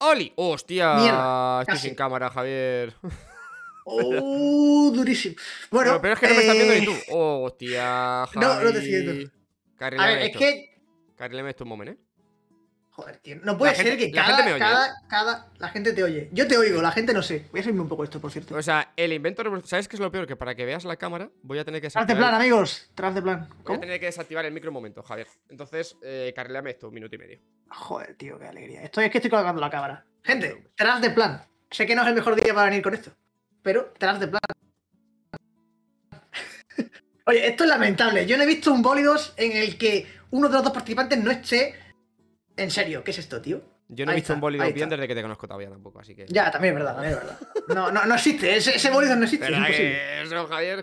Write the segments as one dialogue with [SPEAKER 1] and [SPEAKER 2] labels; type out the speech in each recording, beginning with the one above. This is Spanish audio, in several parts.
[SPEAKER 1] ¡Oli! ¡Hostia!
[SPEAKER 2] Mierda,
[SPEAKER 1] Estoy
[SPEAKER 2] casi.
[SPEAKER 1] sin cámara, Javier.
[SPEAKER 2] Durísimo. Bueno,
[SPEAKER 1] Pero es que no me estás viendo ni tú. ¡Hostia, Javi!
[SPEAKER 2] No te estoy viendo. A ver, es que...
[SPEAKER 1] Carrílame esto un momento, ¿eh?
[SPEAKER 2] Joder, tío. No puede ser que
[SPEAKER 1] la gente me oye,
[SPEAKER 2] la gente te oye. Yo te oigo, la gente no sé. Voy a subirme un poco esto, por cierto.
[SPEAKER 1] O sea, el invento revolucionario. ¿Sabes qué es lo peor? Que para que veas la cámara voy a tener que
[SPEAKER 2] Tras de
[SPEAKER 1] desactivar.
[SPEAKER 2] plan, amigos. Tras de plan.
[SPEAKER 1] Voy a
[SPEAKER 2] ¿Cómo?
[SPEAKER 1] tener que desactivar el micro un momento, Javier. Entonces, carrílame esto un minuto y medio.
[SPEAKER 2] Joder, tío, qué alegría. Es que estoy colgando la cámara. Gente, tras de plan. Sé que no es el mejor día para venir con esto. Pero tras de plan. Oye, esto es lamentable. Yo no he visto un bólidos en el que uno de los dos participantes no esté. En serio, ¿qué es esto, tío?
[SPEAKER 1] Yo no he
[SPEAKER 2] Ahí
[SPEAKER 1] visto
[SPEAKER 2] está,
[SPEAKER 1] un bólido
[SPEAKER 2] ahí
[SPEAKER 1] bien
[SPEAKER 2] está.
[SPEAKER 1] desde que te conozco todavía tampoco, así que.
[SPEAKER 2] Ya, también es verdad, también es verdad. No existe. Ese bólido no existe, es
[SPEAKER 1] ¿Verdad
[SPEAKER 2] imposible.
[SPEAKER 1] que eso, Javier?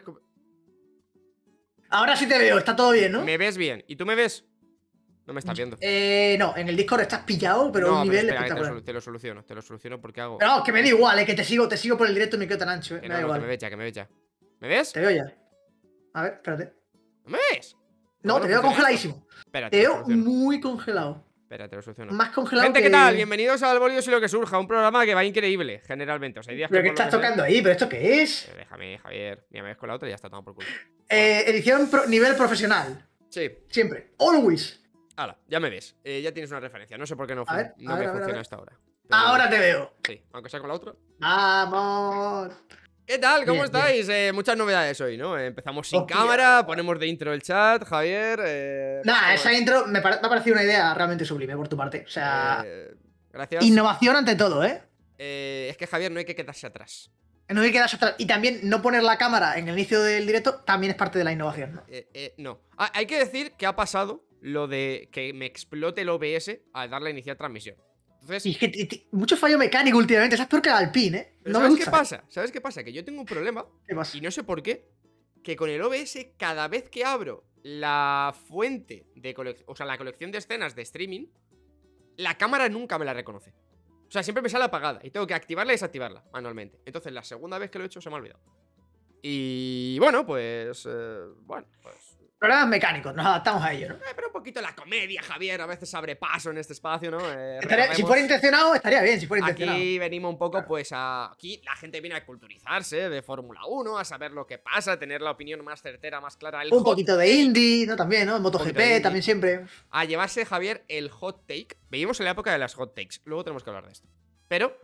[SPEAKER 2] Ahora sí te veo, está todo bien, ¿no?
[SPEAKER 1] ¿Me ves bien? ¿Y tú me ves? No me estás viendo.
[SPEAKER 2] No, en el Discord estás pillado, pero a
[SPEAKER 1] No,
[SPEAKER 2] un nivel
[SPEAKER 1] espera,
[SPEAKER 2] espectacular.
[SPEAKER 1] te lo soluciono porque hago.
[SPEAKER 2] Pero vamos, que me da igual, que te sigo por el directo y me quedo tan ancho,
[SPEAKER 1] Que
[SPEAKER 2] me da
[SPEAKER 1] no,
[SPEAKER 2] igual.
[SPEAKER 1] que me ves ya, que me ves ya. ¿Me ves?
[SPEAKER 2] Te veo ya. A ver, espérate.
[SPEAKER 1] ¿No me ves?
[SPEAKER 2] No,
[SPEAKER 1] ¿Cómo
[SPEAKER 2] te veo
[SPEAKER 1] funciona
[SPEAKER 2] congeladísimo.
[SPEAKER 1] esto? Espera,
[SPEAKER 2] Te
[SPEAKER 1] te lo
[SPEAKER 2] veo
[SPEAKER 1] soluciono.
[SPEAKER 2] muy congelado.
[SPEAKER 1] Espera, te lo soluciono.
[SPEAKER 2] Más congelado
[SPEAKER 1] Gente,
[SPEAKER 2] que...
[SPEAKER 1] ¿qué tal? Bienvenidos al Bolidos y lo que surja, un programa que va increíble, generalmente. O sea, hay días
[SPEAKER 2] ¿Pero qué
[SPEAKER 1] que por lo
[SPEAKER 2] estás
[SPEAKER 1] que sea-
[SPEAKER 2] tocando ahí? ¿Pero esto qué es?
[SPEAKER 1] Déjame, Javier. Mira, me ves con la otra y ya está, tomado por culo.
[SPEAKER 2] Edición nivel profesional.
[SPEAKER 1] Sí,
[SPEAKER 2] Siempre. Always.
[SPEAKER 1] hala, ya me ves. Ya tienes una referencia. No sé por qué no,
[SPEAKER 2] A ver,
[SPEAKER 1] no
[SPEAKER 2] a
[SPEAKER 1] me
[SPEAKER 2] ver, a ver, a
[SPEAKER 1] funciona
[SPEAKER 2] ver.
[SPEAKER 1] hasta ahora. Pero-
[SPEAKER 2] Ahora te veo.
[SPEAKER 1] Sí, aunque sea con la otra.
[SPEAKER 2] Vamos.
[SPEAKER 1] ¿Qué tal? ¿Cómo
[SPEAKER 2] Bien,
[SPEAKER 1] estáis? Muchas novedades hoy, ¿no? Empezamos sin
[SPEAKER 2] Hostia.
[SPEAKER 1] cámara, ponemos de intro el chat, Javier.
[SPEAKER 2] Nah,
[SPEAKER 1] vamos.
[SPEAKER 2] esa intro me ha parecido una idea realmente sublime por tu parte. O sea,
[SPEAKER 1] Gracias.
[SPEAKER 2] innovación ante todo, ¿eh?
[SPEAKER 1] Es que Javier no hay que quedarse atrás.
[SPEAKER 2] No hay que quedarse atrás. Y también no poner la cámara en el inicio del directo también es parte de la innovación, ¿no?
[SPEAKER 1] No. Hay que decir que ha pasado lo de que me explote el OBS al darle a iniciar transmisión. Entonces,
[SPEAKER 2] Y es que mucho fallo mecánico últimamente. Esa es peor que el Alpine, ¿eh?
[SPEAKER 1] pero
[SPEAKER 2] No me
[SPEAKER 1] ¿sabes qué
[SPEAKER 2] gusta.
[SPEAKER 1] pasa? ¿Sabes qué pasa? Que yo tengo un problema
[SPEAKER 2] ¿Qué pasa?
[SPEAKER 1] y no sé por qué. Que con el OBS, cada vez que abro la fuente de colección, o sea, la colección de escenas de streaming, la cámara nunca me la reconoce. O sea, siempre me sale apagada y tengo que activarla y desactivarla manualmente. Entonces, la segunda vez que lo he hecho se me ha olvidado. Y bueno, pues.
[SPEAKER 2] Problemas mecánicos, nos adaptamos a ello, ¿no?
[SPEAKER 1] Pero un poquito la comedia, Javier. A veces abre paso en este espacio, ¿no?
[SPEAKER 2] Si fuera intencionado, estaría bien, si fuera intencionado.
[SPEAKER 1] Aquí venimos un poco, pues, aquí la gente viene a culturizarse de Fórmula 1, a saber lo que pasa, a tener la opinión más certera, más clara.
[SPEAKER 2] Un poquito de indie, ¿no? También, ¿no? MotoGP, también siempre.
[SPEAKER 1] A llevarse, Javier, el hot take. Vivimos en la época de las hot takes. Luego tenemos que hablar de esto. Pero,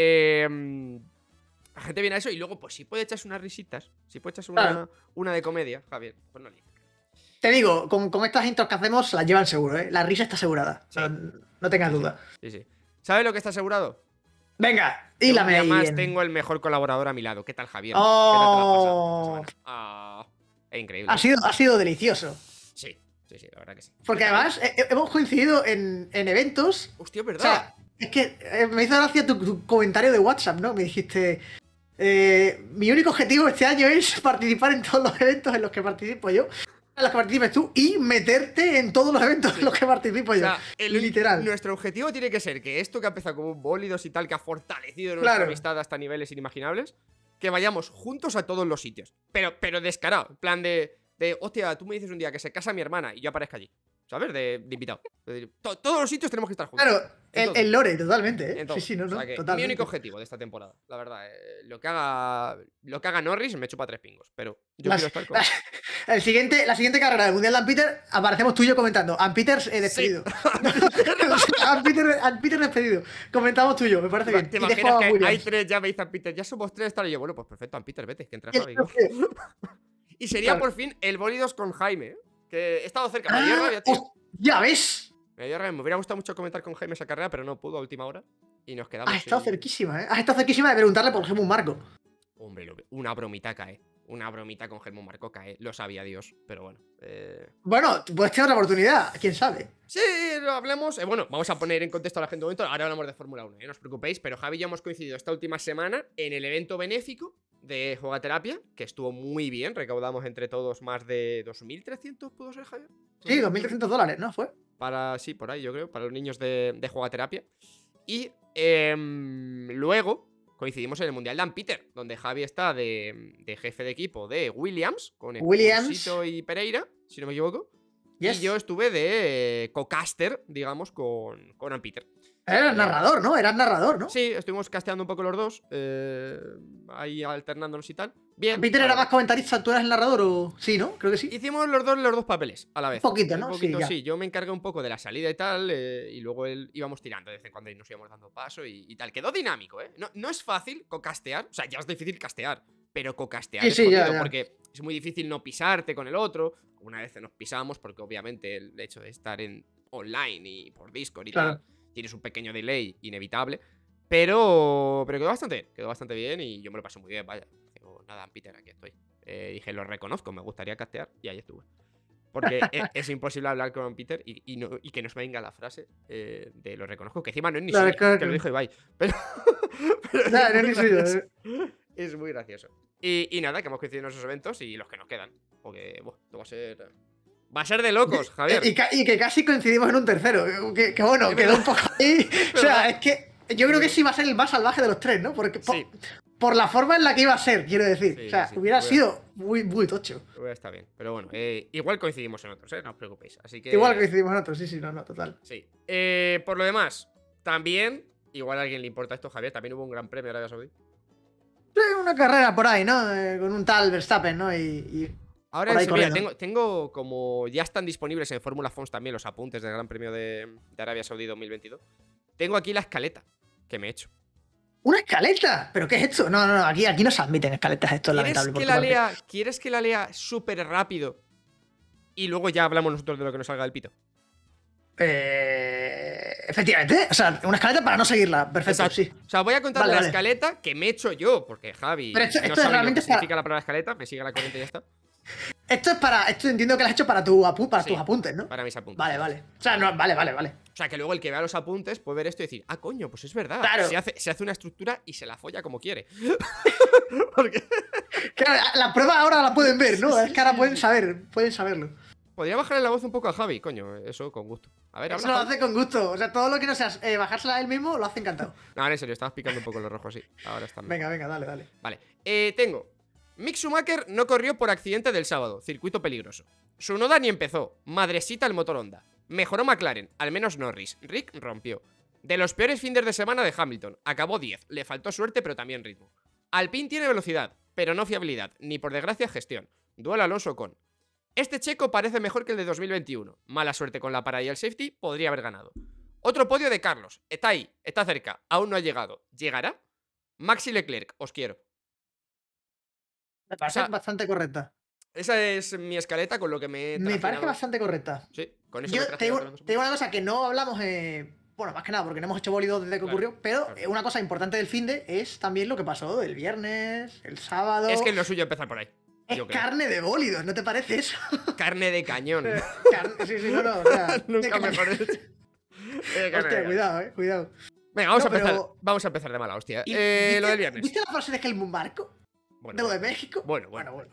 [SPEAKER 1] la gente viene a eso y luego, pues, si puede echarse unas risitas, si puede echarse una de comedia, Javier, pues no le.
[SPEAKER 2] Te digo, con estas intros que hacemos las llevan seguro, ¿eh? La risa está asegurada.
[SPEAKER 1] Sí.
[SPEAKER 2] No tengas duda.
[SPEAKER 1] Sí. ¿Sabes lo que está asegurado?
[SPEAKER 2] Venga, hílame ahí.
[SPEAKER 1] Además, tengo el mejor colaborador a mi lado. ¿Qué tal, Javier?
[SPEAKER 2] Oh.
[SPEAKER 1] ¿Qué tal te la has pasado esta semana? Es increíble.
[SPEAKER 2] Ha sido delicioso.
[SPEAKER 1] Sí, la verdad que sí.
[SPEAKER 2] Porque además hemos coincidido en eventos.
[SPEAKER 1] Hostia,
[SPEAKER 2] O
[SPEAKER 1] ¿verdad?
[SPEAKER 2] sea, es que me hizo gracia tu comentario de WhatsApp, ¿no? Me dijiste. Mi único objetivo este año es participar en todos los eventos en los que participo yo, en los que participes tú, y meterte en todos los eventos en los que participo yo. Literal.
[SPEAKER 1] Nuestro objetivo tiene que ser que esto que ha empezado como un bólidos y tal, que ha fortalecido nuestra amistad hasta niveles inimaginables, que vayamos juntos a todos los sitios. Pero descarado. En plan de, hostia, tú me dices un día que se casa mi hermana y yo aparezco allí. ¿Sabes? De invitado. Es decir, todos los sitios tenemos que estar juntos.
[SPEAKER 2] Claro, el lore, totalmente, ¿eh?
[SPEAKER 1] Entonces,
[SPEAKER 2] Sí, no,
[SPEAKER 1] o sea que
[SPEAKER 2] totalmente.
[SPEAKER 1] mi único objetivo de esta temporada, la verdad. Lo que haga Norris me chupa 3 pingos. Pero yo quiero estar con.
[SPEAKER 2] La siguiente carrera del Mundial de Peter, aparecemos tú y yo comentando. Peter despedido. Sí. Peter despedido. Comentamos tú y yo, me parece bien.
[SPEAKER 1] ¿Te imaginas que hay 3 ya me dicen Peter? Ya somos 3, tal. Y yo, bueno, pues perfecto, Peter, vete, que entras Javi. Y sería por fin el Bólidos con Jaime, ¿eh? Que he estado cerca.
[SPEAKER 2] Ya ves.
[SPEAKER 1] Me hubiera gustado mucho comentar con Jaime esa carrera, pero no pudo a última hora. Y nos quedamos.
[SPEAKER 2] Has estado cerquísima, ¿eh? Has estado cerquísima de preguntarle por Gemón Marco.
[SPEAKER 1] Hombre, una bromita cae. Una bromita con Gemón Marco cae. Lo sabía Dios, pero bueno.
[SPEAKER 2] Bueno, puedes tener otra oportunidad, quién sabe.
[SPEAKER 1] Sí, lo hablemos. Bueno, vamos a poner en contexto a la gente un momento. Ahora hablamos de Fórmula 1, no os preocupéis. Pero Javi y yo hemos coincidido esta última semana en el evento benéfico de Juegaterapia, que estuvo muy bien. Recaudamos entre todos más de 2.300, ¿pudo ser, Javier?
[SPEAKER 2] Sí, $2.300, ¿no? ¿Fue?
[SPEAKER 1] Sí, por ahí yo creo, para los niños de Juegaterapia. Y luego coincidimos en el Mundial de Peter, donde Javi está de jefe de equipo de Williams, con Expulsito y Pereira, si no me equivoco. Yes. Y yo estuve de co-caster, digamos, con Peter.
[SPEAKER 2] Eras narrador, ¿no? Eras narrador, ¿no?
[SPEAKER 1] Sí, estuvimos casteando un poco los dos, ahí alternándonos y tal. Bien.
[SPEAKER 2] ¿Peter era más comentarista? ¿Tú eras el narrador o...? Sí, ¿no? Creo que sí.
[SPEAKER 1] Hicimos los dos papeles a la vez.
[SPEAKER 2] Un poquito, ¿no?
[SPEAKER 1] Un poquito,
[SPEAKER 2] Sí, ya.
[SPEAKER 1] sí. Yo me encargué un poco de la salida y tal, y luego íbamos tirando de vez en cuando y nos íbamos dando paso y tal. Quedó dinámico, ¿eh? No es fácil cocastear, o sea, ya es difícil castear, pero cocastear
[SPEAKER 2] Sí,
[SPEAKER 1] es
[SPEAKER 2] sí,
[SPEAKER 1] jodido
[SPEAKER 2] ya.
[SPEAKER 1] porque es muy difícil no pisarte con el otro. Una vez nos pisamos porque obviamente el hecho de estar en online y por Discord y
[SPEAKER 2] Claro.
[SPEAKER 1] tal, tienes un pequeño delay inevitable. Pero quedó bastante bien y yo me lo pasé muy bien, vaya. Digo, nada, Peter, aquí estoy. Dije, lo reconozco, me gustaría castear y ahí estuve. Porque es imposible hablar con Peter y que nos venga la frase de lo reconozco, que encima no es ni
[SPEAKER 2] Claro,
[SPEAKER 1] suya,
[SPEAKER 2] claro,
[SPEAKER 1] que lo
[SPEAKER 2] claro.
[SPEAKER 1] dijo Ibai. Pero, pero
[SPEAKER 2] Nah,
[SPEAKER 1] es
[SPEAKER 2] no
[SPEAKER 1] muy
[SPEAKER 2] es ni suyo,
[SPEAKER 1] gracioso. Es muy gracioso. Y nada, que hemos coincidido en esos eventos y los que nos quedan. Porque, buah, esto va a ser... Va a ser de locos, Javier.
[SPEAKER 2] Y que casi coincidimos en un tercero. Que bueno,
[SPEAKER 1] Es
[SPEAKER 2] quedó
[SPEAKER 1] verdad.
[SPEAKER 2] un poco ahí. O sea,
[SPEAKER 1] verdad.
[SPEAKER 2] es que yo creo que sí iba a ser el más salvaje de los tres, ¿no? Porque
[SPEAKER 1] Sí.
[SPEAKER 2] por la forma en la que iba a ser, quiero decir.
[SPEAKER 1] Sí,
[SPEAKER 2] o sea,
[SPEAKER 1] sí, sí.
[SPEAKER 2] hubiera sido muy, muy tocho.
[SPEAKER 1] Está bien. Pero bueno, igual coincidimos en otros, no os preocupéis. Así que...
[SPEAKER 2] Igual que coincidimos en otros, sí, no, total.
[SPEAKER 1] Sí. Por lo demás, también, igual a alguien le importa esto, Javier, también hubo un gran premio de Arabia Saudí.
[SPEAKER 2] Sí, una carrera por ahí, ¿no? Con un tal Verstappen, ¿no?
[SPEAKER 1] Ahora
[SPEAKER 2] por ahí
[SPEAKER 1] sí, mira,
[SPEAKER 2] corriendo.
[SPEAKER 1] tengo como ya están disponibles en Fórmula Fons también los apuntes del Gran Premio de Arabia Saudí 2022. Tengo aquí la escaleta que me he hecho.
[SPEAKER 2] ¡Una escaleta! ¿Pero qué es esto? No, aquí no se admiten escaletas, esto es lamentable.
[SPEAKER 1] ¿Quieres que la lea súper rápido? Y luego ya hablamos nosotros de lo que nos salga del pito.
[SPEAKER 2] Efectivamente, o sea, una escaleta para no seguirla, perfecto,
[SPEAKER 1] Exacto.
[SPEAKER 2] sí.
[SPEAKER 1] O sea, voy a contar
[SPEAKER 2] Vale,
[SPEAKER 1] la
[SPEAKER 2] vale.
[SPEAKER 1] escaleta que me he hecho yo, porque Javi
[SPEAKER 2] Pero esto
[SPEAKER 1] no
[SPEAKER 2] es
[SPEAKER 1] sabe lo
[SPEAKER 2] realmente
[SPEAKER 1] que
[SPEAKER 2] es para-
[SPEAKER 1] significa la palabra escaleta, me sigue la corriente y ya está.
[SPEAKER 2] Esto entiendo que lo has hecho para,
[SPEAKER 1] Sí,
[SPEAKER 2] tus apuntes, ¿no?
[SPEAKER 1] para mis apuntes.
[SPEAKER 2] Vale. O sea, no, vale.
[SPEAKER 1] O sea, que luego el que vea los apuntes puede ver esto y decir, ah, coño, pues es verdad.
[SPEAKER 2] Claro.
[SPEAKER 1] Se hace una estructura y se la folla como quiere. Porque
[SPEAKER 2] Claro, la prueba ahora la pueden ver, ¿no? Es que ahora pueden saberlo.
[SPEAKER 1] podría bajarle la voz un poco a Javi, coño, eso con gusto. A ver,
[SPEAKER 2] Eso
[SPEAKER 1] habla.
[SPEAKER 2] lo
[SPEAKER 1] Javi.
[SPEAKER 2] hace con gusto. O sea, todo lo que no sea bajársela a él mismo, lo hace encantado.
[SPEAKER 1] No, en serio, estabas picando un poco lo rojo, sí. Ahora está mejor.
[SPEAKER 2] Venga, dale.
[SPEAKER 1] Vale, tengo. Mick Schumacher no corrió por accidente del sábado, circuito peligroso. Tsunoda ni empezó, madresita el motor Honda. Mejoró McLaren, al menos Norris. Rick rompió. De los peores fines de semana de Hamilton, acabó 10, le faltó suerte pero también ritmo. Alpine tiene velocidad, pero no fiabilidad, ni por desgracia gestión. Duelo Alonso con. Este checo parece mejor que el de 2021. Mala suerte con la parada y el safety, podría haber ganado. Otro podio de Carlos, está ahí, está cerca, aún no ha llegado. ¿Llegará? Maxi Leclerc, os quiero.
[SPEAKER 2] Me parece
[SPEAKER 1] O sea,
[SPEAKER 2] bastante correcta.
[SPEAKER 1] Esa es mi escaleta con lo que me he
[SPEAKER 2] Me parece
[SPEAKER 1] trajinado.
[SPEAKER 2] bastante correcta.
[SPEAKER 1] Sí, con eso
[SPEAKER 2] Yo
[SPEAKER 1] me he
[SPEAKER 2] te
[SPEAKER 1] trajinado
[SPEAKER 2] digo,
[SPEAKER 1] durante
[SPEAKER 2] te digo una cosa que no hablamos, bueno, más que nada porque no hemos hecho bólido desde que
[SPEAKER 1] Claro,
[SPEAKER 2] ocurrió, pero
[SPEAKER 1] claro.
[SPEAKER 2] una cosa importante del finde es también lo que pasó el viernes, el sábado.
[SPEAKER 1] Es que es lo suyo empezar por ahí.
[SPEAKER 2] Es
[SPEAKER 1] yo creo.
[SPEAKER 2] carne de bólidos, ¿no te parece eso?
[SPEAKER 1] Carne de cañón.
[SPEAKER 2] Sí, no, o sea,
[SPEAKER 1] Nunca mejor dicho. Carne de
[SPEAKER 2] Hostia,
[SPEAKER 1] cañón.
[SPEAKER 2] cuidado.
[SPEAKER 1] Venga, vamos
[SPEAKER 2] No,
[SPEAKER 1] a empezar.
[SPEAKER 2] pero-
[SPEAKER 1] Vamos a empezar de mala hostia.
[SPEAKER 2] Y,
[SPEAKER 1] Lo del viernes.
[SPEAKER 2] ¿Viste la frase de Helmut Marko?
[SPEAKER 1] Bueno,
[SPEAKER 2] de lo de México.
[SPEAKER 1] Bueno.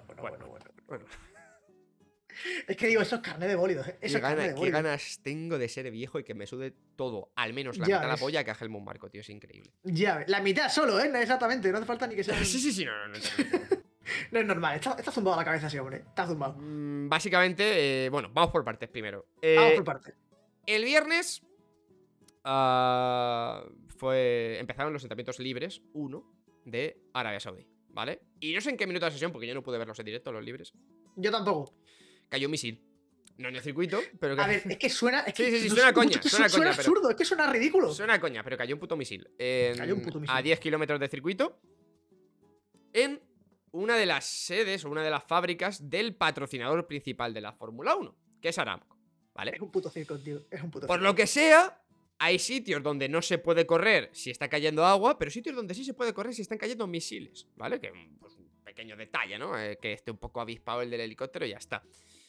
[SPEAKER 2] Es que digo, eso es carne de bólidos. Eso es carne de
[SPEAKER 1] Qué
[SPEAKER 2] bólidos.
[SPEAKER 1] ganas tengo de ser viejo y que me sude todo, al menos la
[SPEAKER 2] Ya
[SPEAKER 1] mitad de la
[SPEAKER 2] ves.
[SPEAKER 1] polla que a Helmut Marko, tío, es increíble.
[SPEAKER 2] Ya, la mitad solo, ¿eh? No, exactamente, no hace falta ni que sea.
[SPEAKER 1] Sí, no.
[SPEAKER 2] No es normal, está zumbado la cabeza ese hombre. Está zumbado.
[SPEAKER 1] Básicamente, bueno, vamos por partes primero.
[SPEAKER 2] Vamos por parte.
[SPEAKER 1] El viernes empezaron los entrenamientos libres 1 de Arabia Saudí, ¿vale? Y no sé en qué minuto de sesión, porque yo no pude verlos en directo, los libres.
[SPEAKER 2] Yo tampoco.
[SPEAKER 1] Cayó un misil. No en el circuito, pero
[SPEAKER 2] A ver, es que suena. Es que
[SPEAKER 1] Sí, suena coña,
[SPEAKER 2] Suena
[SPEAKER 1] pero-
[SPEAKER 2] absurdo, es que suena ridículo.
[SPEAKER 1] Suena coña, pero cayó un puto misil.
[SPEAKER 2] Cayó un puto misil.
[SPEAKER 1] A 10 kilómetros de circuito. En una de las sedes o una de las fábricas del patrocinador principal de la Fórmula 1, que es Aramco, ¿vale?
[SPEAKER 2] Es un puto circo, tío. Es un puto
[SPEAKER 1] Por
[SPEAKER 2] circo.
[SPEAKER 1] lo que sea, hay sitios donde no se puede correr si está cayendo agua, pero sitios donde sí se puede correr si están cayendo misiles, ¿vale? Que pues, un pequeño detalle, ¿no? Que esté un poco avispado el del helicóptero y ya está.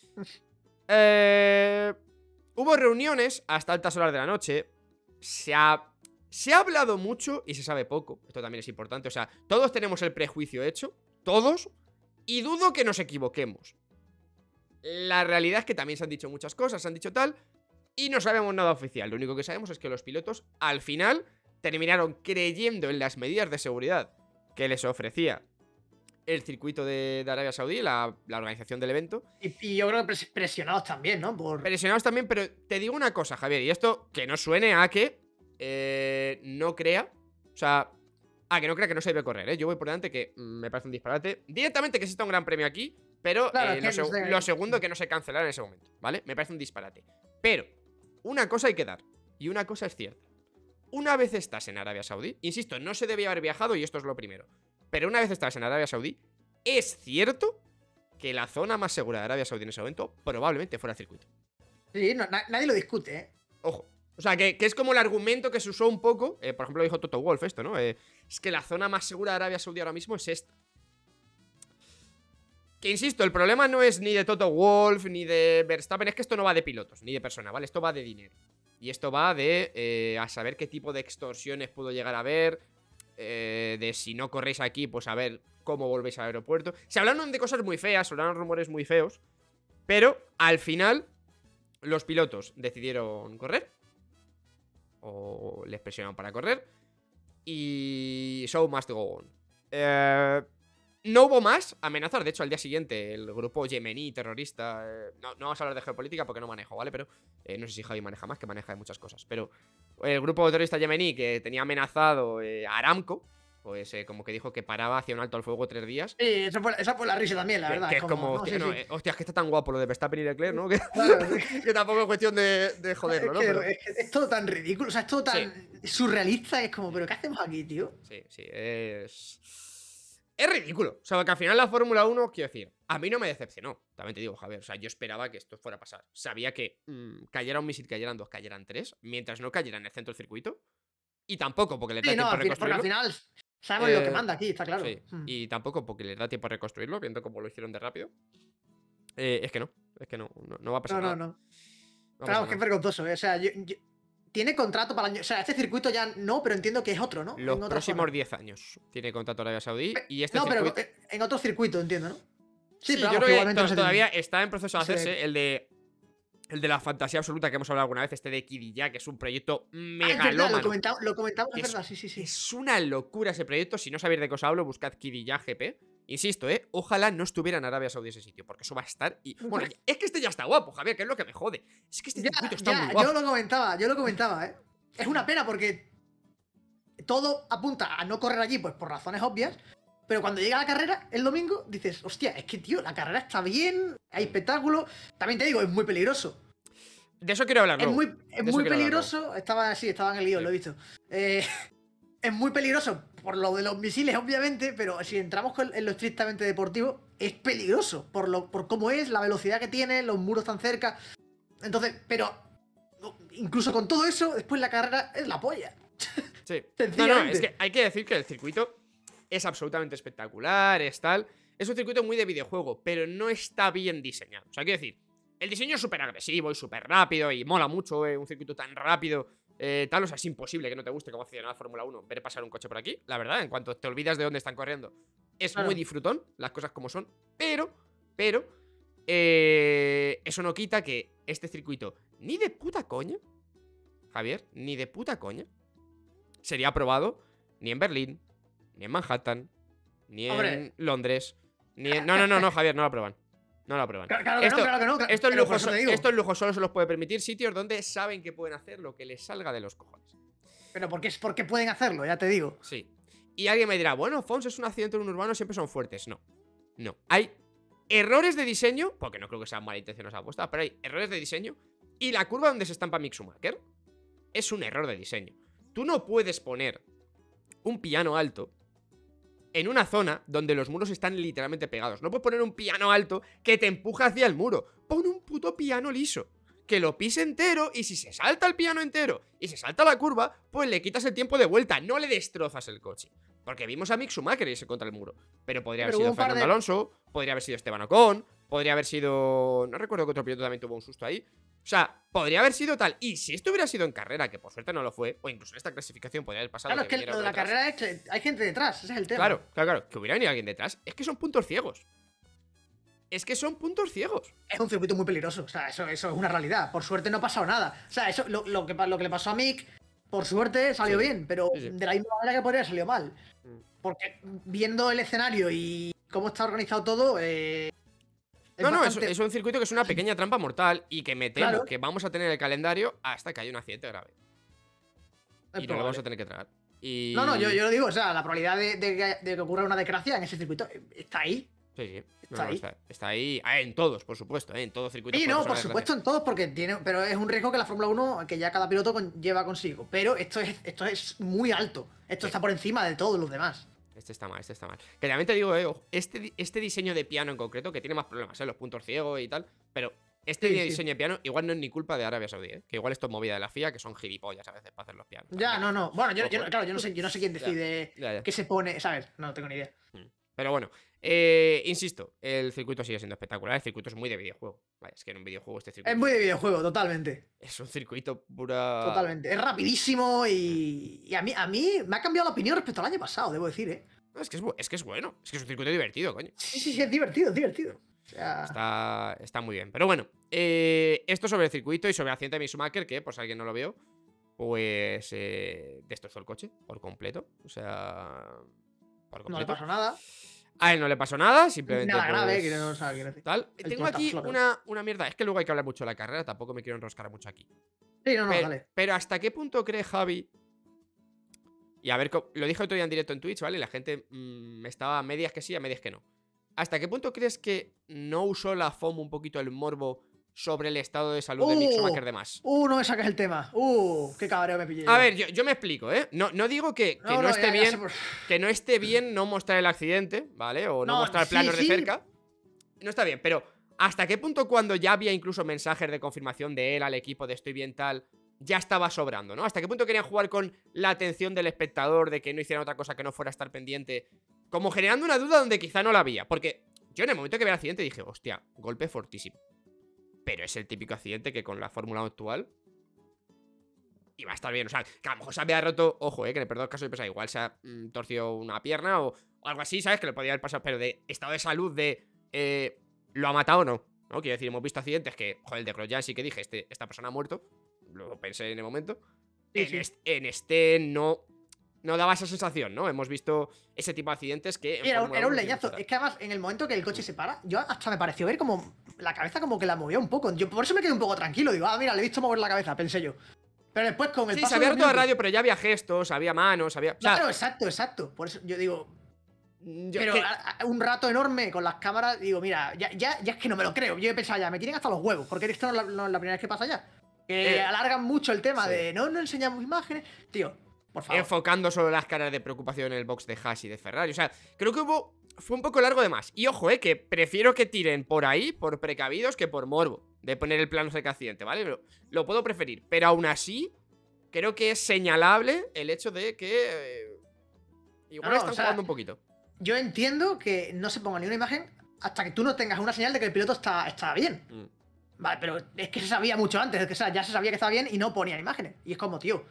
[SPEAKER 1] Hubo reuniones hasta altas horas de la noche. Se ha hablado mucho y se sabe poco. Esto también es importante. O sea, todos tenemos el prejuicio hecho. Todos. Y dudo que nos equivoquemos. La realidad es que también se han dicho muchas cosas, se han dicho tal. Y no sabemos nada oficial. Lo único que sabemos es que los pilotos al final terminaron creyendo en las medidas de seguridad que les ofrecía el circuito de Arabia Saudí, la organización del evento.
[SPEAKER 2] Y yo creo que presionados también, ¿no?
[SPEAKER 1] Presionados también, pero te digo una cosa, Javier, y esto que no suene a que no crea. O sea, que no crea que no se debe correr, ¿eh? Yo voy por delante que me parece un disparate. Directamente que exista un gran premio aquí, pero
[SPEAKER 2] Claro,
[SPEAKER 1] lo segundo que no se cancelara en ese momento, ¿vale? Me parece un disparate. Pero, una cosa hay que dar, y una cosa es cierta. Una vez estás en Arabia Saudí, insisto, no se debía haber viajado y esto es lo primero, pero una vez estás en Arabia Saudí, es cierto que la zona más segura de Arabia Saudí en ese momento probablemente fuera el circuito.
[SPEAKER 2] Sí, nadie lo discute, ¿eh?
[SPEAKER 1] Ojo. O sea, que es como el argumento que se usó un poco. Por ejemplo, dijo Toto Wolff esto, ¿no? Es que la zona más segura de Arabia Saudí ahora mismo es esta. Que insisto, el problema no es ni de Toto Wolff ni de Verstappen. Es que esto no va de pilotos, ni de persona, ¿vale? Esto va de dinero. Y esto va de a saber qué tipo de extorsiones puedo llegar a ver. De si no corréis aquí, pues a ver cómo volvéis al aeropuerto. Se hablaron de cosas muy feas, se hablaron rumores muy feos. Pero al final, los pilotos decidieron correr. O les presionaron para correr. Y show must go on. No hubo más amenazas. De hecho, al día siguiente, el grupo yemení terrorista. No vamos a hablar de geopolítica porque no manejo, ¿vale? Pero no sé si Javi maneja más, que maneja de muchas cosas. Pero el grupo terrorista yemení que tenía amenazado a Aramco, pues como que dijo que paraba, hacía un alto al fuego 3 días.
[SPEAKER 2] Sí, esa fue la risa también, la verdad.
[SPEAKER 1] Que es como,
[SPEAKER 2] no,
[SPEAKER 1] hostia,
[SPEAKER 2] sí,
[SPEAKER 1] no,
[SPEAKER 2] sí.
[SPEAKER 1] hostia, es que está tan guapo lo de Verstappen y Leclerc, ¿no?
[SPEAKER 2] Claro,
[SPEAKER 1] Que tampoco es cuestión de joderlo, ¿no? Pero
[SPEAKER 2] es todo tan ridículo, o sea, es todo tan surrealista. Es como, ¿pero qué hacemos aquí, tío?
[SPEAKER 1] sí, es ridículo. O sea, que al final la Fórmula 1, quiero decir, a mí no me decepcionó. También te digo, Javier. O sea, yo esperaba que esto fuera a pasar. Sabía que cayera un misil, cayeran 2, cayeran 3, mientras no cayera en el centro del circuito. Y tampoco porque le da
[SPEAKER 2] Sí,
[SPEAKER 1] tiempo a
[SPEAKER 2] porque al
[SPEAKER 1] reconstruirlo.
[SPEAKER 2] final sabemos lo que manda aquí, está claro.
[SPEAKER 1] Sí. Y tampoco porque le da tiempo a reconstruirlo, viendo cómo lo hicieron de rápido. Es que no va a pasar nada.
[SPEAKER 2] No.
[SPEAKER 1] No va a
[SPEAKER 2] Claro,
[SPEAKER 1] pasar
[SPEAKER 2] es que es
[SPEAKER 1] nada.
[SPEAKER 2] vergonzoso. O sea, tiene contrato para el año. O sea, este circuito ya no, pero entiendo que es otro, ¿no?
[SPEAKER 1] Los
[SPEAKER 2] En otra
[SPEAKER 1] próximos
[SPEAKER 2] zona.
[SPEAKER 1] 10 años tiene contrato Arabia Saudí. Y este
[SPEAKER 2] No,
[SPEAKER 1] circuito.
[SPEAKER 2] pero en otro circuito, entiendo, ¿no?
[SPEAKER 1] Sí,
[SPEAKER 2] pero
[SPEAKER 1] yo
[SPEAKER 2] vamos,
[SPEAKER 1] creo que
[SPEAKER 2] igualmente no se
[SPEAKER 1] todavía
[SPEAKER 2] tiene.
[SPEAKER 1] está en proceso de
[SPEAKER 2] Sí.
[SPEAKER 1] hacerse el de la fantasía absoluta que hemos hablado alguna vez, este de Kidilla, que es un proyecto
[SPEAKER 2] Es verdad,
[SPEAKER 1] megalómano.
[SPEAKER 2] lo comentamos, es verdad, sí.
[SPEAKER 1] Es una locura ese proyecto. Si no sabéis de qué os hablo, buscad Kidilla GP. Insisto, ojalá no estuviera en Arabia Saudí ese sitio, porque eso va a estar. Bueno, es que este ya está guapo, Javier, que es lo que me jode. Es que este circuito está muy guapo.
[SPEAKER 2] Yo lo comentaba, ¿eh? Es una pena porque todo apunta a no correr allí, pues por razones obvias. Pero cuando llega la carrera, el domingo, dices, hostia, es que, tío, la carrera está bien, hay espectáculo. También te digo, es muy peligroso.
[SPEAKER 1] De eso quiero hablar,
[SPEAKER 2] Es muy peligroso. Estaba en el guión,
[SPEAKER 1] Sí.
[SPEAKER 2] lo he visto. Es muy peligroso por lo de los misiles, obviamente, pero si entramos en lo estrictamente deportivo, es peligroso por cómo es, la velocidad que tiene, los muros tan cerca. Entonces, pero incluso con todo eso, después la carrera es la polla.
[SPEAKER 1] Sí. No,
[SPEAKER 2] Sencillamente.
[SPEAKER 1] es que hay que decir que el circuito es absolutamente espectacular, es tal. Es un circuito muy de videojuego, pero no está bien diseñado. O sea, quiero decir, el diseño es súper agresivo y súper rápido y mola mucho, un circuito tan rápido. Tal, o sea, es imposible que no te guste cómo funciona la Fórmula 1 ver pasar un coche por aquí. La verdad, en cuanto te olvidas de dónde están corriendo, es
[SPEAKER 2] Claro.
[SPEAKER 1] muy disfrutón, las cosas como son. Pero, eso no quita que este circuito, ni de puta coña, Javier, ni de puta coña, sería aprobado ni en Berlín, ni en Manhattan, ni
[SPEAKER 2] Hombre.
[SPEAKER 1] en Londres, ni en... No, Javier, no lo aprueban. No lo aprueban.
[SPEAKER 2] Claro que no.
[SPEAKER 1] Estos
[SPEAKER 2] pero por eso te digo.
[SPEAKER 1] lujos solo se los puede permitir sitios donde saben que pueden hacer lo que les salga de los cojones.
[SPEAKER 2] Pero porque pueden hacerlo, ya te digo.
[SPEAKER 1] Sí. Y alguien me dirá, bueno, Fons, es un accidente en un urbano, siempre son fuertes. No. Hay errores de diseño, porque no creo que sean malintencionadas apuestas, pero hay errores de diseño. Y la curva donde se estampa Mick Schumacher es un error de diseño. Tú no puedes poner un piano alto en una zona donde los muros están literalmente pegados. No puedes poner un piano alto que te empuja hacia el muro. Pon un puto piano liso, que lo pise entero, y si se salta el piano entero y se salta la curva, pues le quitas el tiempo de vuelta, no le destrozas el coche. Porque vimos a Mick Schumacher irse contra el muro. Pero podría haber sido Fernando Alonso, podría haber sido Esteban Ocon, podría haber sido... No recuerdo que otro piloto también tuvo un susto ahí. O sea, podría haber sido tal. Y si esto hubiera sido en carrera, que por suerte no lo fue, o incluso en esta clasificación podría haber pasado.
[SPEAKER 2] Claro, es que lo de la carrera es que hay gente detrás, ese es el tema.
[SPEAKER 1] Claro, que hubiera venido alguien detrás. Es que son puntos ciegos. Es
[SPEAKER 2] un circuito muy peligroso, o sea, eso es una realidad. Por suerte no ha pasado nada. O sea, eso lo que le pasó a Mick, por suerte salió bien, pero de la misma manera que podría haber salido mal. Porque viendo el escenario y cómo está organizado todo,
[SPEAKER 1] es un circuito que es una pequeña trampa mortal y que me temo
[SPEAKER 2] Claro.
[SPEAKER 1] que vamos a tener el calendario hasta que haya un accidente grave.
[SPEAKER 2] Es
[SPEAKER 1] y no lo vamos
[SPEAKER 2] probable.
[SPEAKER 1] a tener que tragar. Y...
[SPEAKER 2] No, yo lo digo, o sea, la probabilidad de que ocurra una desgracia en ese circuito está ahí.
[SPEAKER 1] Sí, sí.
[SPEAKER 2] Está ahí.
[SPEAKER 1] Está ahí. Ah, en todos, por supuesto, en todos circuitos.
[SPEAKER 2] Sí,
[SPEAKER 1] puede
[SPEAKER 2] no,
[SPEAKER 1] pasar
[SPEAKER 2] por
[SPEAKER 1] una
[SPEAKER 2] supuesto
[SPEAKER 1] desgracia.
[SPEAKER 2] en todos, porque tiene. Pero es un riesgo que la Fórmula 1, que ya cada piloto lleva consigo. Pero esto es muy alto. Esto
[SPEAKER 1] Sí.
[SPEAKER 2] está por encima de todos los demás.
[SPEAKER 1] Este está mal, este está mal. Que también te digo, ojo, este diseño de piano en concreto, que tiene más problemas, los puntos ciegos y tal, pero este
[SPEAKER 2] Sí, sí.
[SPEAKER 1] diseño de piano igual no es ni culpa de Arabia Saudí, que igual esto es movida de la FIA, que son gilipollas a veces para hacer los pianos.
[SPEAKER 2] Ya,
[SPEAKER 1] también.
[SPEAKER 2] no. Bueno,
[SPEAKER 1] Ojo,
[SPEAKER 2] claro, yo no sé quién decide
[SPEAKER 1] Ya.
[SPEAKER 2] qué se pone, ¿sabes? No tengo ni idea.
[SPEAKER 1] Pero bueno, insisto, el circuito sigue siendo espectacular. El circuito es muy de videojuego. Vaya, es que en un videojuego este circuito
[SPEAKER 2] Es muy de videojuego, totalmente.
[SPEAKER 1] es un circuito pura.
[SPEAKER 2] Totalmente. Es rapidísimo y a mí me ha cambiado la opinión respecto al año pasado, debo decir, ¿eh?
[SPEAKER 1] No, es que es bueno. Es que es un circuito divertido, coño.
[SPEAKER 2] Sí, es divertido, es divertido. O sea,
[SPEAKER 1] Está muy bien. Pero bueno, esto sobre el circuito y sobre el accidente de Mick Schumacher, que por si alguien no lo vio, pues destrozó el coche por completo. O sea, por completo.
[SPEAKER 2] no le pasó nada.
[SPEAKER 1] A él no le pasó nada, simplemente.
[SPEAKER 2] Nada grave,
[SPEAKER 1] pues,
[SPEAKER 2] que no sabe quién decir.
[SPEAKER 1] tal.
[SPEAKER 2] El
[SPEAKER 1] Tengo aquí
[SPEAKER 2] tortazo,
[SPEAKER 1] una mierda. Es que luego hay que hablar mucho de la carrera, tampoco me quiero enroscar mucho aquí.
[SPEAKER 2] Sí, no,
[SPEAKER 1] Pero,
[SPEAKER 2] dale.
[SPEAKER 1] pero ¿hasta qué punto cree Javi? Y a ver, lo dije otro día en directo en Twitch, ¿vale? La gente estaba a medias que sí, a medias que no. ¿Hasta qué punto crees que no usó la FOM un poquito el morbo sobre el estado de salud de Mick Schumacher de más?
[SPEAKER 2] No me saques el tema. Qué cabreo me pillé.
[SPEAKER 1] A ver, yo me explico, ¿eh? No digo que no esté bien.
[SPEAKER 2] sé por-
[SPEAKER 1] Que no esté bien no mostrar el accidente, ¿vale? O no
[SPEAKER 2] No,
[SPEAKER 1] mostrar
[SPEAKER 2] sí,
[SPEAKER 1] planos de
[SPEAKER 2] sí.
[SPEAKER 1] cerca. No está bien, pero ¿hasta qué punto cuando ya había incluso mensajes de confirmación de él al equipo de estoy bien tal, ya estaba sobrando, ¿no? ¿Hasta qué punto querían jugar con la atención del espectador de que no hicieran otra cosa que no fuera a estar pendiente? Como generando una duda donde quizá no la había. Porque yo en el momento que vi el accidente dije, hostia, golpe fortísimo. Pero es el típico accidente que con la Fórmula 1 actual iba a estar bien. O sea, que a lo mejor se había roto, ojo, que en el peor de los casos yo pensaba, igual se ha torcido una pierna o algo así, ¿sabes? Que le podía haber pasado, pero de estado de salud de lo ha matado o no. ¿No? Quiero decir, hemos visto accidentes que, joder, el de Grosjean sí que dije, esta persona ha muerto. Lo pensé en el momento.
[SPEAKER 2] Sí.
[SPEAKER 1] En este no daba esa sensación, ¿no? Hemos visto ese tipo de accidentes que...
[SPEAKER 2] Era un
[SPEAKER 1] 1
[SPEAKER 2] leñazo. Es que además, en el momento que el coche se para, yo hasta me pareció ver como la cabeza como que la movía un poco. Yo por eso me quedé un poco tranquilo. Digo, mira, le he visto mover la cabeza, pensé yo. Pero después con el
[SPEAKER 1] Sí,
[SPEAKER 2] paso
[SPEAKER 1] se había
[SPEAKER 2] de los
[SPEAKER 1] roto la
[SPEAKER 2] minutos-
[SPEAKER 1] radio, pero ya había gestos, había manos, había... O sea,
[SPEAKER 2] Claro, exacto. Por eso yo digo, pero
[SPEAKER 1] que-
[SPEAKER 2] un rato enorme con las cámaras, digo, mira, ya es que no me lo creo. Yo he pensado ya, me tienen hasta los huevos, porque esto no es la primera vez que pasa ya. Que alargan mucho el tema
[SPEAKER 1] sí.
[SPEAKER 2] de no enseñamos imágenes. Tío, por favor.
[SPEAKER 1] enfocando solo las caras de preocupación en el box de Haas y de Ferrari. O sea, creo que fue un poco largo de más. Y ojo, que prefiero que tiren por ahí, por precavidos, que por morbo. De poner el plano cerca accidente, ¿vale? Lo puedo preferir. Pero aún así, creo que es señalable el hecho de que igual
[SPEAKER 2] No,
[SPEAKER 1] están
[SPEAKER 2] o sea,
[SPEAKER 1] jugando un poquito.
[SPEAKER 2] Yo entiendo que no se ponga ni una imagen hasta que tú no tengas una señal de que el piloto está bien. Vale, pero es que se sabía mucho antes, o sea, ya se sabía que estaba bien y no ponían imágenes. Y es como, tío,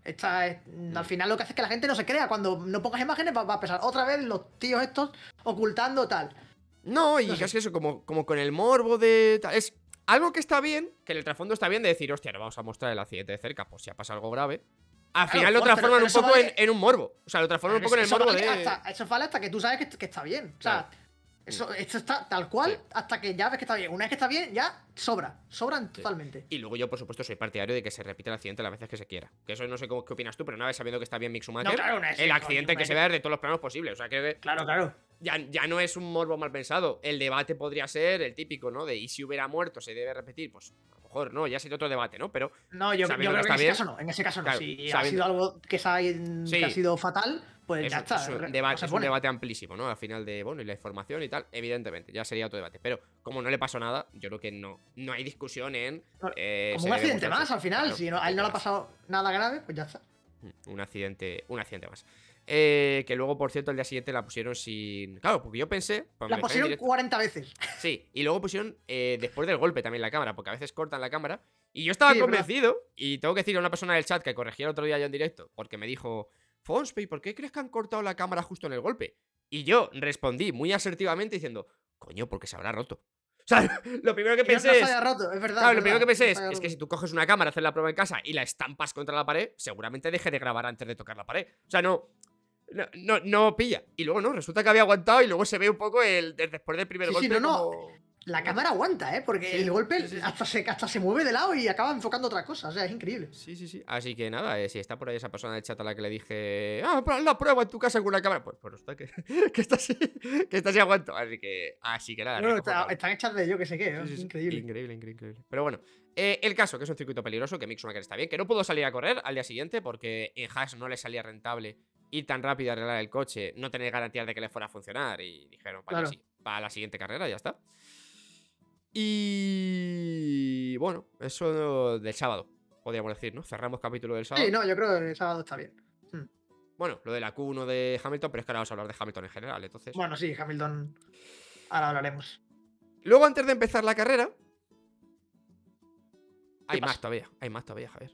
[SPEAKER 2] al final lo que hace es que la gente no se crea. Cuando no pongas imágenes va a pensar otra vez los tíos estos ocultando tal.
[SPEAKER 1] No, y
[SPEAKER 2] No sé.
[SPEAKER 1] es que eso, como con el morbo de tal. Es algo que está bien, que en el trasfondo está bien de decir, hostia, no vamos a mostrar el accidente de cerca, pues si ha pasado algo grave. Al
[SPEAKER 2] Claro,
[SPEAKER 1] final lo
[SPEAKER 2] joder,
[SPEAKER 1] transforman
[SPEAKER 2] pero
[SPEAKER 1] un
[SPEAKER 2] eso
[SPEAKER 1] poco
[SPEAKER 2] vale-
[SPEAKER 1] en un morbo. O sea, lo transforman un poco en el
[SPEAKER 2] Eso
[SPEAKER 1] morbo
[SPEAKER 2] vale
[SPEAKER 1] de.
[SPEAKER 2] eso vale hasta que tú sabes que está bien. O sea, esto está tal cual
[SPEAKER 1] Sí.
[SPEAKER 2] hasta que ya ves que está bien. Una vez que está bien, ya sobran
[SPEAKER 1] Sí.
[SPEAKER 2] totalmente.
[SPEAKER 1] Y luego yo, por supuesto, soy partidario de que se repita el accidente las veces que se quiera. Que eso no sé qué opinas tú, pero una vez sabiendo que está bien Mick Schumacher,
[SPEAKER 2] No, claro, una vez sí,
[SPEAKER 1] el
[SPEAKER 2] coño,
[SPEAKER 1] accidente
[SPEAKER 2] una
[SPEAKER 1] que
[SPEAKER 2] vez
[SPEAKER 1] se
[SPEAKER 2] sí.
[SPEAKER 1] vea de todos los planos posibles. O sea, que
[SPEAKER 2] Claro.
[SPEAKER 1] ya no es un morbo mal pensado. El debate podría ser el típipico, ¿no? De ¿y si hubiera muerto se debe repetir? Pues a lo mejor no, ya sería otro debate, ¿no? Pero
[SPEAKER 2] No, yo
[SPEAKER 1] sabiendo
[SPEAKER 2] creo que
[SPEAKER 1] está
[SPEAKER 2] en ese
[SPEAKER 1] bien,
[SPEAKER 2] caso no. En ese caso no.
[SPEAKER 1] claro,
[SPEAKER 2] Si ha
[SPEAKER 1] sabiendo-
[SPEAKER 2] sido algo que ha sido fatal, pues ya está.
[SPEAKER 1] es un
[SPEAKER 2] no se
[SPEAKER 1] debate,
[SPEAKER 2] pone.
[SPEAKER 1] amplísimo, ¿no? Al final de, bueno, y la información y tal, evidentemente, ya sería otro debate. Pero como no le pasó nada, yo creo que no hay discusión en.
[SPEAKER 2] Como
[SPEAKER 1] se
[SPEAKER 2] un
[SPEAKER 1] debe
[SPEAKER 2] accidente
[SPEAKER 1] mostrar
[SPEAKER 2] más al final.
[SPEAKER 1] claro,
[SPEAKER 2] Si a él no le ha
[SPEAKER 1] más.
[SPEAKER 2] pasado nada grave, pues ya está.
[SPEAKER 1] Un accidente más. Que luego, por cierto, el día siguiente la pusieron sin. Claro, porque yo pensé. cuando
[SPEAKER 2] La
[SPEAKER 1] me dijeron en
[SPEAKER 2] pusieron
[SPEAKER 1] directo-
[SPEAKER 2] 40 veces.
[SPEAKER 1] Sí, y luego pusieron después del golpe también la cámara, porque a veces cortan la cámara. Y yo estaba
[SPEAKER 2] Sí, es verdad.
[SPEAKER 1] convencido, y tengo que decirle a una persona del chat que corregía el otro día yo en directo, porque me dijo, Fonspe, ¿por qué crees que han cortado la cámara justo en el golpe? Y yo respondí muy asertivamente diciendo, coño, porque se habrá roto. O sea, lo primero que
[SPEAKER 2] Y no
[SPEAKER 1] pensé
[SPEAKER 2] se
[SPEAKER 1] es.
[SPEAKER 2] había roto, es verdad.
[SPEAKER 1] Claro,
[SPEAKER 2] es
[SPEAKER 1] lo primero que
[SPEAKER 2] verdad,
[SPEAKER 1] pensé
[SPEAKER 2] no
[SPEAKER 1] es,
[SPEAKER 2] se había
[SPEAKER 1] es que
[SPEAKER 2] roto.
[SPEAKER 1] si tú coges una cámara, haces la prueba en casa y la estampas contra la pared, seguramente deje de grabar antes de tocar la pared. O sea, no pilla. Y luego no, resulta que había aguantado y luego se ve un poco después del primer
[SPEAKER 2] Sí,
[SPEAKER 1] golpe
[SPEAKER 2] no.
[SPEAKER 1] como...
[SPEAKER 2] La cámara aguanta, ¿eh? Porque
[SPEAKER 1] Sí,
[SPEAKER 2] el golpe
[SPEAKER 1] sí, sí, sí.
[SPEAKER 2] hasta se mueve de lado y acaba enfocando otra cosa. O sea, es increíble.
[SPEAKER 1] Sí, sí, sí. Así que nada, si está por ahí esa persona del chat a la que le dije, pero la prueba en tu casa con una cámara, pues está que está así, que está así aguanto. Así que nada,
[SPEAKER 2] Bueno,
[SPEAKER 1] recojo todo.
[SPEAKER 2] están hechas de yo que sé qué, ¿no?
[SPEAKER 1] Sí, sí, sí.
[SPEAKER 2] Increíble.
[SPEAKER 1] Increíble, increíble, increíble. Pero bueno, el caso, que es un circuito peligroso, que Mick Schumacher está bien, que no pudo salir a correr al día siguiente porque en Haas no le salía rentable ir tan rápido a arreglar el coche, no tener garantías de que le fuera a funcionar. Y dijeron,
[SPEAKER 2] Claro.
[SPEAKER 1] para la siguiente carrera, ya está. Y bueno, eso del sábado, podríamos decir, ¿no? Cerramos capítulo del sábado.
[SPEAKER 2] Sí, no, yo creo que el sábado está bien.
[SPEAKER 1] Bueno, lo de la Q1 de Hamilton, pero es que ahora vamos a hablar de Hamilton en general, entonces.
[SPEAKER 2] Bueno, sí, Hamilton. Ahora hablaremos.
[SPEAKER 1] Luego, antes de empezar la carrera. Hay
[SPEAKER 2] pasa?
[SPEAKER 1] más todavía, Javier.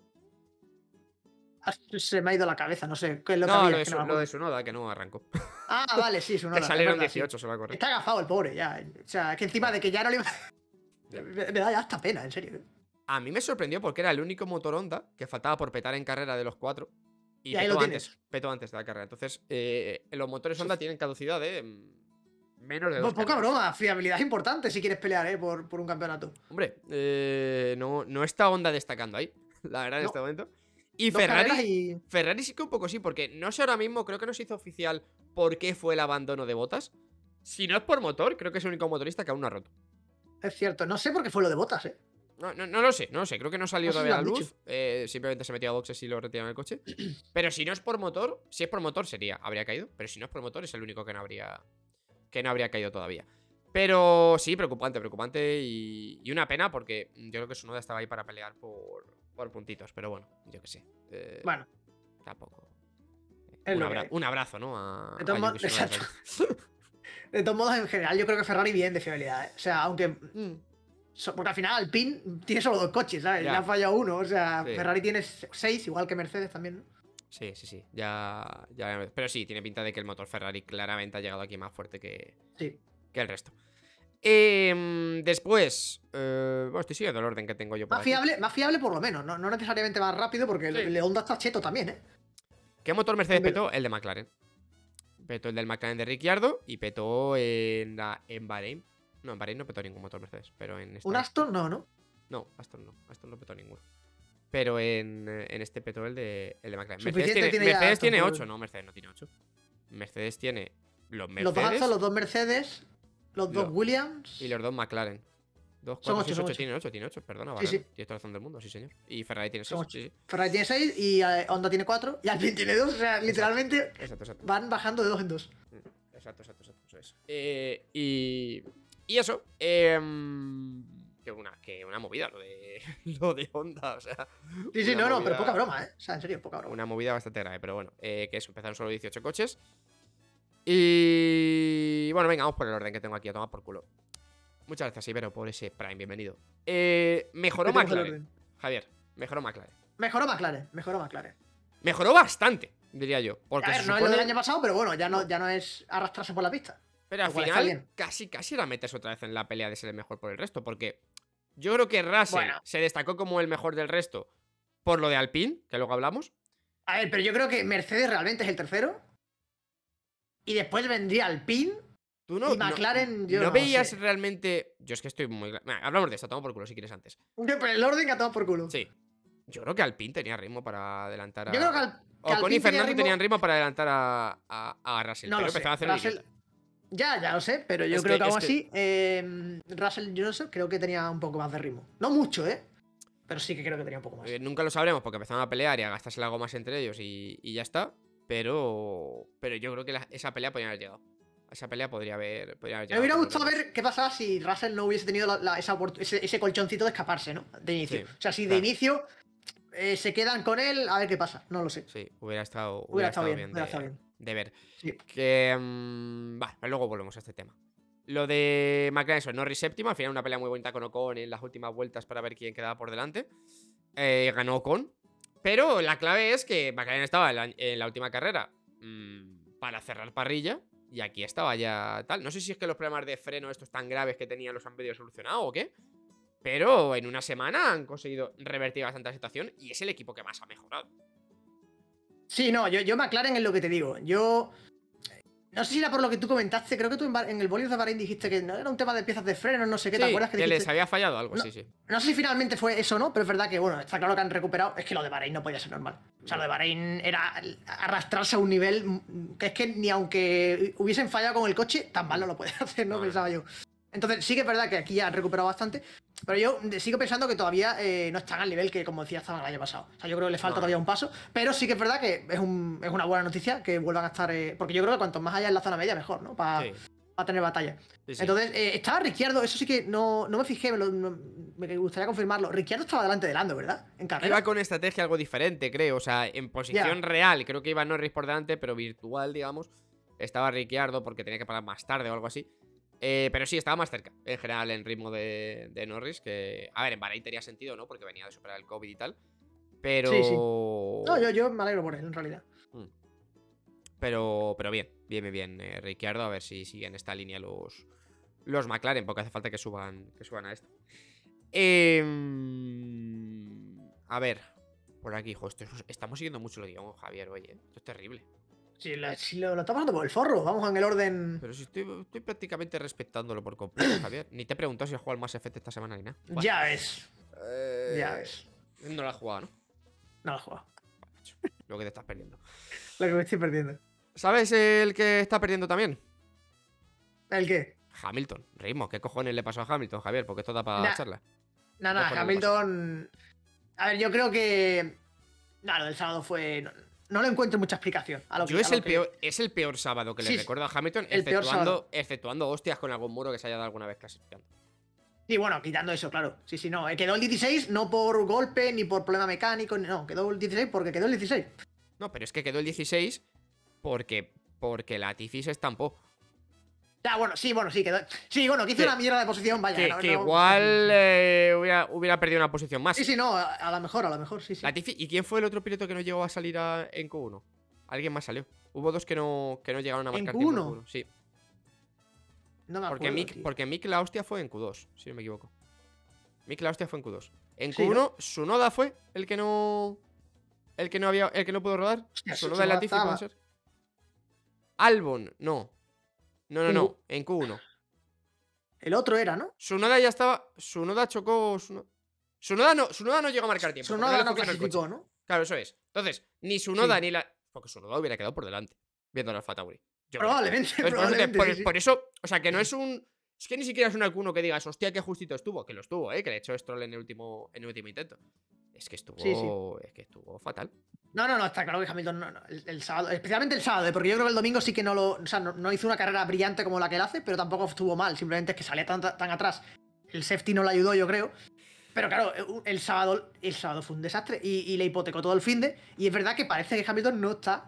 [SPEAKER 2] Se me ha ido la cabeza, no sé. ¿Qué es lo que
[SPEAKER 1] No,
[SPEAKER 2] había?
[SPEAKER 1] lo
[SPEAKER 2] Es que no me
[SPEAKER 1] de
[SPEAKER 2] acuerdo.
[SPEAKER 1] su Noda, que no arrancó.
[SPEAKER 2] Ah, vale, sí, su
[SPEAKER 1] Le
[SPEAKER 2] nota.
[SPEAKER 1] salieron
[SPEAKER 2] es verdad,
[SPEAKER 1] 18
[SPEAKER 2] sí.
[SPEAKER 1] solo a correr.
[SPEAKER 2] Está agafado el pobre, ya. O sea, es que encima de que ya no le iba. Me da ya hasta pena, en serio.
[SPEAKER 1] A mí me sorprendió porque era el único motor Honda que faltaba por petar en carrera de los 4. Y
[SPEAKER 2] ahí lo tienes.
[SPEAKER 1] petó antes de la carrera. Entonces, los motores Honda tienen caducidad de menos de 2
[SPEAKER 2] Poca broma, fiabilidad es importante si quieres pelear, por un campeonato.
[SPEAKER 1] Hombre, no está Honda destacando ahí, la verdad, en
[SPEAKER 2] No.
[SPEAKER 1] este momento. Y
[SPEAKER 2] Dos carreras y.
[SPEAKER 1] Ferrari sí que un poco sí, porque no sé ahora mismo, creo que no se hizo oficial por qué fue el abandono de Bottas. Si no es por motor, creo que es el único motorista que aún no ha roto.
[SPEAKER 2] Es cierto, no sé por qué fue lo de Bottas, ¿eh?
[SPEAKER 1] No lo sé, creo que no salió
[SPEAKER 2] No sé si
[SPEAKER 1] todavía a la
[SPEAKER 2] lo han
[SPEAKER 1] luz. Simplemente se metió a boxes y lo retiraron el coche. Pero si no es por motor, si es por motor habría caído. Pero si no es por motor, es el único que no habría caído todavía. Pero sí, preocupante y una pena porque yo creo que Tsunoda estaba ahí para pelear por puntitos. Pero bueno, yo qué sé.
[SPEAKER 2] Bueno,
[SPEAKER 1] Tampoco.
[SPEAKER 2] es lo que hay.
[SPEAKER 1] Un abrazo, ¿no? A
[SPEAKER 2] De todos modos,
[SPEAKER 1] Yuki Tsunoda.
[SPEAKER 2] exacto. De todos modos, en general, yo creo que Ferrari bien de fiabilidad, ¿eh? O sea, aunque.
[SPEAKER 1] Mm.
[SPEAKER 2] Porque al final Alpine tiene solo 2 coches, ¿sabes?
[SPEAKER 1] Ya.
[SPEAKER 2] Le ha fallado uno. O sea,
[SPEAKER 1] Sí.
[SPEAKER 2] Ferrari tiene 6, igual que Mercedes también, ¿no?
[SPEAKER 1] Sí. Ya. Pero sí, tiene pinta de que el motor Ferrari claramente ha llegado aquí más fuerte que
[SPEAKER 2] Sí.
[SPEAKER 1] el resto. Después. Bueno, estoy siguiendo el orden que tengo yo por aquí.
[SPEAKER 2] Más fiable por lo menos, no necesariamente más rápido, porque
[SPEAKER 1] Sí.
[SPEAKER 2] el Honda está cheto también, ¿eh?
[SPEAKER 1] ¿Qué motor Mercedes
[SPEAKER 2] Hombre.
[SPEAKER 1] petó? El de McLaren. Petó el del McLaren de Ricciardo y petó en Bahrein. No, en Bahrein no petó ningún motor Mercedes, pero en esta.
[SPEAKER 2] Un Aston no.
[SPEAKER 1] No, Aston no petó ninguno. Pero en este petó el de McLaren.
[SPEAKER 2] Suficiente tiene ya
[SPEAKER 1] Mercedes
[SPEAKER 2] Aston
[SPEAKER 1] tiene
[SPEAKER 2] por-
[SPEAKER 1] 8, no, Mercedes no tiene 8. Mercedes tiene los
[SPEAKER 2] Los dos
[SPEAKER 1] Mercedes
[SPEAKER 2] Aston, los 2 Mercedes, los 2 Williams.
[SPEAKER 1] y los 2 McLaren. 2,
[SPEAKER 2] Son
[SPEAKER 1] 4,
[SPEAKER 2] ocho,
[SPEAKER 1] 6,
[SPEAKER 2] son
[SPEAKER 1] 8,
[SPEAKER 2] ocho.
[SPEAKER 1] tiene 8, perdona,
[SPEAKER 2] Sí,
[SPEAKER 1] vale.
[SPEAKER 2] sí.
[SPEAKER 1] Tienes toda la razón del mundo, sí, señor. Y Ferrari tiene 6.
[SPEAKER 2] Son 8.
[SPEAKER 1] Sí, sí.
[SPEAKER 2] Ferrari tiene 6 y Honda tiene 4 y Alpine tiene 2. O sea, literalmente
[SPEAKER 1] Exacto.
[SPEAKER 2] van bajando de 2 en 2.
[SPEAKER 1] Exacto, eso es. Y eso. Que una movida lo de Honda, o sea.
[SPEAKER 2] Sí,
[SPEAKER 1] una
[SPEAKER 2] no,
[SPEAKER 1] movida-
[SPEAKER 2] pero poca broma, ¿eh? O sea, en serio, poca broma.
[SPEAKER 1] Una movida bastante grave, pero bueno, que eso, empezaron solo 18 coches. Y bueno, venga, vamos por el orden que tengo aquí a tomar por culo. Muchas gracias, Ibero, por ese Prime, bienvenido. Mejoró
[SPEAKER 2] Metemos el
[SPEAKER 1] McLaren.
[SPEAKER 2] orden.
[SPEAKER 1] Javier, mejoró McLaren.
[SPEAKER 2] Mejoró McLaren.
[SPEAKER 1] Mejoró bastante, diría yo. Porque
[SPEAKER 2] A ver,
[SPEAKER 1] se
[SPEAKER 2] no es lo
[SPEAKER 1] supone...
[SPEAKER 2] del año pasado, pero bueno, ya no es arrastrarse por la pista.
[SPEAKER 1] Pero al
[SPEAKER 2] Igual está
[SPEAKER 1] final,
[SPEAKER 2] bien.
[SPEAKER 1] casi la metes otra vez en la pelea de ser el mejor por el resto. Porque yo creo que Russell
[SPEAKER 2] Bueno.
[SPEAKER 1] se destacó como el mejor del resto por lo de Alpine, que luego hablamos.
[SPEAKER 2] A ver, pero yo creo que Mercedes realmente es el tercero. Y después vendría Alpine.
[SPEAKER 1] Tú no,
[SPEAKER 2] Y McLaren, yo
[SPEAKER 1] no
[SPEAKER 2] no
[SPEAKER 1] veías
[SPEAKER 2] sé.
[SPEAKER 1] realmente. Yo es que estoy muy. Hablamos de esto, toma por culo si quieres antes.
[SPEAKER 2] Pero el orden que ha tomado por culo.
[SPEAKER 1] Sí. Yo creo que Alpine tenía ritmo para adelantar a.
[SPEAKER 2] Yo creo que
[SPEAKER 1] Ocon
[SPEAKER 2] Alpine
[SPEAKER 1] y Fernando
[SPEAKER 2] tenía
[SPEAKER 1] tenían ritmo para adelantar a Russell.
[SPEAKER 2] No
[SPEAKER 1] pero
[SPEAKER 2] lo sé.
[SPEAKER 1] empezaron a hacer
[SPEAKER 2] Russell-
[SPEAKER 1] el idiota.
[SPEAKER 2] Ya lo sé, pero yo
[SPEAKER 1] Es
[SPEAKER 2] creo
[SPEAKER 1] que-
[SPEAKER 2] que aún
[SPEAKER 1] es
[SPEAKER 2] así, Russell Johnson creo que tenía un poco más de ritmo. No mucho, ¿eh? Pero sí que creo que tenía un poco más.
[SPEAKER 1] Nunca lo sabremos porque empezaron a pelear y a gastarse algo más entre ellos y ya está. Pero yo creo que esa pelea podría haber llegado. Esa pelea podría haber llegado.
[SPEAKER 2] Me hubiera
[SPEAKER 1] por
[SPEAKER 2] gustado
[SPEAKER 1] los dos.
[SPEAKER 2] ver qué pasaba si Russell no hubiese tenido ese colchoncito de escaparse, ¿no? De inicio.
[SPEAKER 1] Sí,
[SPEAKER 2] O sea, si
[SPEAKER 1] claro.
[SPEAKER 2] de inicio se quedan con él, a ver qué pasa. No lo sé.
[SPEAKER 1] Sí, hubiera estado
[SPEAKER 2] bien, hubiera estado bien.
[SPEAKER 1] de ver.
[SPEAKER 2] Sí.
[SPEAKER 1] Que. Vale, pero luego volvemos a este tema. Lo de McLaren, eso, Norris séptimo. Al final, una pelea muy bonita con Ocon en las últimas vueltas para ver quién quedaba por delante. Ganó Ocon. Pero la clave es que McLaren estaba en la última carrera para cerrar parrilla. Y aquí estaba ya tal. No sé si es que los problemas de freno estos tan graves que tenían los han pedido solucionado o qué. Pero en una semana han conseguido revertir bastante la situación. Y es el equipo que más ha mejorado.
[SPEAKER 2] Sí, no, yo McLaren es lo que te digo. No sé si era por lo que tú comentaste, creo que tú en el Bolio de Bahrein dijiste que no era un tema de piezas de freno, no sé qué, ¿te
[SPEAKER 1] Sí,
[SPEAKER 2] acuerdas que
[SPEAKER 1] que
[SPEAKER 2] dijiste?
[SPEAKER 1] les había fallado algo,
[SPEAKER 2] No,
[SPEAKER 1] sí, sí.
[SPEAKER 2] no sé si finalmente fue eso o no, pero es verdad que, bueno, está claro que han recuperado. Es que lo de Bahrein no podía ser normal. O sea, lo de Bahrein era arrastrarse a un nivel que es que ni aunque hubiesen fallado con el coche, tan mal no lo pueden hacer, ¿no?
[SPEAKER 1] No, no.
[SPEAKER 2] Pensaba yo. Entonces, sí que es verdad que aquí ya han recuperado bastante, pero yo sigo pensando que todavía no están al nivel que, como decía, estaban el año pasado. O sea, yo creo que le falta
[SPEAKER 1] No.
[SPEAKER 2] todavía un paso, pero sí que es verdad que es una buena noticia que vuelvan a estar. Porque yo creo que cuanto más haya en la zona media, mejor, ¿no? Para
[SPEAKER 1] Sí,
[SPEAKER 2] tener batalla.
[SPEAKER 1] sí, sí.
[SPEAKER 2] Entonces, estaba Ricciardo, eso sí que no me fijé, me gustaría confirmarlo. Ricciardo estaba delante de Lando, ¿verdad? En carrera.
[SPEAKER 1] Iba con estrategia algo diferente, creo. O sea, en posición real, creo que iba Norris por delante, pero virtual, digamos. Estaba Ricciardo porque tenía que parar más tarde o algo así. Pero sí, estaba más cerca, en general, en ritmo de Norris. Que, a ver, en Bahrein tenía sentido, ¿no? Porque venía de superar el COVID y tal. Pero.
[SPEAKER 2] Sí, sí. No, yo me alegro por él, en realidad.
[SPEAKER 1] Pero bien, bien, Ricciardo, a ver si siguen esta línea los McLaren, porque hace falta que suban a esto. A ver, por aquí, hijo, estamos siguiendo mucho lo digamos, Javier, oye, esto es terrible.
[SPEAKER 2] Sí, si lo estamos dando por el forro, vamos en el orden.
[SPEAKER 1] Pero si estoy prácticamente respetándolo por completo, Javier. Ni te he preguntado si has jugado al Mass Effect esta semana ni nada. Bueno,
[SPEAKER 2] Ya ves. Ya ves.
[SPEAKER 1] No lo has jugado, ¿no?
[SPEAKER 2] No lo he jugado.
[SPEAKER 1] Lo que te estás perdiendo.
[SPEAKER 2] Lo que me estoy perdiendo.
[SPEAKER 1] ¿Sabes el que está perdiendo también?
[SPEAKER 2] ¿El qué?
[SPEAKER 1] Hamilton, ritmo. ¿Qué cojones le pasó a Hamilton, Javier? Porque esto da para charla.
[SPEAKER 2] Nada, Hamilton. A ver, yo creo que. No, lo del sábado fue. No le encuentro mucha explicación.
[SPEAKER 1] Es el peor sábado que le recuerdo a Hamilton, exceptuando hostias con algún muro que se haya dado alguna vez clasificando.
[SPEAKER 2] Sí, bueno, quitando eso, claro. Sí, no. Quedó el 16 no por golpe ni por problema mecánico. No, quedó el 16 porque quedó el 16.
[SPEAKER 1] No, pero es que quedó el 16 porque Latifi se estampó.
[SPEAKER 2] Ya, bueno, sí, quedó. Sí, bueno, que hizo una mierda de posición, vaya.
[SPEAKER 1] Que igual hubiera perdido una posición más.
[SPEAKER 2] Sí, no, a lo mejor, sí.
[SPEAKER 1] Latifi, ¿y quién fue el otro piloto que no llegó a salir en Q1? Alguien más salió. Hubo dos que no llegaron a marcar tiempo en Q1. Sí.
[SPEAKER 2] No me acuerdo,
[SPEAKER 1] porque Mick la hostia fue en Q2, si no me equivoco. Mick la hostia fue en Q2. En Q1, ¿no? Tsunoda fue el que no pudo rodar. Tsunoda y Latifi, ¿puede ser? Albon, no. No, en Q1.
[SPEAKER 2] El otro era, ¿no?
[SPEAKER 1] Tsunoda ya estaba. Tsunoda chocó. Tsunoda no llegó a marcar tiempo.
[SPEAKER 2] Tsunoda no clasificó, ¿no?
[SPEAKER 1] Claro, eso es. Entonces, ni Tsunoda ni la. Porque Tsunoda hubiera quedado por delante, viendo al Alfa Tauri.
[SPEAKER 2] Probablemente.
[SPEAKER 1] Por eso, o sea, que no es un. Es que ni siquiera es un Q1 que digas, hostia, qué justito estuvo. Que lo estuvo, que le echó Stroll en el último intento. Es que estuvo. Es que estuvo fatal.
[SPEAKER 2] No, está claro que Hamilton el sábado, especialmente el sábado, porque yo creo que el domingo sí que no hizo una carrera brillante como la que él hace, pero tampoco estuvo mal, simplemente es que salía tan atrás. El safety no le ayudó, yo creo. Pero claro, el sábado fue un desastre y le hipotecó todo el finde. Y es verdad que parece que Hamilton no está.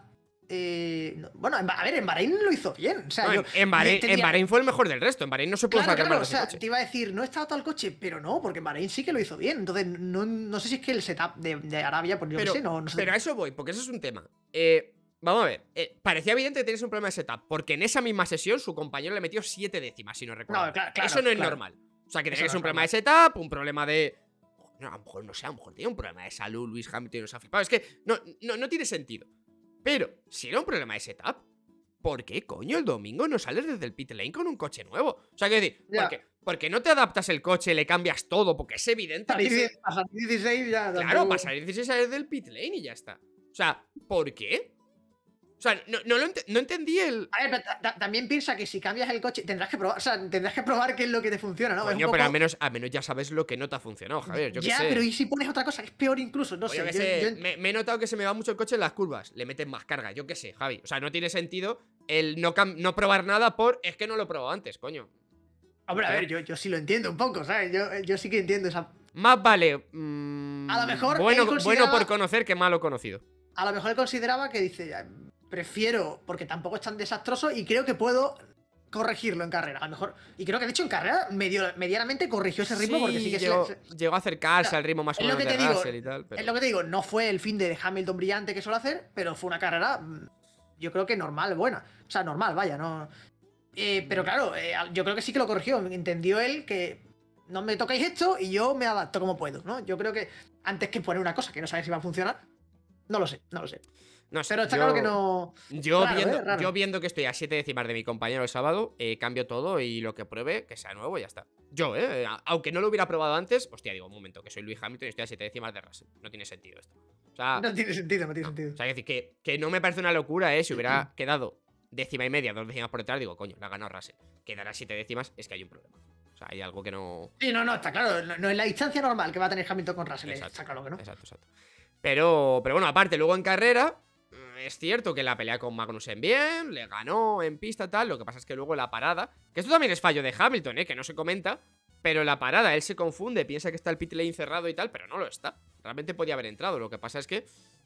[SPEAKER 2] Bueno, a ver, en Bahrein lo hizo bien. O sea,
[SPEAKER 1] en Bahrein fue el mejor del resto. En Bahrein no se pudo sacar más de ese coche.
[SPEAKER 2] Te iba a decir, no estaba todo el coche, pero no, porque en Bahrein sí que lo hizo bien. Entonces, no sé si es que el setup de Arabia, pues yo qué sé, no sé.
[SPEAKER 1] Pero a eso voy, porque eso es un tema. Vamos a ver, parecía evidente que tenías un problema de setup, porque en esa misma sesión su compañero le metió 7 décimas, si no recuerdo.
[SPEAKER 2] No, claro,
[SPEAKER 1] eso no es normal. O sea, que tenías un problema de setup, un problema de. No, a lo mejor, no sé, a lo mejor tenía un problema de salud, Luis Hamilton nos ha flipado. Es que no tiene sentido. Pero, si era un problema de setup, ¿por qué coño el domingo no sales desde el pit lane con un coche nuevo? O sea, quiero decir, ¿por qué no te adaptas el coche, le cambias todo? Porque es evidente que.
[SPEAKER 2] Pasar 16 ya.
[SPEAKER 1] Claro, pasar 16 sales del pit lane y ya está. O sea, ¿por qué? O sea, no entendí el.
[SPEAKER 2] A ver, pero también piensa que si cambias el coche tendrás que probar, qué es lo que te funciona, ¿no?
[SPEAKER 1] Coño, pero al menos ya sabes lo que no te ha funcionado, Javier. Yo
[SPEAKER 2] ya,
[SPEAKER 1] sé.
[SPEAKER 2] Pero ¿y si pones otra cosa? Es peor incluso, no sé.
[SPEAKER 1] Me he notado que se me va mucho el coche en las curvas. Le meten más carga, yo qué sé, Javi. O sea, no tiene sentido el no probar nada por. Es que no lo he probado antes, coño.
[SPEAKER 2] Hombre, a ver, yo sí lo entiendo un poco, ¿sabes? Yo sí que entiendo esa.
[SPEAKER 1] Más vale.
[SPEAKER 2] A lo mejor.
[SPEAKER 1] Bueno por conocer que malo conocido.
[SPEAKER 2] A lo mejor él consideraba que dice. Prefiero, porque tampoco es tan desastroso y creo que puedo corregirlo en carrera. A lo mejor. Y creo que de hecho en carrera medianamente corrigió ese ritmo porque sí que
[SPEAKER 1] llegó a acercarse al ritmo más o menos de Russell y tal. Pero...
[SPEAKER 2] Es lo que te digo, no fue el fin de Hamilton brillante que suele hacer, pero fue una carrera, yo creo que normal, buena. O sea, normal, vaya, no. Pero claro, yo creo que sí que lo corrigió. Entendió él que no me tocáis esto y yo me adapto como puedo, ¿no? Yo creo que antes que poner una cosa que no sabes si va a funcionar, no lo sé.
[SPEAKER 1] No sé,
[SPEAKER 2] Pero está claro que no. Raro.
[SPEAKER 1] Yo viendo que estoy a 7 décimas de mi compañero el sábado, cambio todo y lo que pruebe, que sea nuevo y ya está. Yo, aunque no lo hubiera probado antes, hostia, digo, un momento, que soy Lewis Hamilton y estoy a 7 décimas de Russell. No tiene sentido esto. O sea,
[SPEAKER 2] No tiene sentido, no tiene sentido.
[SPEAKER 1] O sea, es decir, que no me parece una locura, si hubiera quedado décima y media, 2 décimas por detrás, digo, coño, la ha ganado Russell. Quedar a 7 décimas es que hay un problema. O sea, hay algo que no.
[SPEAKER 2] Sí, no, está claro. No es la distancia normal que va a tener Hamilton con Russell.
[SPEAKER 1] Exacto,
[SPEAKER 2] Está claro que no.
[SPEAKER 1] Exacto. Pero bueno, aparte, luego en carrera, es cierto que la pelea con Magnussen bien, le ganó en pista, tal. Lo que pasa es que luego la parada, que esto también es fallo de Hamilton, que no se comenta. Pero la parada, él se confunde, piensa que está el pit lane cerrado y tal, pero no lo está. Realmente podía haber entrado. Lo que pasa es que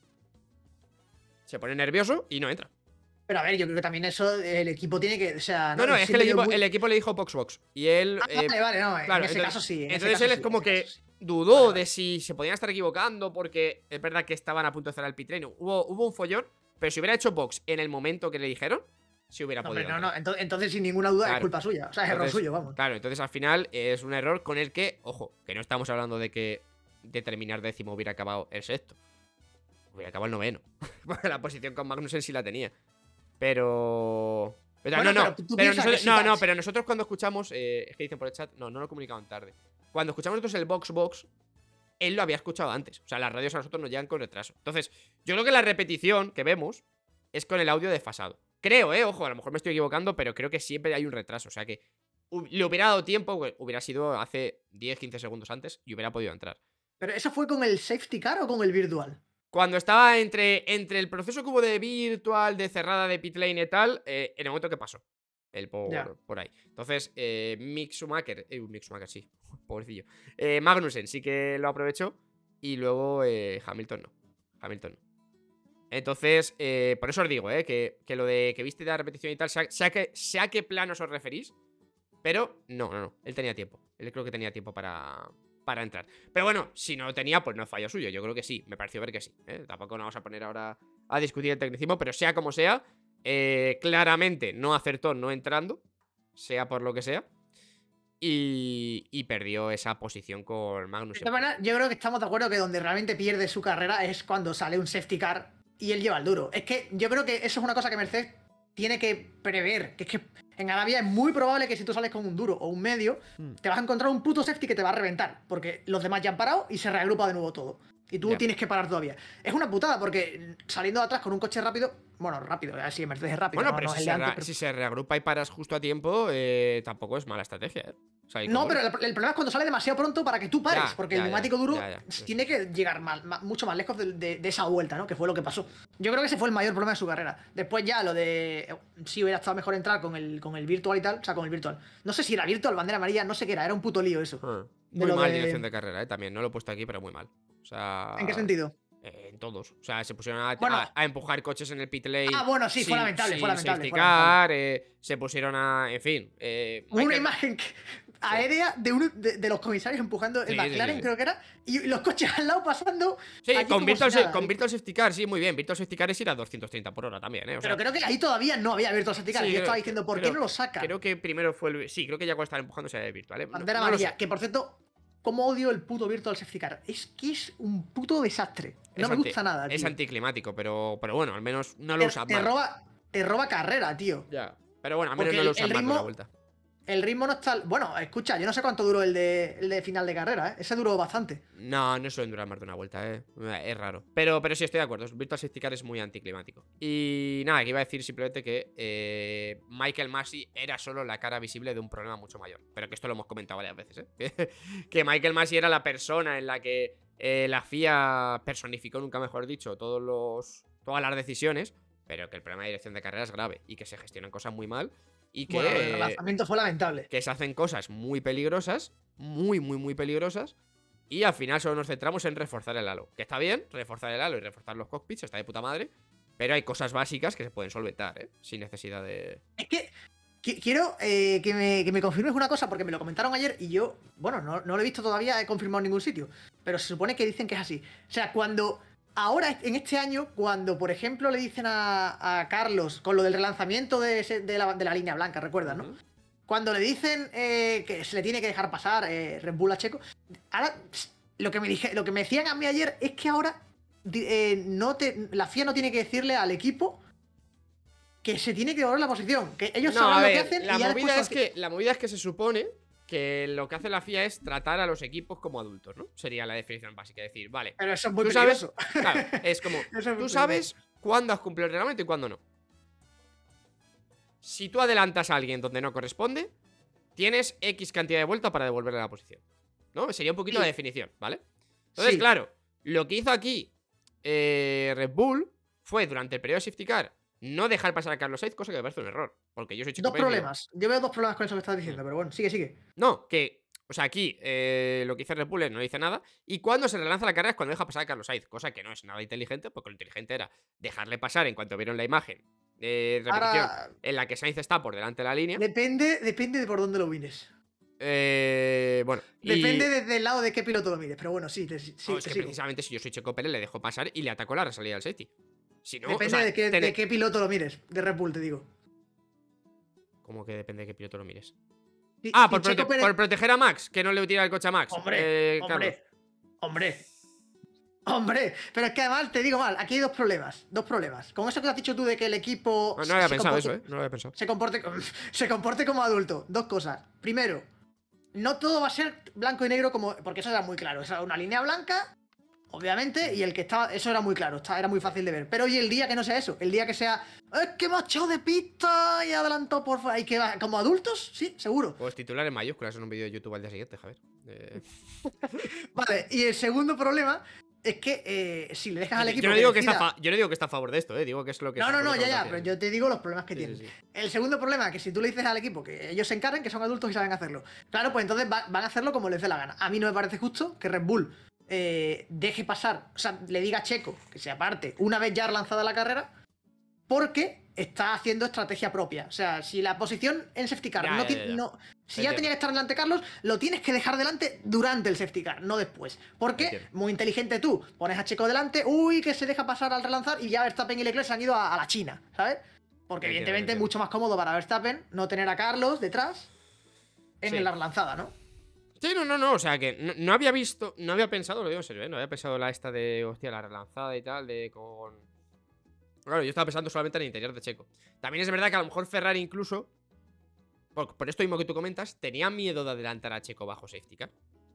[SPEAKER 1] se pone nervioso y no entra.
[SPEAKER 2] Pero a ver, yo creo que también eso el equipo tiene que. O sea,
[SPEAKER 1] no, es que el equipo le dijo box. Y él.
[SPEAKER 2] Vale, no.
[SPEAKER 1] Claro,
[SPEAKER 2] en ese caso sí.
[SPEAKER 1] Entonces él es como que dudó de si se podían estar equivocando, porque es verdad que estaban a punto de cerrar el pit lane. Hubo un follón, pero si hubiera hecho box en el momento que le dijeron, si hubiera podido.
[SPEAKER 2] No. Entonces, sin ninguna duda, es culpa suya. O sea, es error suyo, vamos.
[SPEAKER 1] Claro, entonces al final es un error con el que, ojo, que no estamos hablando de que de terminar décimo hubiera acabado el sexto. Hubiera acabado el noveno. Porque la posición con Magnussen sí la tenía. Pero nosotros cuando escuchamos, es que dicen por el chat, no lo comunicaban tarde. Cuando escuchamos nosotros el box, él lo había escuchado antes. O sea, las radios a nosotros nos llegan con retraso. Entonces, yo creo que la repetición que vemos es con el audio desfasado. Creo, ojo, a lo mejor me estoy equivocando, pero creo que siempre hay un retraso. O sea que le hubiera dado tiempo, hubiera sido hace 10-15 segundos antes y hubiera podido entrar.
[SPEAKER 2] ¿Pero eso fue con el safety car o con el virtual?
[SPEAKER 1] Cuando estaba entre el proceso que hubo de virtual, de cerrada de pit lane y tal, en el momento que pasó. Por ahí. Entonces, Mick Schumacher, sí, pobrecillo. Magnussen sí que lo aprovechó. Y luego Hamilton no. Entonces, por eso os digo, que lo de que viste de la repetición y tal, sea qué planos os referís. Pero no. Él tenía tiempo. Él creo que tenía tiempo para entrar. Pero bueno, si no lo tenía, pues no es fallo suyo. Yo creo que sí, me pareció ver que sí. Tampoco nos vamos a poner ahora a discutir el tecnicismo, pero sea como sea, claramente no acertó no entrando, sea por lo que sea. Y perdió esa posición con Magnussen.
[SPEAKER 2] De manera, yo creo que estamos de acuerdo que donde realmente pierde su carrera es cuando sale un safety car y él lleva el duro. Es que yo creo que eso es una cosa que Mercedes tiene que prever. Que es que en Arabia es muy probable que si tú sales con un duro o un medio, te vas a encontrar un puto safety que te va a reventar. Porque los demás ya han parado y se reagrupa de nuevo todo. Y tú tienes que parar todavía. Es una putada porque saliendo de atrás con un coche rápido. Bueno, rápido, así Mercedes es rápido.
[SPEAKER 1] Bueno, pero si se reagrupa y paras justo a tiempo, tampoco es mala estrategia, O sea,
[SPEAKER 2] no, pero el problema es cuando sale demasiado pronto para que tú pares. Porque el neumático duro tiene que llegar mucho más lejos de esa vuelta, ¿no? Que fue lo que pasó. Yo creo que ese fue el mayor problema de su carrera. Después ya lo de. Sí, hubiera estado mejor entrar con el virtual y tal. O sea, con el virtual. No sé si era virtual, bandera amarilla, no sé qué era. Era un puto lío eso.
[SPEAKER 1] Muy mal dirección de carrera, también. No lo he puesto aquí, pero muy mal. O sea.
[SPEAKER 2] ¿En qué sentido?
[SPEAKER 1] En todos. O sea, se pusieron a empujar coches en el pit lane.
[SPEAKER 2] Bueno, sí, fue lamentable.
[SPEAKER 1] Se pusieron a. En fin.
[SPEAKER 2] Una imagen aérea de los comisarios empujando el McLaren, creo que era. Y los coches al lado pasando.
[SPEAKER 1] Sí, con Virtual Safety Car, sí, muy bien. Virtual Safety Car es ir a 230 por hora también, O sea,
[SPEAKER 2] pero creo que ahí todavía no había Virtual Safety Car. Y yo estaba diciendo, ¿por qué no lo saca?
[SPEAKER 1] Creo que primero fue el. Sí, creo que ya cuando estaban empujando era el virtual,
[SPEAKER 2] Bandera amarilla, que por cierto. Cómo odio el puto Virtual Safety Car. Es que es un puto desastre. No me gusta nada, tío.
[SPEAKER 1] Es anticlimático, pero bueno, al menos no lo usas mal.
[SPEAKER 2] Te roba carrera, tío.
[SPEAKER 1] Ya. Pero bueno, al menos no lo usas mal la vuelta.
[SPEAKER 2] El ritmo no está. Bueno, escucha, yo no sé cuánto duró el de final de carrera, Ese duró bastante.
[SPEAKER 1] No suelen durar más de una vuelta, Es raro. Pero sí, estoy de acuerdo. Virtual Safety Car es muy anticlimático. Y nada, que iba a decir simplemente que Michael Masi era solo la cara visible de un problema mucho mayor. Pero que esto lo hemos comentado varias veces, Que Michael Masi era la persona en la que la FIA personificó, nunca mejor dicho, todas las decisiones. Pero que el problema de dirección de carrera es grave y que se gestionan cosas muy mal. Y que
[SPEAKER 2] el lanzamiento fue lamentable.
[SPEAKER 1] Que se hacen cosas muy peligrosas, muy peligrosas. Y al final solo nos centramos en reforzar el halo. Que está bien, reforzar el halo y reforzar los cockpits, está de puta madre. Pero hay cosas básicas que se pueden solventar, sin necesidad de.
[SPEAKER 2] Es que quiero que me confirmes una cosa, porque me lo comentaron ayer y yo, bueno, no lo he visto todavía, he confirmado en ningún sitio. Pero se supone que dicen que es así. O sea, cuando. Ahora, en este año, cuando, por ejemplo, le dicen a Carlos, con lo del relanzamiento de la línea blanca, ¿recuerdas, no? Cuando le dicen que se le tiene que dejar pasar Red Bull a Checo, ahora, lo que me decían a mí ayer es que ahora la FIA no tiene que decirle al equipo que se tiene que devolver la posición. Que ellos
[SPEAKER 1] No,
[SPEAKER 2] saben
[SPEAKER 1] a
[SPEAKER 2] lo
[SPEAKER 1] ver,
[SPEAKER 2] que hacen y ya después
[SPEAKER 1] la movida es que se supone que lo que hace la FIA es tratar a los equipos como adultos, ¿no? Sería la definición básica. Decir, vale,
[SPEAKER 2] Pero eso es muy
[SPEAKER 1] tú sabes,
[SPEAKER 2] peligroso.
[SPEAKER 1] claro, es como,
[SPEAKER 2] Eso es muy
[SPEAKER 1] tú sabes cuándo has cumplido el reglamento y cuándo no. Si tú adelantas a alguien donde no corresponde, tienes X cantidad de vueltas para devolverle la posición, ¿no? Sería un poquito
[SPEAKER 2] Sí.
[SPEAKER 1] la definición, ¿vale? Entonces,
[SPEAKER 2] Sí.
[SPEAKER 1] claro, lo que hizo aquí Red Bull fue, durante el periodo de safety car, no dejar pasar a Carlos Sainz, cosa que me parece un error. Porque yo soy Checo
[SPEAKER 2] Dos
[SPEAKER 1] Pérez y digo,
[SPEAKER 2] problemas. Yo veo dos problemas con eso que estás diciendo, pero bueno, sigue.
[SPEAKER 1] no, que, o sea, aquí lo que hizo Red Bull es no le dice nada. Y cuando se relanza la carrera es cuando deja pasar a Carlos Sainz, cosa que no es nada inteligente, porque lo inteligente era dejarle pasar en cuanto vieron la imagen de repetición
[SPEAKER 2] Ahora,
[SPEAKER 1] en la que Sainz está por delante de la línea.
[SPEAKER 2] depende de por dónde lo mires.
[SPEAKER 1] Bueno,
[SPEAKER 2] Depende desde el lado de qué piloto lo mires, pero bueno, sí,
[SPEAKER 1] es
[SPEAKER 2] te
[SPEAKER 1] que
[SPEAKER 2] sigo.
[SPEAKER 1] precisamente si yo soy Checo Pérez le dejo pasar y le atacó la resalida del safety. Si no,
[SPEAKER 2] Depende
[SPEAKER 1] o sea,
[SPEAKER 2] de qué piloto lo mires, de Red Bull, te digo.
[SPEAKER 1] ¿Cómo que depende de qué piloto lo mires?
[SPEAKER 2] Si-
[SPEAKER 1] Ah,
[SPEAKER 2] si Checo Pérez-
[SPEAKER 1] por proteger a Max, que no le tira el coche a Max. Carlos.
[SPEAKER 2] Hombre, pero es que además te digo mal, aquí hay dos problemas. Con eso que has dicho tú de que el equipo
[SPEAKER 1] No había
[SPEAKER 2] se
[SPEAKER 1] pensado
[SPEAKER 2] comporte-
[SPEAKER 1] eso, No lo había pensado.
[SPEAKER 2] se comporte como adulto. Dos cosas. Primero, no todo va a ser blanco y negro como. Porque eso era muy claro. Esa era una línea blanca, obviamente, y el que estaba. Eso era muy claro, era muy fácil de ver. Pero hoy el día que no sea eso, el día que sea. Es que me ha echado de pista y adelantó por fuera. Y que va. Como adultos, sí, seguro.
[SPEAKER 1] Pues titular en mayúsculas en un vídeo de YouTube al día siguiente, Javier.
[SPEAKER 2] Vale, y el segundo problema es que si le dejas al equipo.
[SPEAKER 1] Yo no digo que
[SPEAKER 2] decida-
[SPEAKER 1] yo no digo que está a favor de esto, digo que es lo que
[SPEAKER 2] No,
[SPEAKER 1] se supone que
[SPEAKER 2] ya,
[SPEAKER 1] hacer.
[SPEAKER 2] pero yo te digo los problemas que
[SPEAKER 1] Sí,
[SPEAKER 2] tienen.
[SPEAKER 1] sí, sí.
[SPEAKER 2] El segundo problema es que si tú le dices al equipo que ellos se encarguen, que son adultos y saben hacerlo, claro, pues entonces van a hacerlo como les dé la gana. A mí no me parece justo que Red Bull deje pasar, o sea, le diga a Checo que se aparte una vez ya lanzada la carrera, porque está haciendo estrategia propia. O sea, si la posición en safety car
[SPEAKER 1] Ya,
[SPEAKER 2] no
[SPEAKER 1] ya,
[SPEAKER 2] tiene.
[SPEAKER 1] ya.
[SPEAKER 2] No, si
[SPEAKER 1] Entiendo.
[SPEAKER 2] ya tenía que estar delante Carlos, lo tienes que dejar delante durante el safety car, no después. Porque,
[SPEAKER 1] Entiendo.
[SPEAKER 2] muy inteligente tú, pones a Checo delante, uy, que se deja pasar al relanzar y ya Verstappen y Leclerc se han ido a la China, ¿sabes? Porque
[SPEAKER 1] Entiendo,
[SPEAKER 2] evidentemente es
[SPEAKER 1] entiendo.
[SPEAKER 2] mucho más cómodo para Verstappen no tener a Carlos detrás en
[SPEAKER 1] Sí.
[SPEAKER 2] la relanzada, ¿no?
[SPEAKER 1] Sí, no, o sea que no había visto, no había pensado, lo digo en serio, no había pensado la esta de, hostia, la relanzada y tal, de con... Claro, yo estaba pensando solamente en el interior de Checo. También es verdad que a lo mejor Ferrari incluso, por esto mismo que tú comentas, tenía miedo de adelantar a Checo bajo safety car.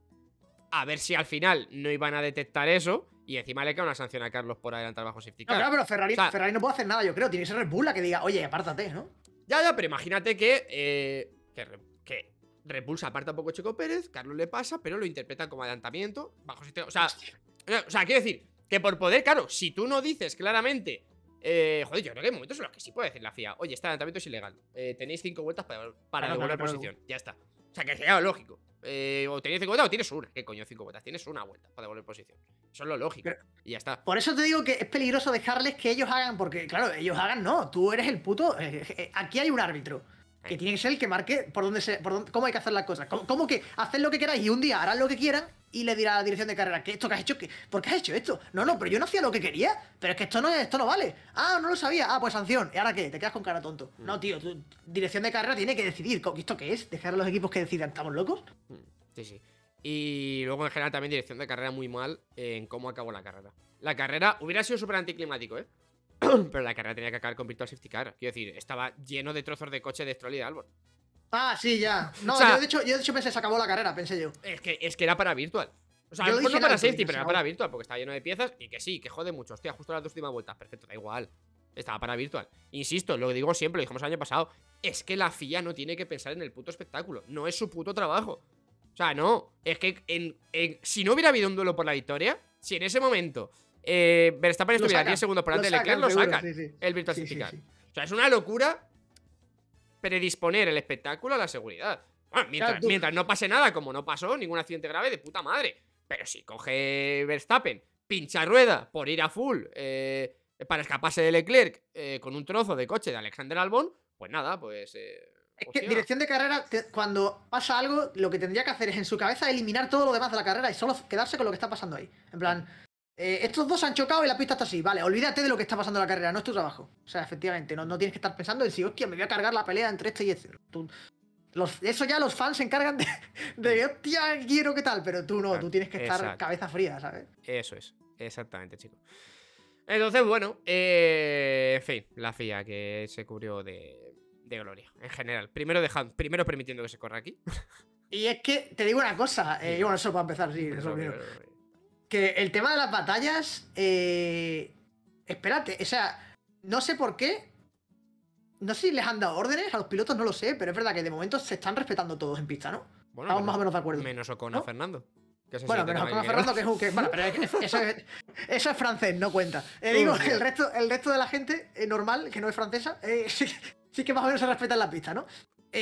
[SPEAKER 1] A ver si al final no iban a detectar eso y encima le cae una sanción a Carlos por adelantar bajo safety
[SPEAKER 2] No,
[SPEAKER 1] car.
[SPEAKER 2] claro, pero Ferrari,
[SPEAKER 1] O sea,
[SPEAKER 2] Ferrari no puede hacer nada, yo creo. Tiene que ser Red Bull la que diga, oye, apártate, ¿no?
[SPEAKER 1] Ya, pero imagínate que Red Bull se aparta un poco Checo Pérez, Carlos le pasa, pero lo interpretan como adelantamiento bajo sistema. O sea, quiero decir, que por poder, claro, si tú no dices claramente, joder, yo creo que hay momentos en los que sí puede decir la FIA, oye, este adelantamiento es ilegal, tenéis 5 vueltas para
[SPEAKER 2] Claro,
[SPEAKER 1] devolver
[SPEAKER 2] claro.
[SPEAKER 1] posición, ya está. O sea, que sería lo lógico. O tenéis 5 vueltas o tienes una. ¿Qué coño 5 vueltas? Tienes una vuelta para devolver posición. Eso es lo lógico.
[SPEAKER 2] Pero-
[SPEAKER 1] Y ya está.
[SPEAKER 2] Por eso te digo que es peligroso dejarles que ellos hagan, porque, claro, ellos hagan, no, tú eres el puto. Aquí hay un árbitro. Que tiene que ser el que marque cómo hay que hacer las cosas. ¿Cómo que haced lo que queráis y un día harán lo que quieran y le dirá a la dirección de carrera que esto que has hecho, ¿por qué has hecho esto? No, pero yo no hacía lo que quería. Pero es que esto no vale. Ah, no lo sabía. Ah, pues sanción. ¿Y ahora qué? Te quedas con cara tonto. No, tío, tu dirección de carrera tiene que decidir. ¿Esto qué es? ¿Dejar a los equipos que decidan? ¿Estamos locos?
[SPEAKER 1] Sí. Y luego en general también dirección de carrera muy mal en cómo acabó la carrera. La carrera hubiera sido súper anticlimático, ¿eh? Pero la carrera tenía que acabar con Virtual Safety Car. Quiero decir, estaba lleno de trozos de coche de Stroll y de Albon.
[SPEAKER 2] Ah, sí, ya. No,
[SPEAKER 1] O sea-
[SPEAKER 2] yo de hecho pensé, se acabó la carrera, pensé yo.
[SPEAKER 1] Es que era para Virtual. O sea, a
[SPEAKER 2] Yo
[SPEAKER 1] lo mejor
[SPEAKER 2] dije
[SPEAKER 1] no para
[SPEAKER 2] en alto,
[SPEAKER 1] Safety,
[SPEAKER 2] dije,
[SPEAKER 1] pero
[SPEAKER 2] se
[SPEAKER 1] era
[SPEAKER 2] acabó.
[SPEAKER 1] para Virtual, porque estaba lleno de piezas y que sí, que jode mucho. Hostia, justo las 2 últimas vueltas. Perfecto, da igual. Estaba para Virtual. Insisto, lo digo siempre, lo dijimos el año pasado. Es que la FIA no tiene que pensar en el puto espectáculo. No es su puto trabajo. O sea, no. Es que si no hubiera habido un duelo por la victoria, si en ese momento Verstappen
[SPEAKER 2] Lo
[SPEAKER 1] estuviera
[SPEAKER 2] sacan,
[SPEAKER 1] 10 segundos por delante de Leclerc, lo
[SPEAKER 2] seguro,
[SPEAKER 1] sacan.
[SPEAKER 2] sí, sí.
[SPEAKER 1] El Virtual
[SPEAKER 2] Sí,
[SPEAKER 1] Safety
[SPEAKER 2] sí,
[SPEAKER 1] Car.
[SPEAKER 2] sí.
[SPEAKER 1] O sea, es una locura predisponer el espectáculo a la seguridad. Bueno,
[SPEAKER 2] Claro, tú-
[SPEAKER 1] mientras no pase nada, como no pasó, ningún accidente grave, de puta madre. Pero si coge Verstappen, pincha rueda por ir a full para escaparse de Leclerc con un trozo de coche de Alexander Albon, pues nada, pues...
[SPEAKER 2] Es que
[SPEAKER 1] hostia.
[SPEAKER 2] dirección de carrera, cuando pasa algo, lo que tendría que hacer es en su cabeza eliminar todo lo demás de la carrera y solo quedarse con lo que está pasando ahí. En plan, estos dos han chocado y la pista está así. Vale, olvídate de lo que está pasando en la carrera, no es tu trabajo. O sea, efectivamente, no tienes que estar pensando en si, hostia, me voy a cargar la pelea entre este y este. Eso ya los fans se encargan de hostia, quiero qué tal, pero tú no, tú tienes que estar
[SPEAKER 1] Exacto.
[SPEAKER 2] cabeza fría, ¿sabes?
[SPEAKER 1] Eso es. Exactamente, chicos. Entonces, bueno, en fin, la FIA que se cubrió de gloria, en general. Primero permitiendo que se corra aquí.
[SPEAKER 2] Y es que, te digo una cosa, y bueno, eso para empezar, sí, eso primero. Que el tema de las batallas, espérate, o sea, no sé por qué, no sé si les han dado órdenes a los pilotos, no lo sé, pero es verdad que de momento se están respetando todos en pista, ¿no?
[SPEAKER 1] Bueno,
[SPEAKER 2] estamos más o menos de acuerdo.
[SPEAKER 1] Menos Ocon a
[SPEAKER 2] ¿no?
[SPEAKER 1] Fernando.
[SPEAKER 2] Bueno, menos Ocon a Fernando, que es un... bueno, pero eso es francés, no cuenta. Digo, el resto de la gente normal, que no es francesa, sí que más o menos se respeta en la pista, ¿no?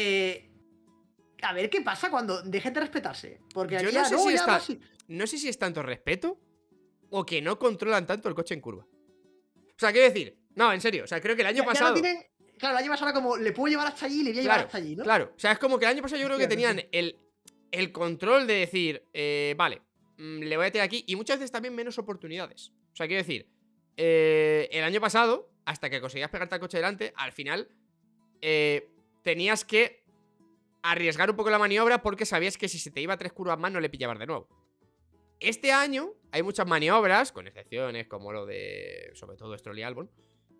[SPEAKER 2] A ver qué pasa cuando dejen de respetarse. Porque aquí
[SPEAKER 1] no sé si es tanto respeto o que no controlan tanto el coche en curva. O sea, quiero decir, no, en serio, o sea, creo que el año pasado...
[SPEAKER 2] Claro, el año pasado era como, le puedo llevar hasta allí y le voy a llevar hasta allí, ¿no?
[SPEAKER 1] Claro, o sea, es como que el año pasado yo creo que tenían el control de decir, vale, le voy a tener aquí, y muchas veces también menos oportunidades. O sea, quiero decir, el año pasado, hasta que conseguías pegarte al coche delante, al final tenías que arriesgar un poco la maniobra porque sabías que si se te iba 3 curvas más no le pillabas de nuevo. Este año hay muchas maniobras, con excepciones como lo de, sobre todo, Stroll y Albon.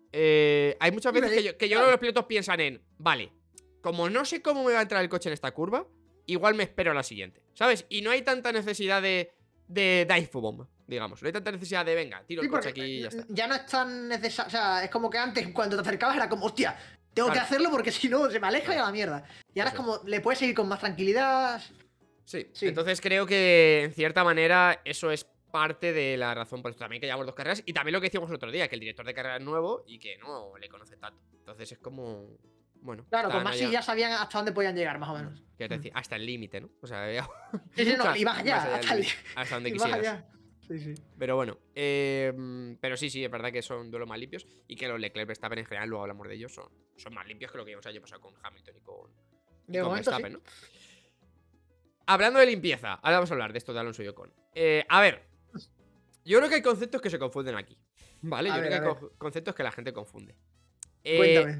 [SPEAKER 1] Hay muchas veces que yo creo que los pilotos piensan en, vale, como no sé cómo me va a entrar el coche en esta curva, igual me espero a la siguiente, ¿sabes? Y no hay tanta necesidad de dive bomb, digamos. No hay tanta necesidad de, venga, tiro el coche aquí y ya está.
[SPEAKER 2] Ya no es tan necesario, o sea, es como que antes cuando te acercabas era como, hostia, tengo que hacerlo porque si no se me aleja y a la mierda. Y ahora es como, le puedes seguir con más tranquilidad.
[SPEAKER 1] Sí, entonces creo que en cierta manera eso es parte de la razón por esto. También que llevamos 2 carreras y también lo que decíamos el otro día, que el director de carrera es nuevo y que no le conoce tanto. Entonces es como... Bueno,
[SPEAKER 2] claro, con Masi ya sabían hasta dónde podían llegar, más o menos.
[SPEAKER 1] Quiero decir, hasta el límite, ¿no? O sea, ya...
[SPEAKER 2] Sí, no, y más allá,
[SPEAKER 1] hasta donde quisieras. Sí. Pero bueno, pero sí, es verdad que son duelos más limpios y que los Leclerc Verstappen en general, luego hablamos de ellos, son más limpios que lo que vimos ayer pasado con Hamilton y con Verstappen, ¿no? Hablando de limpieza, ahora vamos a hablar de esto de Alonso y Ocon. A ver, yo creo que hay conceptos que se confunden aquí, ¿vale? Yo creo que hay conceptos que la gente confunde.
[SPEAKER 2] Cuéntame.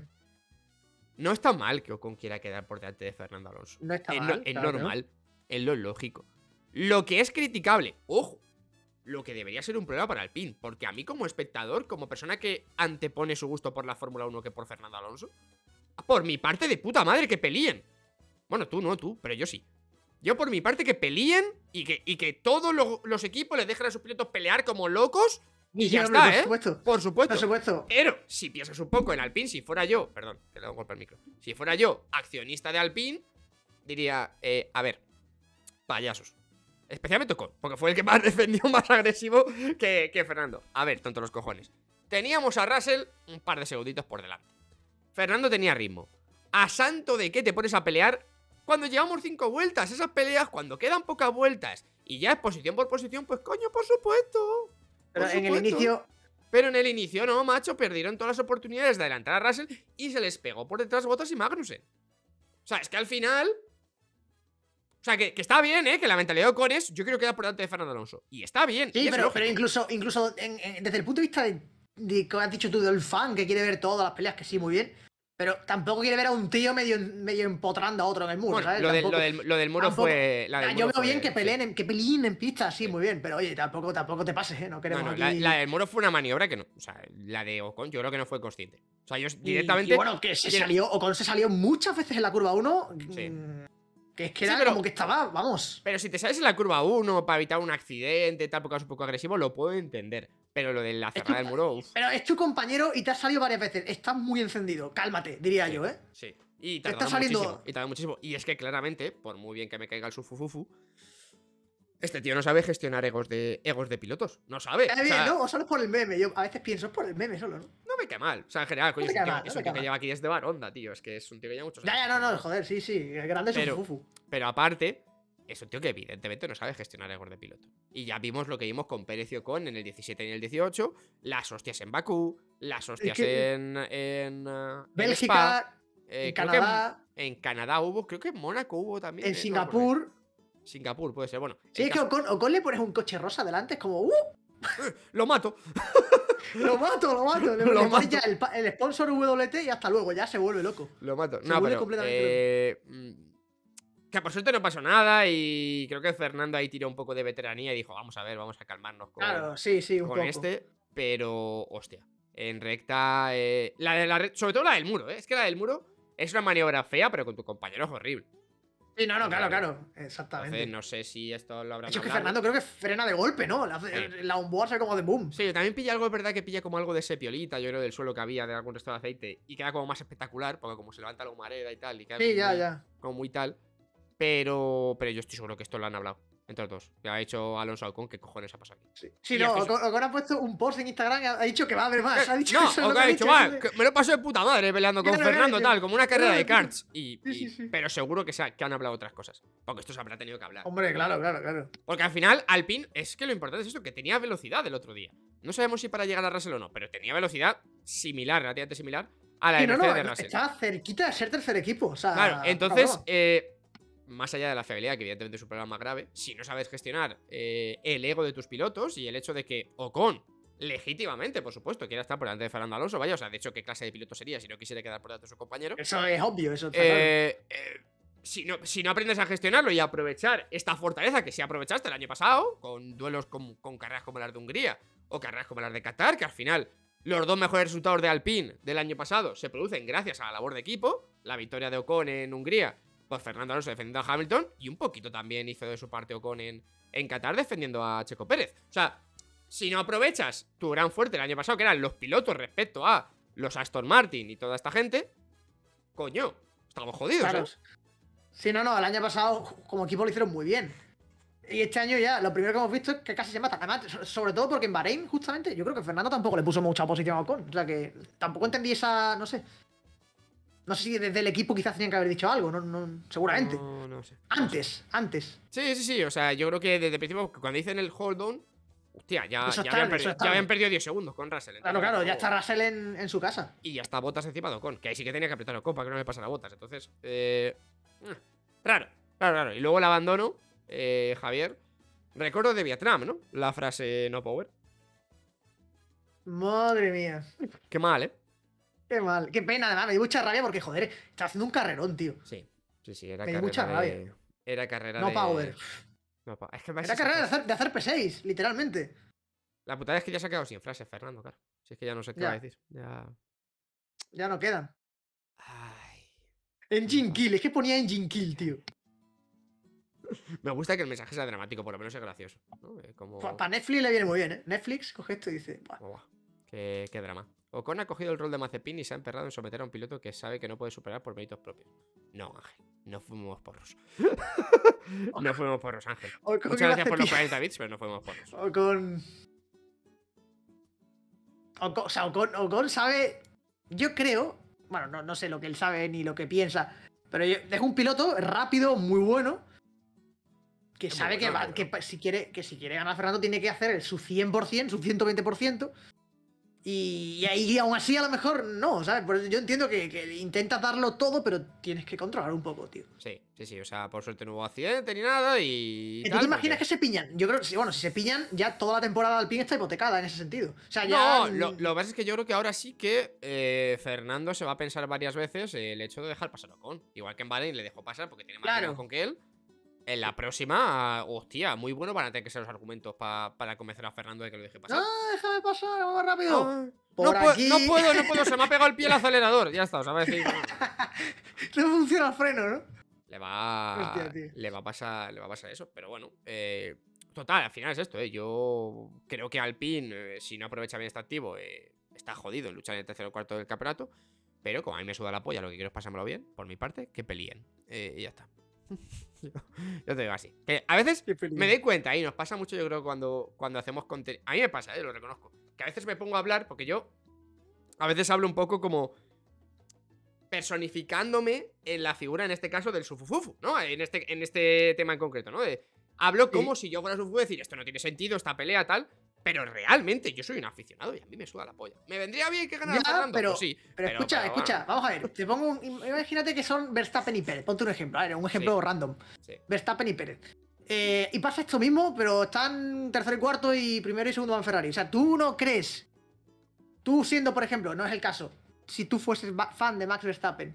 [SPEAKER 1] No está mal que Ocon quiera quedar por delante de Fernando Alonso.
[SPEAKER 2] No está mal.
[SPEAKER 1] Es normal, es lo lógico. Lo que es criticable, ojo, lo que debería ser un problema para Alpine, porque a mí como espectador, como persona que antepone su gusto por la Fórmula 1 que por Fernando Alonso, por mi parte de puta madre que peleen. Bueno, tú no, pero yo sí. Yo por mi parte que peleen y que todos los equipos les dejen a sus pilotos pelear como locos. Y ya está, Por supuesto. Pero si piensas un poco en Alpine, si fuera yo, perdón, que le doy un golpe al micro. Si fuera yo accionista de Alpine, diría, a ver, payasos. Especialmente Ocon, porque fue el que más defendió, más agresivo que Fernando. A ver, tonto los cojones. Teníamos a Russell un par de segunditos por delante. Fernando tenía ritmo. ¿A santo de qué te pones a pelear cuando llevamos 5 vueltas? Esas peleas, cuando quedan pocas vueltas y ya es posición por posición, pues coño, por supuesto.
[SPEAKER 2] Pero en el inicio...
[SPEAKER 1] Pero en el inicio no, macho, perdieron todas las oportunidades de adelantar a Russell y se les pegó por detrás Bottas y Magnussen. O sea, es que al final... O sea, que está bien, que la mentalidad de Ocon es, yo quiero quedar por delante de Fernando Alonso. Y está bien.
[SPEAKER 2] Sí, pero incluso desde el punto de vista de que has dicho tú del fan que quiere ver todas las peleas, que sí, muy bien. Pero tampoco quiere ver a un tío medio empotrando a otro en el muro,
[SPEAKER 1] bueno,
[SPEAKER 2] ¿sabes?
[SPEAKER 1] Lo del muro fue...
[SPEAKER 2] Yo veo bien que peleen en pista, sí, muy bien. Pero oye, tampoco te pases, ¿eh? No queremos aquí...
[SPEAKER 1] La del muro fue una maniobra que no... O sea, la de Ocon yo creo que no fue consciente. O sea, yo directamente...
[SPEAKER 2] Y bueno, que Ocon se salió muchas veces en la curva 1... Sí. Que es que era como que estaba, vamos.
[SPEAKER 1] Pero si te sales en la curva 1 para evitar un accidente, tal, porque es un poco agresivo, lo puedo entender. Pero lo de la cerrada del muro, uff.
[SPEAKER 2] Pero es tu compañero y te has salido varias veces. Estás muy encendido. Cálmate, diría yo, ¿eh?
[SPEAKER 1] Sí. Y tarda muchísimo. Y es que claramente, por muy bien que me caiga el sufufufu, este tío no sabe gestionar egos de pilotos. No sabe.
[SPEAKER 2] O solo es por el meme. Yo a veces pienso, es por el meme solo, ¿no?
[SPEAKER 1] No me cae mal. O sea, en general, coño, es un tío que lleva aquí desde Baronda, tío. Es que es un tío que lleva muchos años.
[SPEAKER 2] No, joder, sí. Es grande sufufufu.
[SPEAKER 1] Pero aparte, es un tío que evidentemente no sabe gestionar egos de piloto. Y ya vimos lo que vimos con Pérez y Ocon en el 17 y en el 18. Las hostias en Bakú. Las hostias en
[SPEAKER 2] Bélgica. En Canadá.
[SPEAKER 1] En Canadá hubo, creo que en Mónaco hubo también.
[SPEAKER 2] En Singapur.
[SPEAKER 1] Singapur, puede ser, bueno.
[SPEAKER 2] Sí, es que Ocon le pones un coche rosa delante, es como
[SPEAKER 1] ¡lo mato!
[SPEAKER 2] Lo mato. Le pones ya el sponsor WT y hasta luego, ya se vuelve loco.
[SPEAKER 1] Lo mato.
[SPEAKER 2] Se vuelve completamente loco.
[SPEAKER 1] Que por suerte no pasó nada y creo que Fernando ahí tiró un poco de veteranía y dijo, vamos a ver, vamos a calmarnos
[SPEAKER 2] Claro, sí, un
[SPEAKER 1] con
[SPEAKER 2] poco.
[SPEAKER 1] este. Pero, hostia, en recta... sobre todo la del muro, ¿eh? Es que la del muro es una maniobra fea, pero con tu compañero es horrible.
[SPEAKER 2] Sí, no, claro, exactamente.
[SPEAKER 1] Entonces, no sé si esto lo habrán
[SPEAKER 2] De hecho, es que
[SPEAKER 1] hablado.
[SPEAKER 2] Fernando creo que frena de golpe, ¿no? La onboard se como de boom.
[SPEAKER 1] Sí, también pilla algo, es verdad que pilla como algo de ese piolita, yo creo, del suelo que había de algún resto de aceite. Y queda como más espectacular, porque como se levanta la humareda y tal, y queda
[SPEAKER 2] Sí,
[SPEAKER 1] como muy,
[SPEAKER 2] ya.
[SPEAKER 1] como muy tal. Pero yo estoy seguro que esto lo han hablado entre los dos. Que ha hecho Alonso Ocon, ¿qué cojones ha pasado aquí?
[SPEAKER 2] Sí,
[SPEAKER 1] Y
[SPEAKER 2] no,
[SPEAKER 1] es que
[SPEAKER 2] Ocon ha puesto un post en Instagram y ha dicho que va a haber más. Ha dicho
[SPEAKER 1] no,
[SPEAKER 2] eso,
[SPEAKER 1] Ocon ha dicho, va, que me lo paso de puta madre peleando con
[SPEAKER 2] Claro,
[SPEAKER 1] Fernando,
[SPEAKER 2] claro,
[SPEAKER 1] tal, como una carrera de karts.
[SPEAKER 2] Sí.
[SPEAKER 1] Pero seguro que han hablado otras cosas. Porque esto se habrá tenido que hablar.
[SPEAKER 2] Hombre, claro.
[SPEAKER 1] Porque al final, Alpine, es que lo importante es esto, que tenía velocidad el otro día. No sabemos si para llegar a Russell o no, pero tenía velocidad similar, relativamente similar a la de Mercedes de Russell.
[SPEAKER 2] Estaba cerquita de ser tercer equipo. O sea,
[SPEAKER 1] claro, entonces, más allá de la fiabilidad, que evidentemente es un problema más grave, si no sabes gestionar el ego de tus pilotos y el hecho de que Ocon, legítimamente, por supuesto, quiera estar por delante de Fernando Alonso, vaya, o sea, de hecho, ¿qué clase de piloto sería si no quisiera quedar por delante de su compañero?
[SPEAKER 2] Eso es obvio, eso está claro.
[SPEAKER 1] Si no aprendes a gestionarlo y a aprovechar esta fortaleza que sí aprovechaste el año pasado, con duelos con carreras como las de Hungría o carreras como las de Qatar, que al final los dos mejores resultados de Alpine del año pasado se producen gracias a la labor de equipo, la victoria de Ocon en Hungría, pues Fernando Alonso defendiendo a Hamilton, y un poquito también hizo de su parte Ocon en Qatar defendiendo a Checo Pérez. O sea, si no aprovechas tu gran fuerte el año pasado, que eran los pilotos respecto a los Aston Martin y toda esta gente, coño, estamos jodidos,
[SPEAKER 2] claro. Sí, no, el año pasado como equipo lo hicieron muy bien. Y este año ya, lo primero que hemos visto es que casi se matan. Además, sobre todo porque en Bahrein, justamente, yo creo que Fernando tampoco le puso mucha oposición a Ocon. O sea que tampoco entendí esa, no sé. No sé si desde el equipo quizás tenían que haber dicho algo, seguramente.
[SPEAKER 1] No sé.
[SPEAKER 2] Antes.
[SPEAKER 1] Sí, o sea, yo creo que desde el principio, cuando dicen el hold on, hostia, ya habían perdido 10 segundos con Russell.
[SPEAKER 2] Claro, ya está Russell en su casa.
[SPEAKER 1] Y ya está Bottas encima de Ocon, que ahí sí que tenía que apretar Ocon para que no le pasara a Bottas. Entonces, raro. Y luego el abandono, Javier. Recuerdo de Vietnam, ¿no? La frase no power.
[SPEAKER 2] Madre mía.
[SPEAKER 1] Qué mal, ¿eh?
[SPEAKER 2] Qué mal. Qué pena, además. Me dio mucha rabia porque, joder, está haciendo un carrerón, tío.
[SPEAKER 1] Sí, era
[SPEAKER 2] me dio mucha rabia.
[SPEAKER 1] Era carrera
[SPEAKER 2] no power.
[SPEAKER 1] Es que
[SPEAKER 2] era carrera de hacer P6, literalmente.
[SPEAKER 1] La putada es que ya se ha quedado sin frases, Fernando, claro. Si es que ya no sé qué va a decir.
[SPEAKER 2] Ya no quedan.
[SPEAKER 1] Ay.
[SPEAKER 2] Engine kill, es que ponía engine kill, tío.
[SPEAKER 1] Me gusta que el mensaje sea dramático, por lo menos es gracioso, ¿no? Como...
[SPEAKER 2] Para Netflix le viene muy bien, ¿eh? Netflix coge esto y dice...
[SPEAKER 1] Qué drama. Ocon ha cogido el rol de Mazepin y se ha emperrado en someter a un piloto que sabe que no puede superar por méritos propios. No, Ángel. No fuimos porros. No fuimos porros, Ángel. Muchas gracias por los 40 bits, pero no fuimos porros.
[SPEAKER 2] Ocon sabe... Yo creo... Bueno, no sé lo que él sabe ni lo que piensa, pero es un piloto rápido, muy bueno, que sabe que si quiere ganar Fernando tiene que hacer su 100%, su 120%. Y ahí aún así a lo mejor no, ¿sabes? Por eso yo entiendo que intentas darlo todo, pero tienes que controlar un poco, tío.
[SPEAKER 1] Sí, o sea, por suerte no hubo accidente ni nada y...
[SPEAKER 2] ¿Tú te imaginas que se pillan? Yo creo que, bueno, si se pillan, ya toda la temporada de Alpine está hipotecada en ese sentido. O sea, ya...
[SPEAKER 1] No, lo que pasa es que yo creo que ahora sí que Fernando se va a pensar varias veces el hecho de dejar pasar a Ocon. Igual que en Bahrein le dejó pasar porque tiene más tiempo con que él. En la próxima, hostia, muy bueno van a tener que ser los argumentos para convencer a Fernando de que lo deje pasar.
[SPEAKER 2] ¡Ah, déjame pasar, vamos rápido!
[SPEAKER 1] No puedo, se me ha pegado el pie el acelerador. Ya está, o sea, va a decir...
[SPEAKER 2] No funciona el freno, ¿no?
[SPEAKER 1] Le va a pasar eso, pero bueno. Total, al final es esto, Yo creo que Alpine, si no aprovecha bien este activo, está jodido en luchar en el tercer o cuarto del campeonato. Pero como a mí me suda la polla, lo que quiero es pasármelo bien, por mi parte, que peleen. Y ya está. Yo te digo así. Que a veces me doy cuenta, y nos pasa mucho, yo creo, cuando hacemos contenido. A mí me pasa, lo reconozco. Que a veces me pongo a hablar, porque yo a veces hablo un poco como personificándome en la figura, en este caso, del Sufufufu, ¿no? En este tema en concreto, ¿no? Hablo como si yo fuera Sufufu, decir, esto no tiene sentido, esta pelea, tal. Pero realmente yo soy un aficionado y a mí me suda la polla. ¿Me vendría bien que ganara Fernando?
[SPEAKER 2] Pues sí. Pero escucha, vamos a ver. Te pongo imagínate que son Verstappen y Pérez. Ponte un ejemplo, a ver, un ejemplo random. Sí. Verstappen y Pérez. Y pasa esto mismo, pero están tercero y cuarto y primero y segundo van Ferrari. O sea, ¿tú no crees? Tú siendo, por ejemplo, no es el caso, si tú fueses fan de Max Verstappen,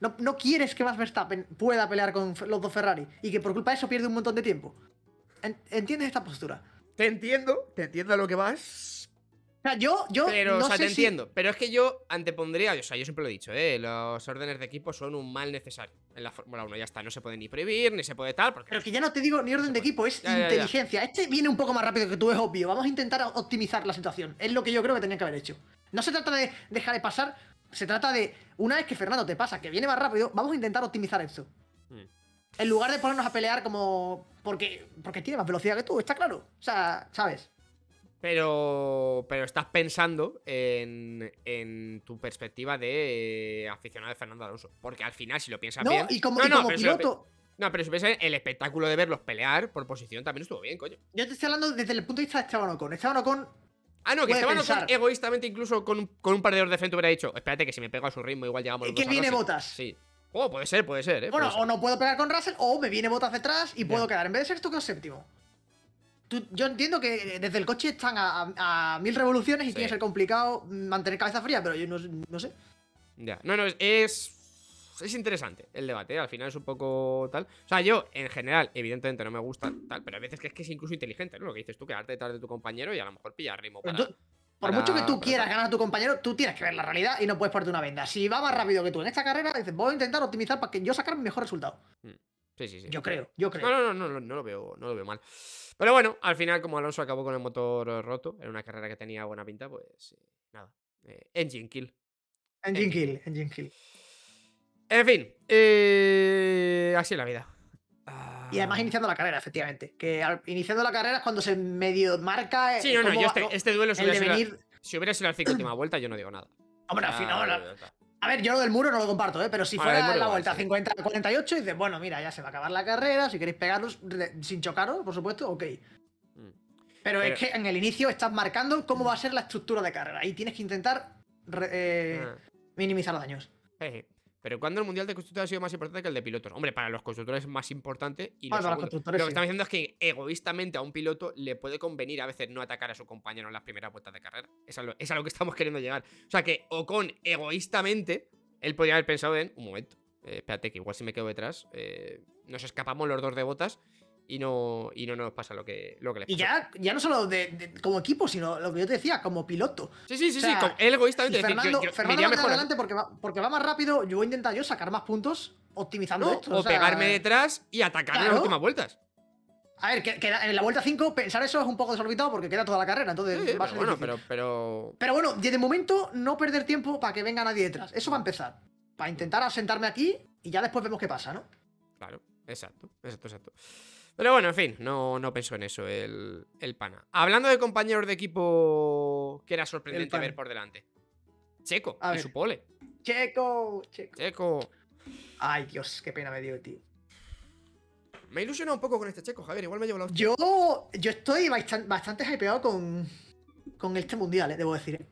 [SPEAKER 2] No quieres que Max Verstappen pueda pelear con los dos Ferrari y que por culpa de eso pierde un montón de tiempo. ¿Entiendes esta postura?
[SPEAKER 1] Te entiendo a lo que vas.
[SPEAKER 2] O sea, yo
[SPEAKER 1] Pero,
[SPEAKER 2] no
[SPEAKER 1] o sea,
[SPEAKER 2] sé
[SPEAKER 1] te
[SPEAKER 2] si...
[SPEAKER 1] entiendo. Pero es que yo antepondría, o sea, yo siempre lo he dicho, los órdenes de equipo son un mal necesario en la Fórmula 1. Ya está, no se puede ni prohibir, ni se puede tal. Porque
[SPEAKER 2] Pero que ya no te digo ni orden de equipo, es
[SPEAKER 1] Ya.
[SPEAKER 2] inteligencia. Este viene un poco más rápido que tú, es obvio. Vamos a intentar optimizar la situación. Es lo que yo creo que tenían que haber hecho. No se trata de dejar de pasar, se trata de, una vez que Fernando te pasa, que viene más rápido, vamos a intentar optimizar esto. En lugar de ponernos a pelear como... Porque tiene más velocidad que tú, está claro. O sea, ¿sabes?
[SPEAKER 1] Pero estás pensando en tu perspectiva de aficionado de Fernando Alonso. Porque al final, si lo piensas bien.
[SPEAKER 2] Y como
[SPEAKER 1] pero
[SPEAKER 2] piloto...
[SPEAKER 1] No, pero si piensas el espectáculo de verlos pelear por posición también estuvo bien, coño.
[SPEAKER 2] Yo te estoy hablando desde el punto de vista de Esteban Ocon. Esteban Ocon...
[SPEAKER 1] Ah, no, que
[SPEAKER 2] puede
[SPEAKER 1] Esteban Ocon
[SPEAKER 2] pensar.
[SPEAKER 1] egoístamente, incluso con un par de dedos de frente, hubiera dicho: espérate, que si me pego a su ritmo, igual llegamos los
[SPEAKER 2] Que
[SPEAKER 1] dos a
[SPEAKER 2] viene
[SPEAKER 1] Russell.
[SPEAKER 2] Bottas.
[SPEAKER 1] Sí. Oh, puede ser,
[SPEAKER 2] Bueno,
[SPEAKER 1] puede ser.
[SPEAKER 2] o no puedo pegar con Russell, o me viene Bottas detrás y puedo quedar en vez de sexto que séptimo. Yo entiendo que desde el coche están a 1000 revoluciones y tiene que ser complicado mantener cabeza fría, pero yo no sé.
[SPEAKER 1] Ya, no, es interesante el debate, ¿eh? Al final es un poco tal. O sea, yo, en general, evidentemente no me gusta tal, pero hay veces que es incluso inteligente, ¿no? Lo que dices tú, quedarte detrás de tu compañero y a lo mejor pillar ritmo
[SPEAKER 2] Por mucho que tú quieras ganar a tu compañero, tú tienes que ver la realidad y no puedes ponerte una venda. Si va más rápido que tú en esta carrera, dices, voy a intentar optimizar para que yo sacar mi mejor resultado.
[SPEAKER 1] Sí.
[SPEAKER 2] Yo creo.
[SPEAKER 1] No lo veo mal. Pero bueno, al final, como Alonso acabó con el motor roto, en una carrera que tenía buena pinta, pues nada. Engine kill.
[SPEAKER 2] Engine kill.
[SPEAKER 1] En fin, así es la vida.
[SPEAKER 2] Y además iniciando la carrera, efectivamente. Que iniciando la carrera es cuando se medio marca.
[SPEAKER 1] Sí, no, yo este duelo si hubiera sido la 5ª vuelta, yo no digo nada.
[SPEAKER 2] Hombre, al final. A ver, yo lo del muro no lo comparto, pero si fuera la vuelta 50-48, dices, bueno, mira, ya se va a acabar la carrera, si queréis pegarlos sin chocaros, por supuesto, ok. Pero es que en el inicio estás marcando cómo va a ser la estructura de carrera y tienes que intentar minimizar los daños.
[SPEAKER 1] Pero ¿cuándo el Mundial de Constructores ha sido más importante que el de pilotos? Hombre, para los constructores es más importante. Y
[SPEAKER 2] para
[SPEAKER 1] lo
[SPEAKER 2] los constructores,
[SPEAKER 1] que estamos diciendo es que egoístamente a un piloto le puede convenir a veces no atacar a su compañero en las primeras vueltas de carrera. Es a lo que estamos queriendo llegar. O sea que Ocon, egoístamente, él podría haber pensado en un momento. Espérate, que igual si me quedo detrás, nos escapamos los dos de Bottas y no nos pasa lo que les pasó.
[SPEAKER 2] Y ya no solo como equipo, sino lo que yo te decía, como piloto.
[SPEAKER 1] Sí. Él egoístamente
[SPEAKER 2] si Fernando va
[SPEAKER 1] mejor
[SPEAKER 2] adelante porque va más rápido, yo voy a intentar sacar más puntos optimizando esto.
[SPEAKER 1] O pegarme detrás y atacar en las últimas vueltas.
[SPEAKER 2] A ver, que en la vuelta 5 pensar eso es un poco desorbitado porque queda toda la carrera, entonces va a ser difícil.
[SPEAKER 1] Pero
[SPEAKER 2] bueno, de momento no perder tiempo para que venga nadie detrás. Eso va a empezar. Para intentar asentarme aquí y ya después vemos qué pasa, ¿no?
[SPEAKER 1] Claro, exacto. Pero bueno, en fin, no pensó en eso el pana. Hablando de compañeros de equipo que era sorprendente ver por delante. Checo y su pole.
[SPEAKER 2] Checo.
[SPEAKER 1] Ay,
[SPEAKER 2] Dios, qué pena me dio, tío.
[SPEAKER 1] Me ilusiona un poco con este Checo, Javier. Igual me llevo la hostia.
[SPEAKER 2] Yo estoy bastante hypeado con este mundial, debo decir.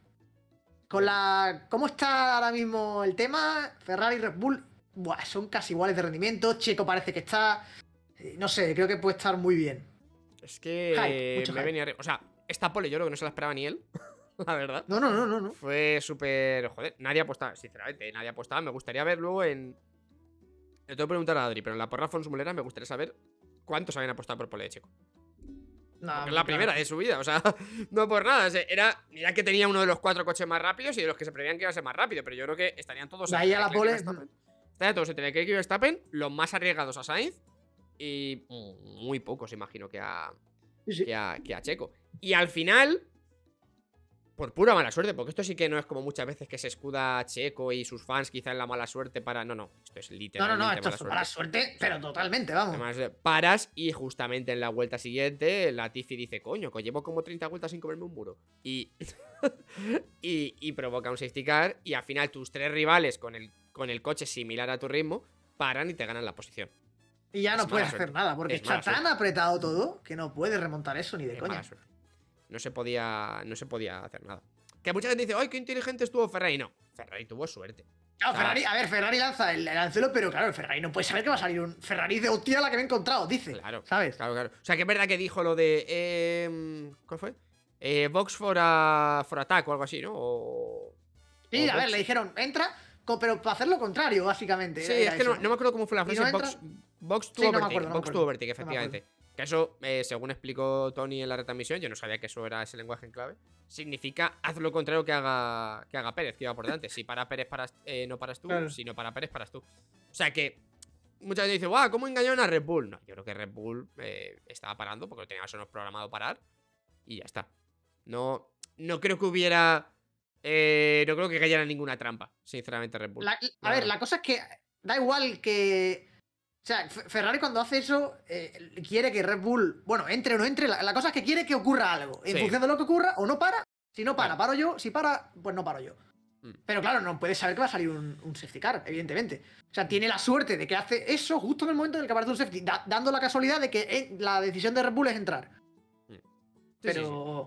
[SPEAKER 2] ¿Cómo está ahora mismo el tema? Ferrari y Red Bull, son casi iguales de rendimiento. Checo parece que está... No sé, creo que puede estar muy bien.
[SPEAKER 1] Es que me venía... O sea, esta pole yo creo que no se la esperaba ni él. La verdad.
[SPEAKER 2] No.
[SPEAKER 1] Fue súper... Joder, nadie apostaba, sinceramente, nadie apostaba. Me gustaría ver luego en... Le tengo que preguntar a Adri, pero en la porra Fonsmulera me gustaría saber cuántos habían apostado por pole de Checo. No, es la primera de su vida, o sea, no por nada. Mira que tenía uno de los 4 coches más rápidos y de los que se preveían que iba a ser más rápido, pero yo creo que estarían todos...
[SPEAKER 2] Ahí a la pole...
[SPEAKER 1] Estarían todos entre Leclerc y Verstappen, los más arriesgados a Sainz y muy pocos, imagino, que a Checo. Y al final, por pura mala suerte, porque esto sí que no es como muchas veces que se escuda a Checo y sus fans quizá en la mala suerte para... No, esto es literalmente
[SPEAKER 2] esto es mala suerte, pero totalmente, vamos.
[SPEAKER 1] Además, paras y justamente en la vuelta siguiente Latifi dice, coño, que llevo como 30 vueltas sin comerme un muro. Y provoca un safety car y al final tus 3 rivales con el coche similar a tu ritmo paran y te ganan la posición.
[SPEAKER 2] Y ya no puedes hacer nada, porque está tan apretado todo que no puedes remontar eso ni de coña.
[SPEAKER 1] No se podía hacer nada. Que mucha gente dice, ¡ay, qué inteligente estuvo Ferrari! No, Ferrari tuvo suerte.
[SPEAKER 2] Claro, Ferrari lanza el anzuelo, pero claro, el Ferrari no puede saber que va a salir un Ferrari de hostia la que me he encontrado, dice.
[SPEAKER 1] Claro,
[SPEAKER 2] ¿sabes?
[SPEAKER 1] Claro. O sea, que es verdad que dijo lo de... ¿Cuál fue? Box for attack o algo así, ¿no?
[SPEAKER 2] Sí, a ver, le dijeron, entra, pero para hacer lo contrario, básicamente.
[SPEAKER 1] Sí,
[SPEAKER 2] era
[SPEAKER 1] es que
[SPEAKER 2] eso.
[SPEAKER 1] no me acuerdo cómo fue la
[SPEAKER 2] Y
[SPEAKER 1] frase.
[SPEAKER 2] no
[SPEAKER 1] Box to
[SPEAKER 2] Sí, no me
[SPEAKER 1] overtake.
[SPEAKER 2] acuerdo, no me
[SPEAKER 1] Box to
[SPEAKER 2] acuerdo.
[SPEAKER 1] overtake, efectivamente. Que eso, según explicó Tony en la retransmisión, yo no sabía que eso era ese lenguaje en clave. Significa haz lo contrario que haga Pérez, que iba por delante. Si para Pérez no paras tú,
[SPEAKER 2] Claro.
[SPEAKER 1] si no para Pérez paras tú. O sea que mucha gente dice, guau, ¿cómo engañaron a Red Bull? No, yo creo que Red Bull estaba parando porque lo tenía más o menos programado parar. Y ya está. No creo que hubiera. No creo que cayera en ninguna trampa, sinceramente, Red Bull.
[SPEAKER 2] A ver, la cosa es que da igual que. O sea, Ferrari cuando hace eso quiere que Red Bull, bueno, entre o no entre. La cosa es que quiere que ocurra algo. En
[SPEAKER 1] Sí.
[SPEAKER 2] función de lo que ocurra, o no para. Si no para,
[SPEAKER 1] Claro.
[SPEAKER 2] paro yo. Si para, pues no paro yo. Pero claro, no puedes saber que va a salir un safety car, evidentemente. O sea, tiene la suerte de que hace eso justo en el momento en el que aparece un safety, dando la casualidad de que la decisión de Red Bull es entrar.
[SPEAKER 1] Sí,
[SPEAKER 2] Pero.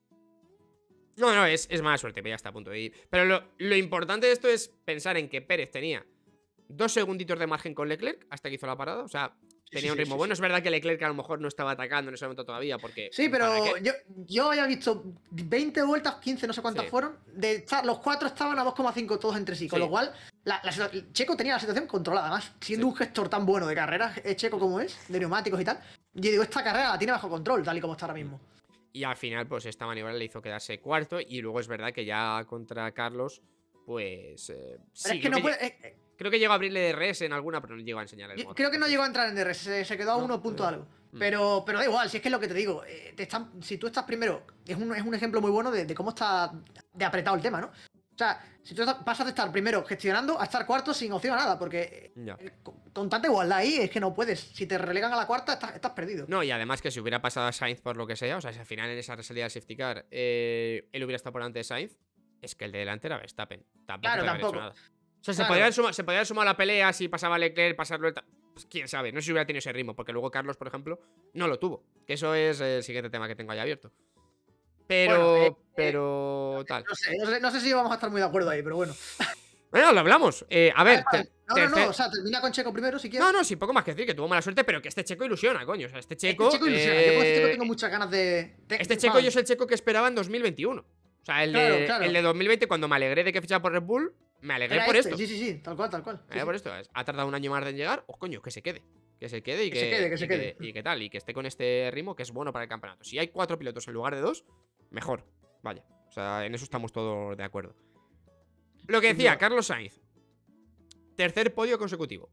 [SPEAKER 1] No, es mala suerte, pero ya está a punto de ir. Pero lo importante de esto es pensar en que Pérez tenía 2 segunditos de margen con Leclerc hasta que hizo la parada. O sea, tenía un ritmo bueno. Es verdad que Leclerc a lo mejor no estaba atacando en ese momento todavía porque...
[SPEAKER 2] Sí, pero
[SPEAKER 1] ¿para qué?
[SPEAKER 2] yo había visto 20 vueltas, 15, no sé cuántas
[SPEAKER 1] Sí.
[SPEAKER 2] fueron. Los 4 estaban a 2,5 todos entre sí. Con
[SPEAKER 1] Sí.
[SPEAKER 2] lo cual, Checo tenía la situación controlada. Además, siendo
[SPEAKER 1] Sí.
[SPEAKER 2] un gestor tan bueno de carreras, Checo como es, de neumáticos y tal. Yo digo, esta carrera la tiene bajo control, tal y como está ahora mismo.
[SPEAKER 1] Y al final, pues esta maniobra le hizo quedarse cuarto. Y luego es verdad que ya contra Carlos, pues...
[SPEAKER 2] Pero
[SPEAKER 1] sí,
[SPEAKER 2] es que no puede.
[SPEAKER 1] Creo que llegó a abrirle DRS en alguna, pero no llegó a enseñarle el modo.
[SPEAKER 2] Creo que no llegó a entrar en DRS, se quedó a
[SPEAKER 1] No,
[SPEAKER 2] 1 punto
[SPEAKER 1] pero-
[SPEAKER 2] algo. Pero da igual, si es que es lo que te digo. Si tú estás primero, es un ejemplo muy bueno de cómo está de apretado el tema, ¿no? O sea, si tú pasas de estar primero gestionando a estar cuarto sin opción a nada, porque
[SPEAKER 1] Ya.
[SPEAKER 2] con tanta igualdad ahí es que no puedes. Si te relegan a la cuarta, estás perdido.
[SPEAKER 1] No, y además que si hubiera pasado a Sainz por lo que sea, o sea, si al final en esa resalida del safety car él hubiera estado por delante de Sainz, es que el de delante era Verstappen. Tampoco
[SPEAKER 2] Claro,
[SPEAKER 1] podía haber hecho
[SPEAKER 2] tampoco.
[SPEAKER 1] nada. O sea,
[SPEAKER 2] Claro.
[SPEAKER 1] se podía haber sumado a la pelea si pasaba Leclerc, pasarlo pues quién sabe, no sé si hubiera tenido ese ritmo, porque luego Carlos, por ejemplo, no lo tuvo. Que eso es el siguiente tema que tengo ahí abierto. Pero, tal.
[SPEAKER 2] No sé si vamos a estar muy de acuerdo ahí, pero bueno.
[SPEAKER 1] Bueno, lo hablamos. A ver,
[SPEAKER 2] Vale. No, o sea, termina con Checo primero si quieres.
[SPEAKER 1] No, sí, poco más que decir, que tuvo mala suerte, pero que este Checo ilusiona, coño. O sea, este Checo.
[SPEAKER 2] Checo ilusiona. Yo con este Checo tengo muchas ganas de.
[SPEAKER 1] Este Checo yo es el Checo que esperaba en 2021. O sea, el de 2020, cuando me alegré de que fichara por Red Bull, me alegré por esto.
[SPEAKER 2] Sí, tal cual.
[SPEAKER 1] Me alegré por esto. Ha tardado un año más en llegar. Oh, coño, que se quede. Que se quede y
[SPEAKER 2] Que se quede.
[SPEAKER 1] Y que tal. Y que esté con este ritmo que es bueno para el campeonato. Si hay 4 pilotos en lugar de 2, mejor. Vaya. O sea, en eso estamos todos de acuerdo. Lo que decía, Carlos Sainz. Tercer podio consecutivo.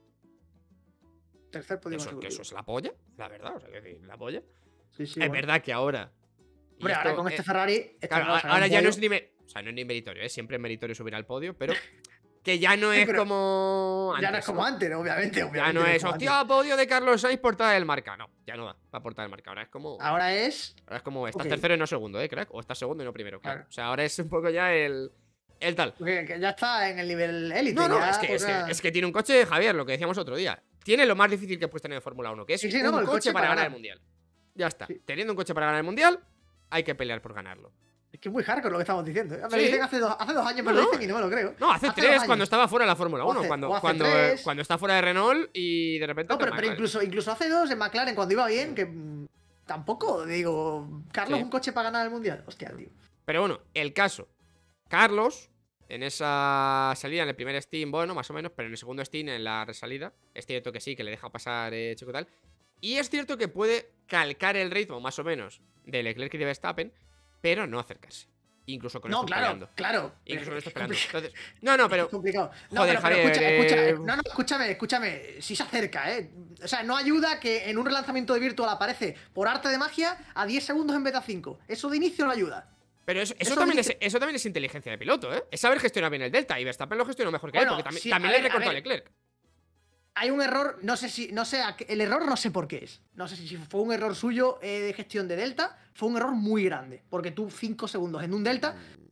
[SPEAKER 2] Tercer podio
[SPEAKER 1] Que
[SPEAKER 2] consecutivo.
[SPEAKER 1] eso es la polla, la verdad. O sea, que decir, la polla.
[SPEAKER 2] Sí,
[SPEAKER 1] Es
[SPEAKER 2] bueno.
[SPEAKER 1] verdad que ahora. y
[SPEAKER 2] Hombre, ahora con este Ferrari.
[SPEAKER 1] Claro, ahora ya no es ni. O sea, no es ni meritorio, ¿eh? Siempre es meritorio subir al podio, pero. Que ya no
[SPEAKER 2] Sí,
[SPEAKER 1] es
[SPEAKER 2] pero
[SPEAKER 1] como.
[SPEAKER 2] Ya no
[SPEAKER 1] antes,
[SPEAKER 2] es como antes, obviamente.
[SPEAKER 1] Ya no es,
[SPEAKER 2] como
[SPEAKER 1] hostia,
[SPEAKER 2] antes.
[SPEAKER 1] podio de Carlos Sainz, portada del marca. No, ya no da para portada del marca. Ahora es como.
[SPEAKER 2] Ahora es.
[SPEAKER 1] Ahora es como. Estás
[SPEAKER 2] ok.
[SPEAKER 1] tercero y no segundo, crack. O estás segundo y no primero, claro.
[SPEAKER 2] Claro.
[SPEAKER 1] O sea, ahora es un poco ya el tal.
[SPEAKER 2] Que ya está en el nivel élite.
[SPEAKER 1] No,
[SPEAKER 2] ya
[SPEAKER 1] es que tiene un coche, Javier, lo que decíamos otro día. Tiene lo más difícil que puedes tener en Fórmula 1, que es
[SPEAKER 2] Sí,
[SPEAKER 1] un
[SPEAKER 2] no, el
[SPEAKER 1] coche para ganar
[SPEAKER 2] ganar.
[SPEAKER 1] el mundial. Ya está.
[SPEAKER 2] Sí.
[SPEAKER 1] Teniendo un coche para ganar el mundial, hay que pelear por ganarlo.
[SPEAKER 2] Es que es muy hardcore lo que estamos diciendo. Me
[SPEAKER 1] Sí.
[SPEAKER 2] lo dicen hace 2 años, me lo dicen y no me lo creo.
[SPEAKER 1] No, hace 3 cuando estaba fuera de la Fórmula 1.
[SPEAKER 2] O hace 3.
[SPEAKER 1] Cuando está fuera de Renault y de repente.
[SPEAKER 2] No, pero incluso hace 2 en McLaren, cuando iba bien, que tampoco, digo, Carlos,
[SPEAKER 1] Sí.
[SPEAKER 2] un coche para ganar el mundial. Hostia, tío.
[SPEAKER 1] Pero bueno, el caso. Carlos, en esa salida, en el primer Steam, bueno, más o menos, pero en el segundo Steam, en la resalida, es cierto que sí, que le deja pasar Checo tal. Y es cierto que puede calcar el ritmo, más o menos, de Leclerc y de Verstappen, pero no acercarse. Incluso con
[SPEAKER 2] No,
[SPEAKER 1] esto
[SPEAKER 2] claro,
[SPEAKER 1] peleando.
[SPEAKER 2] claro.
[SPEAKER 1] Incluso con
[SPEAKER 2] Es
[SPEAKER 1] esto peleando.
[SPEAKER 2] complicado.
[SPEAKER 1] Entonces, no, pero.
[SPEAKER 2] Es complicado. No,
[SPEAKER 1] Joder,
[SPEAKER 2] pero
[SPEAKER 1] Javier,
[SPEAKER 2] escúchame. Si se acerca, ¿eh? O sea, no ayuda que en un relanzamiento de Virtual aparece por arte de magia a 10 segundos en beta 5. Eso de inicio no ayuda.
[SPEAKER 1] Pero eso
[SPEAKER 2] Eso
[SPEAKER 1] también
[SPEAKER 2] dice-
[SPEAKER 1] eso también es inteligencia de piloto, ¿eh? Es saber gestionar bien el Delta. Y Verstappen lo gestionó mejor que él,
[SPEAKER 2] Bueno,
[SPEAKER 1] porque también,
[SPEAKER 2] sí,
[SPEAKER 1] también
[SPEAKER 2] a
[SPEAKER 1] le
[SPEAKER 2] ver,
[SPEAKER 1] recortó
[SPEAKER 2] a
[SPEAKER 1] a
[SPEAKER 2] ver.
[SPEAKER 1] Leclerc.
[SPEAKER 2] Hay un error, el error no sé por qué es. No sé si fue un error suyo de gestión de Delta, fue un error muy grande. Porque tú 5 segundos en un Delta.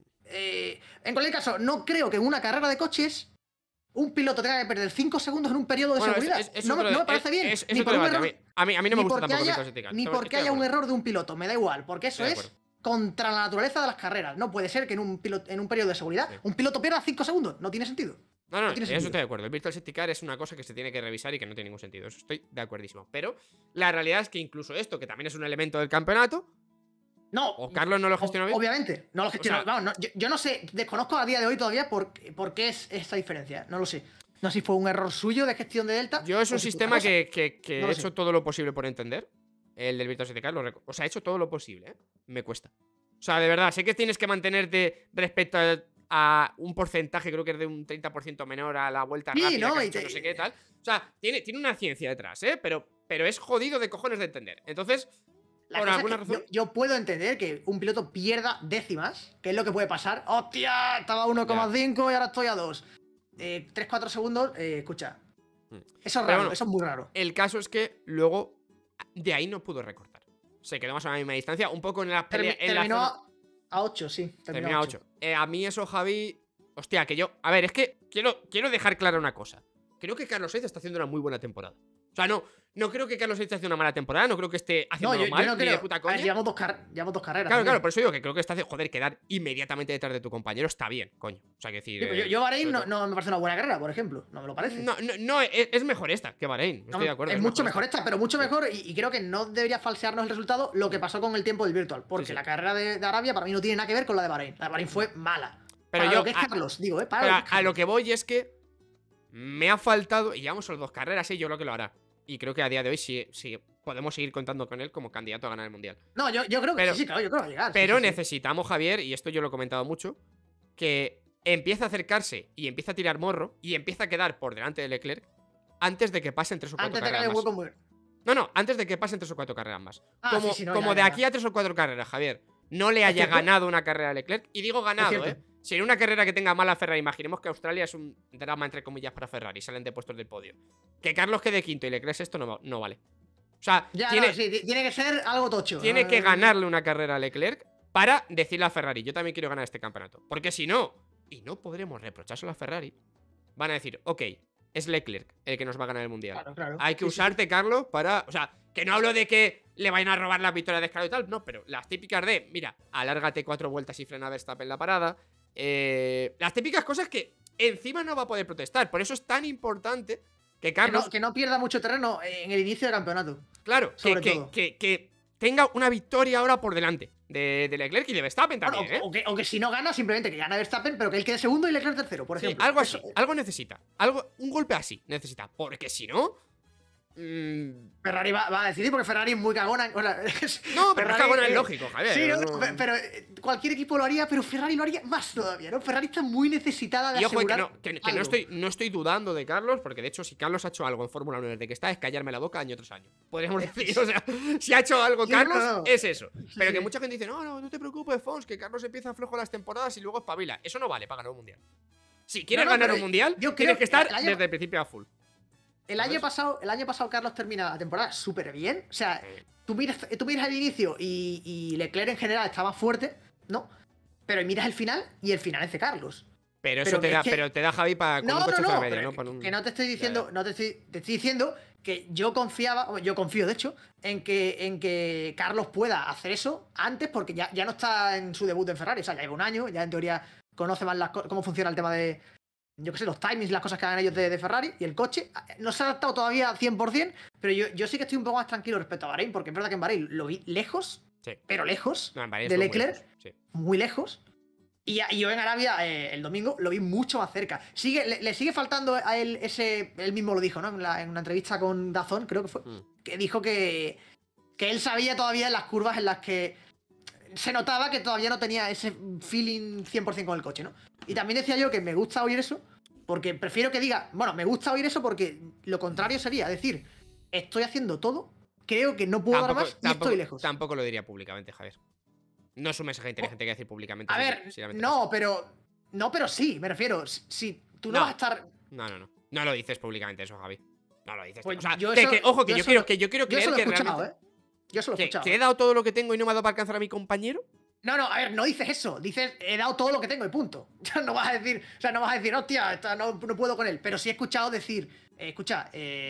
[SPEAKER 2] En cualquier caso, no creo que en una carrera de coches un piloto tenga que perder 5 segundos en un periodo de
[SPEAKER 1] Bueno,
[SPEAKER 2] seguridad. No me parece bien.
[SPEAKER 1] Es
[SPEAKER 2] Ni
[SPEAKER 1] otro
[SPEAKER 2] por un
[SPEAKER 1] debate.
[SPEAKER 2] error,
[SPEAKER 1] A mí no me
[SPEAKER 2] ni
[SPEAKER 1] gusta
[SPEAKER 2] porque
[SPEAKER 1] tampoco
[SPEAKER 2] haya,
[SPEAKER 1] Virtual Safety Car.
[SPEAKER 2] ni
[SPEAKER 1] Estoy
[SPEAKER 2] porque
[SPEAKER 1] de
[SPEAKER 2] haya un
[SPEAKER 1] acuerdo.
[SPEAKER 2] error de un piloto, me da igual, porque eso
[SPEAKER 1] Estoy de
[SPEAKER 2] es
[SPEAKER 1] acuerdo.
[SPEAKER 2] contra la naturaleza de las carreras. No puede ser que en un periodo de seguridad
[SPEAKER 1] Sí.
[SPEAKER 2] un piloto pierda 5 segundos. No tiene sentido.
[SPEAKER 1] No,
[SPEAKER 2] No tiene
[SPEAKER 1] eso
[SPEAKER 2] sentido.
[SPEAKER 1] estoy de acuerdo. El Virtual Safety Car es una cosa que se tiene que revisar y que no tiene ningún sentido. Eso estoy de acuerdísimo. Pero la realidad es que incluso esto, que también es un elemento del campeonato,
[SPEAKER 2] No.
[SPEAKER 1] ¿O Carlos no lo gestionó bien?
[SPEAKER 2] Obviamente, no lo gestionó.
[SPEAKER 1] O sea,
[SPEAKER 2] vamos, yo no sé, desconozco a día de hoy todavía por qué es esta diferencia. No lo sé. No sé si fue un error suyo de gestión de Delta.
[SPEAKER 1] Yo es un
[SPEAKER 2] o si fue
[SPEAKER 1] sistema
[SPEAKER 2] otra cosa.
[SPEAKER 1] que
[SPEAKER 2] No
[SPEAKER 1] he
[SPEAKER 2] lo sé.
[SPEAKER 1] hecho todo lo posible por entender. El del Virtua 7K, o sea, he hecho todo lo posible, ¿eh? Me cuesta. O sea, de verdad, sé que tienes que mantenerte respecto a un porcentaje, creo que es de un 30% menor a la vuelta
[SPEAKER 2] Sí,
[SPEAKER 1] rápida,
[SPEAKER 2] ¿no?
[SPEAKER 1] que has
[SPEAKER 2] Y
[SPEAKER 1] hecho no sé qué tal. O sea, tiene una ciencia detrás, ¿eh? Pero es jodido de cojones de entender. Entonces,
[SPEAKER 2] La
[SPEAKER 1] por
[SPEAKER 2] cosa
[SPEAKER 1] alguna
[SPEAKER 2] es que
[SPEAKER 1] razón...
[SPEAKER 2] yo puedo entender que un piloto pierda décimas, que es lo que puede pasar. ¡Hostia! Estaba a 1,5 y ahora estoy a 2. 3-4 segundos, escucha.
[SPEAKER 1] Mm.
[SPEAKER 2] Eso es
[SPEAKER 1] Pero
[SPEAKER 2] raro,
[SPEAKER 1] bueno,
[SPEAKER 2] eso es muy raro.
[SPEAKER 1] el caso es que luego de ahí no pudo recortar. Se quedó más a la misma distancia, un poco en las peleas.
[SPEAKER 2] Terminó a 8, sí.
[SPEAKER 1] Terminó a 8. A mí eso, Javi... Hostia, que yo... A ver, es que quiero dejar clara una cosa. Creo que Carlos Sainz está haciendo una muy buena temporada. O sea, no creo que Carlos Sainz esté haciendo una mala temporada. No creo que esté haciendo mal,
[SPEAKER 2] yo no
[SPEAKER 1] ni de
[SPEAKER 2] creo.
[SPEAKER 1] puta
[SPEAKER 2] A
[SPEAKER 1] coña.
[SPEAKER 2] ver, llevamos dos carreras.
[SPEAKER 1] Claro,
[SPEAKER 2] también.
[SPEAKER 1] por eso digo que creo que está haciendo... Joder, quedar inmediatamente detrás de tu compañero está bien, coño. O sea, que decir...
[SPEAKER 2] Sí, pero yo Bahrein no me parece una buena carrera, por ejemplo. No me lo parece.
[SPEAKER 1] No, es mejor esta que Bahrein.
[SPEAKER 2] No,
[SPEAKER 1] Estoy de acuerdo.
[SPEAKER 2] es mucho mejor
[SPEAKER 1] esta.
[SPEAKER 2] esta, pero mucho mejor. Y creo que no debería falsearnos el resultado lo que pasó con el tiempo del Virtual. Porque
[SPEAKER 1] Sí.
[SPEAKER 2] la carrera de Arabia para mí no tiene nada que ver con la de Bahrein. La de Bahrein fue mala.
[SPEAKER 1] Pero
[SPEAKER 2] Para
[SPEAKER 1] yo...
[SPEAKER 2] lo que es Carlos, digo, ¿eh?
[SPEAKER 1] Pero a lo que voy es que me ha faltado, y llevamos solo 2 carreras, y yo creo que lo hará. Y creo que a día de hoy sí podemos seguir contando con él como candidato a ganar el Mundial.
[SPEAKER 2] No, yo creo que sí, claro, yo creo que va a llegar.
[SPEAKER 1] Pero
[SPEAKER 2] sí.
[SPEAKER 1] necesitamos, Javier, y esto yo lo he comentado mucho, que empiece a acercarse y empiece a tirar morro y empiece a quedar por delante de Leclerc antes de que pasen 3 o 4
[SPEAKER 2] Antes de que haya
[SPEAKER 1] carreras
[SPEAKER 2] un
[SPEAKER 1] más.
[SPEAKER 2] hueco muy...
[SPEAKER 1] No, antes de que pasen 3 o 4 carreras más.
[SPEAKER 2] No,
[SPEAKER 1] como de aquí a 3 o 4 carreras, Javier, no le haya ganado una carrera a Leclerc. Y digo ganado, ¿eh? Si en una carrera que tenga mala Ferrari, imaginemos que Australia es un drama entre comillas para Ferrari, salen de puestos del podio. Que Carlos quede quinto y Leclerc esto no vale. O sea,
[SPEAKER 2] tiene que ser algo tocho.
[SPEAKER 1] Tiene que ganarle una carrera a Leclerc para decirle a Ferrari, yo también quiero ganar este campeonato. Porque si no, y no podremos reprochárselo a Ferrari, van a decir, ok, es Leclerc el que nos va a ganar el Mundial.
[SPEAKER 2] Claro.
[SPEAKER 1] Hay que usarte, Carlos, para... O sea, que no hablo de que le vayan a robar la victoria de escalado y tal, no, pero las típicas de, mira, alárgate 4 vueltas y frena a Verstappen la parada. Las típicas cosas que encima no va a poder protestar. Por eso es tan importante que Carlos...
[SPEAKER 2] Que no pierda mucho terreno en el inicio del campeonato.
[SPEAKER 1] Claro, que tenga una victoria ahora por delante de Leclerc y de Verstappen también,
[SPEAKER 2] Bueno, o que si no gana, simplemente que gane Verstappen, pero que él quede segundo y Leclerc tercero, por ejemplo.
[SPEAKER 1] Algo así, algo necesita. Un golpe así necesita. Porque si no...
[SPEAKER 2] Ferrari va a decidir porque Ferrari es muy cagona. O sea,
[SPEAKER 1] no, pero
[SPEAKER 2] Ferrari,
[SPEAKER 1] cagona es lógico, Javier.
[SPEAKER 2] Sí, pero cualquier equipo lo haría, pero Ferrari lo haría más todavía, ¿no? Ferrari está muy necesitada de asegurar
[SPEAKER 1] que
[SPEAKER 2] algo.
[SPEAKER 1] no estoy dudando de Carlos, porque de hecho si Carlos ha hecho algo en Fórmula 1 desde que está es callarme la boca año tras año. Podríamos decir, o sea, si ha hecho algo Carlos, es eso. Pero que mucha gente dice, no te preocupes, Fons, que Carlos empieza flojo las temporadas y luego espabila. Eso no vale para ganar un mundial. Si quieres ganar un mundial, tienes que estar desde el principio a full.
[SPEAKER 2] El año pasado Carlos termina la temporada súper bien. O sea, tú miras el inicio y Leclerc en general estaba fuerte, ¿no? Pero miras el final y el final es de Carlos.
[SPEAKER 1] Pero eso te da Javi para con un coche fuera medio, ¿no?
[SPEAKER 2] Que no te estoy diciendo, te estoy diciendo que yo confío de hecho, en que Carlos pueda hacer eso antes, porque ya no está en su debut en Ferrari. O sea, ya lleva un año, ya en teoría conoce más cómo funciona el tema de, yo qué sé, los timings, las cosas que hagan ellos de Ferrari y el coche. No se ha adaptado todavía al 100%, pero yo sí que estoy un poco más tranquilo respecto a Bahrein, porque es verdad que en Bahrein lo vi lejos, pero lejos de Leclerc, muy lejos. Y yo en Arabia, el domingo, lo vi mucho más cerca. Le sigue faltando a él él mismo lo dijo, ¿no? En una entrevista con DAZN, creo que fue, que dijo que él sabía todavía en las curvas en las que se notaba que todavía no tenía ese feeling 100% con el coche, ¿no? Y también decía yo que me gusta oír eso, porque prefiero que diga, bueno, me gusta oír eso porque lo contrario sería decir, estoy haciendo todo, creo que no puedo dar más y estoy lejos.
[SPEAKER 1] Tampoco lo diría públicamente, Javier. No es un mensaje inteligente que decir públicamente.
[SPEAKER 2] A ver, no, pero sí, me refiero, si tú no vas a estar...
[SPEAKER 1] No lo dices públicamente eso, Javi. No lo dices.
[SPEAKER 2] Pues
[SPEAKER 1] o sea,
[SPEAKER 2] yo
[SPEAKER 1] quiero creer que realmente...
[SPEAKER 2] Yo eso lo he escuchado.
[SPEAKER 1] ¿Que he dado todo lo que tengo y no me ha dado para alcanzar a mi compañero?
[SPEAKER 2] No, a ver, no dices eso. Dices, he dado todo lo que tengo y punto. No vas a decir, hostia, no puedo con él. Pero sí he escuchado decir, escucha,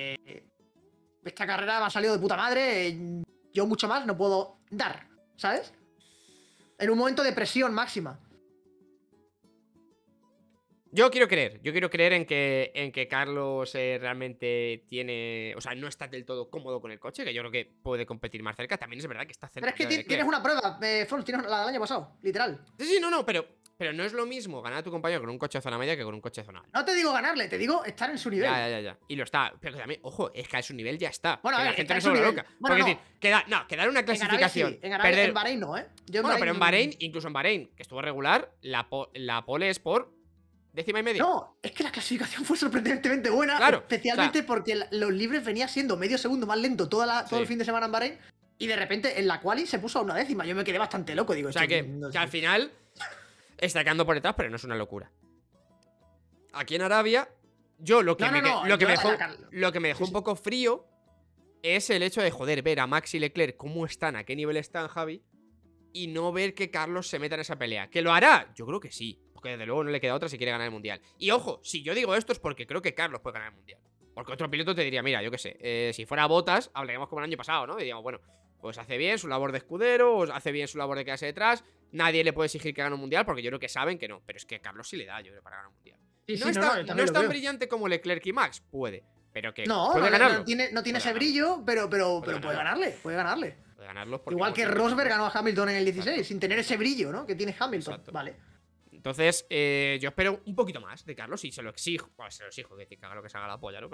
[SPEAKER 2] esta carrera me ha salido de puta madre, yo mucho más no puedo dar, ¿sabes? En un momento de presión máxima.
[SPEAKER 1] Yo quiero creer en que Carlos realmente tiene. O sea, no está del todo cómodo con el coche, que yo creo que puede competir más cerca. También es verdad que está cerca.
[SPEAKER 2] Pero es que
[SPEAKER 1] de Leclerc.
[SPEAKER 2] tienes una prueba, Fons, tienes la del año pasado, literal.
[SPEAKER 1] Sí, no, pero no es lo mismo ganar a tu compañero con un coche de zona media que con un coche de zona alta.
[SPEAKER 2] No te digo ganarle, te digo estar en su nivel.
[SPEAKER 1] Ya. Y lo está. Pero que también, ojo, es que a su nivel ya está.
[SPEAKER 2] Bueno,
[SPEAKER 1] que
[SPEAKER 2] a ver,
[SPEAKER 1] la gente
[SPEAKER 2] está
[SPEAKER 1] no
[SPEAKER 2] en
[SPEAKER 1] se
[SPEAKER 2] su
[SPEAKER 1] vuelve
[SPEAKER 2] nivel.
[SPEAKER 1] loca.
[SPEAKER 2] Bueno,
[SPEAKER 1] Porque
[SPEAKER 2] no.
[SPEAKER 1] decir, quedar una clasificación.
[SPEAKER 2] En
[SPEAKER 1] perder.
[SPEAKER 2] Bahrein no, ¿eh? Yo en
[SPEAKER 1] Bueno,
[SPEAKER 2] Bahrein
[SPEAKER 1] pero en Bahrein, incluso en Bahrein, que estuvo regular, la pole es por 10ª.
[SPEAKER 2] No, es que la clasificación fue sorprendentemente buena,
[SPEAKER 1] Claro,
[SPEAKER 2] especialmente porque los libres venía siendo medio segundo más lento todo el fin de semana en Bahrein, y de repente en la quali se puso a 1/10. Yo me quedé bastante loco, digo.
[SPEAKER 1] O sea que,
[SPEAKER 2] no sé.
[SPEAKER 1] que al final está quedando por detrás, pero no es una locura. Aquí en Arabia, yo lo que me dejó un poco frío es el hecho de, joder, ver a Max y Leclerc cómo están, a qué nivel están, Javi, y no ver que Carlos se meta en esa pelea. ¿Que lo hará? Yo creo que sí, porque desde luego no le queda otra si quiere ganar el Mundial. Y ojo, si yo digo esto es porque creo que Carlos puede ganar el Mundial. Porque otro piloto te diría, mira, yo qué sé, si fuera Bottas, hablaríamos como el año pasado, ¿no? Diríamos, bueno, pues hace bien su labor de escudero, o hace bien su labor de quedarse detrás, nadie le puede exigir que gane un Mundial, porque yo creo que saben que no. Pero es que Carlos sí le da, yo creo, para ganar un Mundial.
[SPEAKER 2] Sí,
[SPEAKER 1] No es tan brillante como Leclerc y Max, puede, pero que puede ganarlo.
[SPEAKER 2] No tiene ese brillo, pero puede ganarle.
[SPEAKER 1] Puede ganarlo
[SPEAKER 2] igual que Rosberg ganó a Hamilton en el 16, sin tener ese brillo, ¿no? Que tiene Hamilton.
[SPEAKER 1] Exacto.
[SPEAKER 2] Vale.
[SPEAKER 1] Entonces, yo espero un poquito más de Carlos y se lo exijo. Bueno, se lo exijo, que decir que haga lo que se haga la polla, ¿no?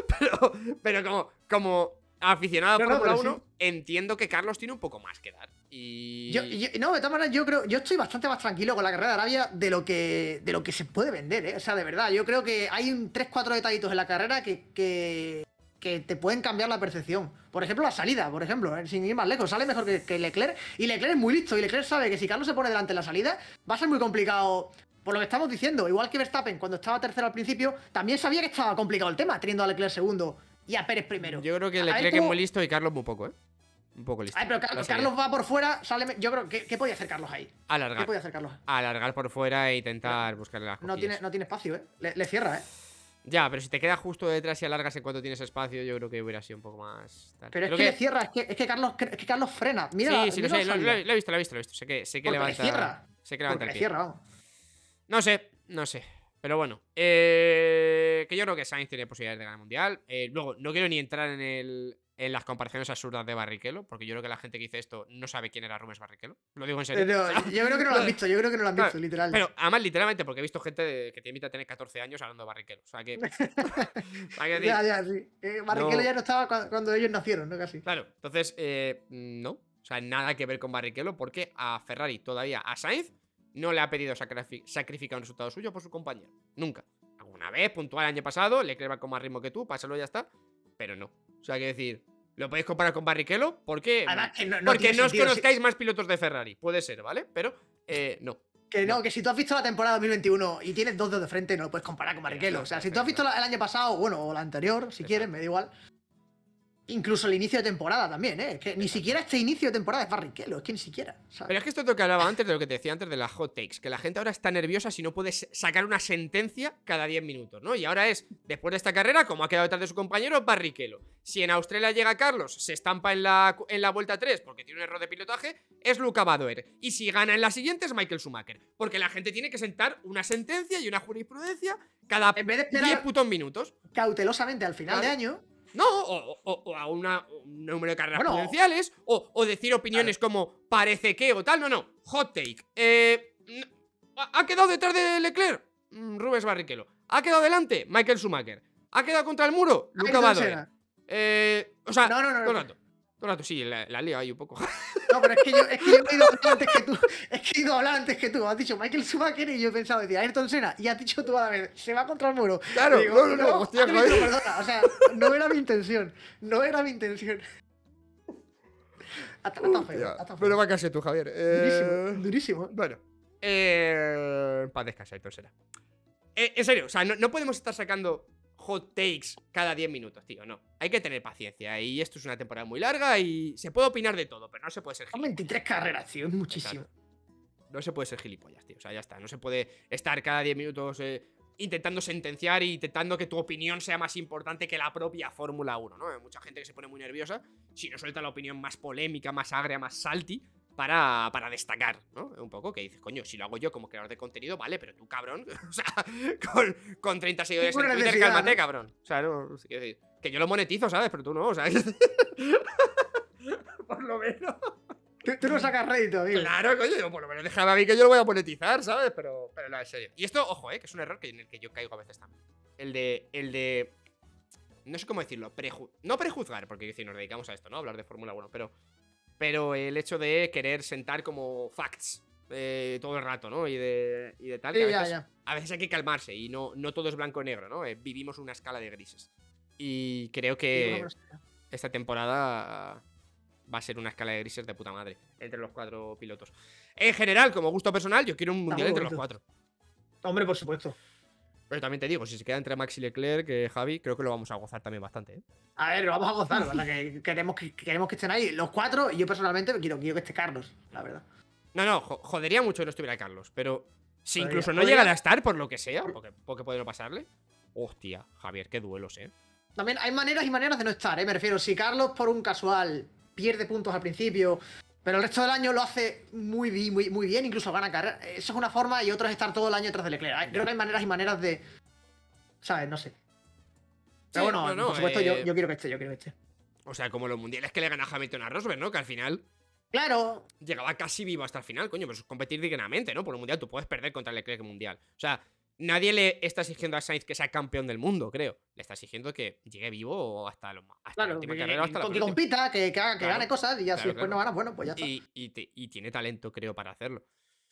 [SPEAKER 1] Pero como aficionado a Fórmula 1, entiendo que Carlos tiene un poco más que dar. Y.
[SPEAKER 2] No, de todas maneras, yo estoy bastante más tranquilo con la carrera de Arabia de lo que se puede vender, ¿eh? O sea, de verdad, yo creo que hay 3-4 detallitos en la carrera que te pueden cambiar la percepción. Por ejemplo, la salida, sin ir más lejos, sale mejor que Leclerc. Y Leclerc es muy listo, y Leclerc sabe que si Carlos se pone delante en la salida, va a ser muy complicado. Por lo que estamos diciendo, igual que Verstappen cuando estaba tercero al principio, también sabía que estaba complicado el tema, teniendo a Leclerc segundo y a Pérez primero.
[SPEAKER 1] Yo creo que Leclerc es muy listo y Carlos muy poco, ¿eh? Un poco listo.
[SPEAKER 2] Ay, pero Carlos va por fuera, yo creo que ¿qué podía hacer Carlos ahí?
[SPEAKER 1] Alargar.
[SPEAKER 2] ¿Qué podía hacer Carlos?
[SPEAKER 1] Alargar por fuera e intentar buscarle las cosquillas.
[SPEAKER 2] No tiene espacio, ¿eh? Le cierra, ¿eh?
[SPEAKER 1] Ya, pero si te quedas justo detrás y alargas en cuanto tienes espacio, yo creo que hubiera sido un poco más.
[SPEAKER 2] Pero es que le cierra, es que Carlos frena. Mira,
[SPEAKER 1] sí, lo sé, lo he visto. Sé que levanta. Sé que levanta el pie.
[SPEAKER 2] Vamos.
[SPEAKER 1] No sé. Pero bueno. Que yo creo que Sainz tiene posibilidades de ganar el Mundial. Luego, no quiero ni entrar en las comparaciones absurdas de Barrichello, porque yo creo que la gente que dice esto no sabe quién era Rubens Barrichello. Lo digo en serio.
[SPEAKER 2] Yo creo que no lo han visto, literal.
[SPEAKER 1] Pero además, literalmente, porque he visto gente que te invita a tener 14 años hablando de Barrichello. O sea que.
[SPEAKER 2] Ya, sí. Barrichello ya no estaba cuando ellos nacieron, ¿no? Casi.
[SPEAKER 1] Claro, entonces, no. O sea, nada que ver con Barrichello, porque a Ferrari todavía, a Sainz, no le ha pedido sacrificar un resultado suyo por su compañero. Nunca. Alguna vez, puntual el año pasado, Leclerc va con más ritmo que tú, pásalo y ya está. Pero no. O sea, que decir, ¿lo podéis comparar con Barrichello? ¿Por qué?
[SPEAKER 2] Además, que
[SPEAKER 1] porque no os conozcáis más pilotos de Ferrari. Puede ser, ¿vale? Pero, no.
[SPEAKER 2] Que si tú has visto la temporada 2021 y tienes 2 dedos de frente, no lo puedes comparar con Barrichello. O sea, si tú has visto el año pasado, bueno, o la anterior, si quieres, me da igual. Incluso el inicio de temporada también, ¿eh? Es que ni siquiera este inicio de temporada es Barrichello, es que ni siquiera, ¿sabes?
[SPEAKER 1] Pero es que esto es lo que hablaba antes de lo que te decía antes de las hot takes, que la gente ahora está nerviosa si no puedes sacar una sentencia cada 10 minutos, ¿no? Y ahora es, después de esta carrera, como ha quedado detrás de su compañero, Barrichello. Si en Australia llega Carlos, se estampa en la vuelta 3 porque tiene un error de pilotaje, es Luca Badoer. Y si gana en la siguiente es Michael Schumacher. Porque la gente tiene que sentar una sentencia y una jurisprudencia cada 10 putos minutos.
[SPEAKER 2] Cautelosamente al final de año.
[SPEAKER 1] No, o a un número de carreras prudenciales, o decir opiniones como parece que o tal, no. Hot take. ¿Ha quedado detrás de Leclerc? Rubens Barrichello. ¿Ha quedado delante? Michael Schumacher. ¿Ha quedado contra el muro? Luca Badoer. O sea, todo el rato, sí, la lío ahí un poco.
[SPEAKER 2] No, pero es que yo he ido a hablar antes que tú. Es que he ido a hablar antes que tú. Has dicho Michael Schumacher y yo he pensado, decía Ayrton Senna. Y has dicho tú, a ver, se va contra el muro.
[SPEAKER 1] Claro,
[SPEAKER 2] digo,
[SPEAKER 1] no, hostia,
[SPEAKER 2] perdona. O sea, no era mi intención. Hasta feo.
[SPEAKER 1] Pero va a caer tú, Javier.
[SPEAKER 2] Durísimo.
[SPEAKER 1] Bueno. Paz descansa, Ayrton Senna. En serio, o sea, no podemos estar sacando hot takes cada 10 minutos, tío, no. Hay que tener paciencia y esto es una temporada muy larga y se puede opinar de todo, pero no se puede ser
[SPEAKER 2] gilipollas. 23 carreras, tío, es muchísimo.
[SPEAKER 1] Exacto. No se puede ser gilipollas, tío, o sea, ya está. No se puede estar cada 10 minutos intentando sentenciar y intentando que tu opinión sea más importante que la propia Fórmula 1, ¿no? Hay mucha gente que se pone muy nerviosa si no suelta la opinión más polémica, más agria, más salty para destacar, ¿no? Un poco que dices, coño, si lo hago yo como creador de contenido, vale, pero tú, cabrón, o sea, con 30 seguidores en
[SPEAKER 2] Ninguna
[SPEAKER 1] Twitter,
[SPEAKER 2] necesidad,
[SPEAKER 1] cálmate,
[SPEAKER 2] ¿no?
[SPEAKER 1] cabrón. O sea, no sé qué decir. Que yo lo monetizo, ¿sabes? Pero tú no, o sea. Por lo menos.
[SPEAKER 2] Tú no sacas rédito, amigo.
[SPEAKER 1] Claro, coño, yo por lo menos déjame a mí que yo lo voy a monetizar, ¿sabes? Pero no, en serio. Y esto, ojo, que es un error en el que yo caigo a veces también. El de no sé cómo decirlo, no prejuzgar, porque es decir, nos dedicamos a esto, ¿no? A hablar de Fórmula 1, pero el hecho de querer sentar como facts todo el rato, ¿no? Y de tal,
[SPEAKER 2] Sí,
[SPEAKER 1] que
[SPEAKER 2] ya.
[SPEAKER 1] a veces hay que calmarse y no todo es blanco o negro, ¿no? Vivimos una escala de grises. Y creo que esta temporada va a ser una escala de grises de puta madre entre los 4 pilotos. En general, como gusto personal, yo quiero un mundial entre los 4.
[SPEAKER 2] Hombre, por supuesto.
[SPEAKER 1] Pero también te digo, si se queda entre Max y Leclerc, Javi, creo que lo vamos a gozar también bastante, ¿eh?
[SPEAKER 2] A ver, lo vamos a gozar, ¿verdad? Que queremos que estén ahí los 4 y yo personalmente quiero que esté Carlos, la verdad.
[SPEAKER 1] No, jodería mucho que no estuviera Carlos, pero si
[SPEAKER 2] Jodería,
[SPEAKER 1] incluso no
[SPEAKER 2] jodería.
[SPEAKER 1] llegara a estar por lo que sea, porque puede no pasarle. Hostia, Javier, qué duelos, ¿eh?
[SPEAKER 2] También hay maneras y maneras de no estar, ¿eh? Me refiero, si Carlos por un casual pierde puntos al principio, pero el resto del año lo hace muy bien, incluso gana carrera. Eso es una forma y otra es estar todo el año detrás de Leclerc. Creo que hay maneras y maneras de... ¿Sabes? No sé. Pero
[SPEAKER 1] Sí,
[SPEAKER 2] bueno,
[SPEAKER 1] no,
[SPEAKER 2] por supuesto, yo quiero que esté,
[SPEAKER 1] O sea, como los mundiales que le gana Hamilton a Rosberg, ¿no? Que al final
[SPEAKER 2] Claro.
[SPEAKER 1] llegaba casi vivo hasta el final, coño, pero eso es competir dignamente, ¿no? Por un mundial tú puedes perder contra Leclerc en mundial. O sea, nadie le está exigiendo a Sainz que sea campeón del mundo, creo. Le está exigiendo que llegue vivo hasta la
[SPEAKER 2] Claro,
[SPEAKER 1] última
[SPEAKER 2] que,
[SPEAKER 1] carrera, hasta la
[SPEAKER 2] que
[SPEAKER 1] penúltima.
[SPEAKER 2] compita, que
[SPEAKER 1] Claro,
[SPEAKER 2] gane cosas y ya si
[SPEAKER 1] claro,
[SPEAKER 2] después no gana, bueno, pues ya está.
[SPEAKER 1] Y tiene talento, creo, para hacerlo.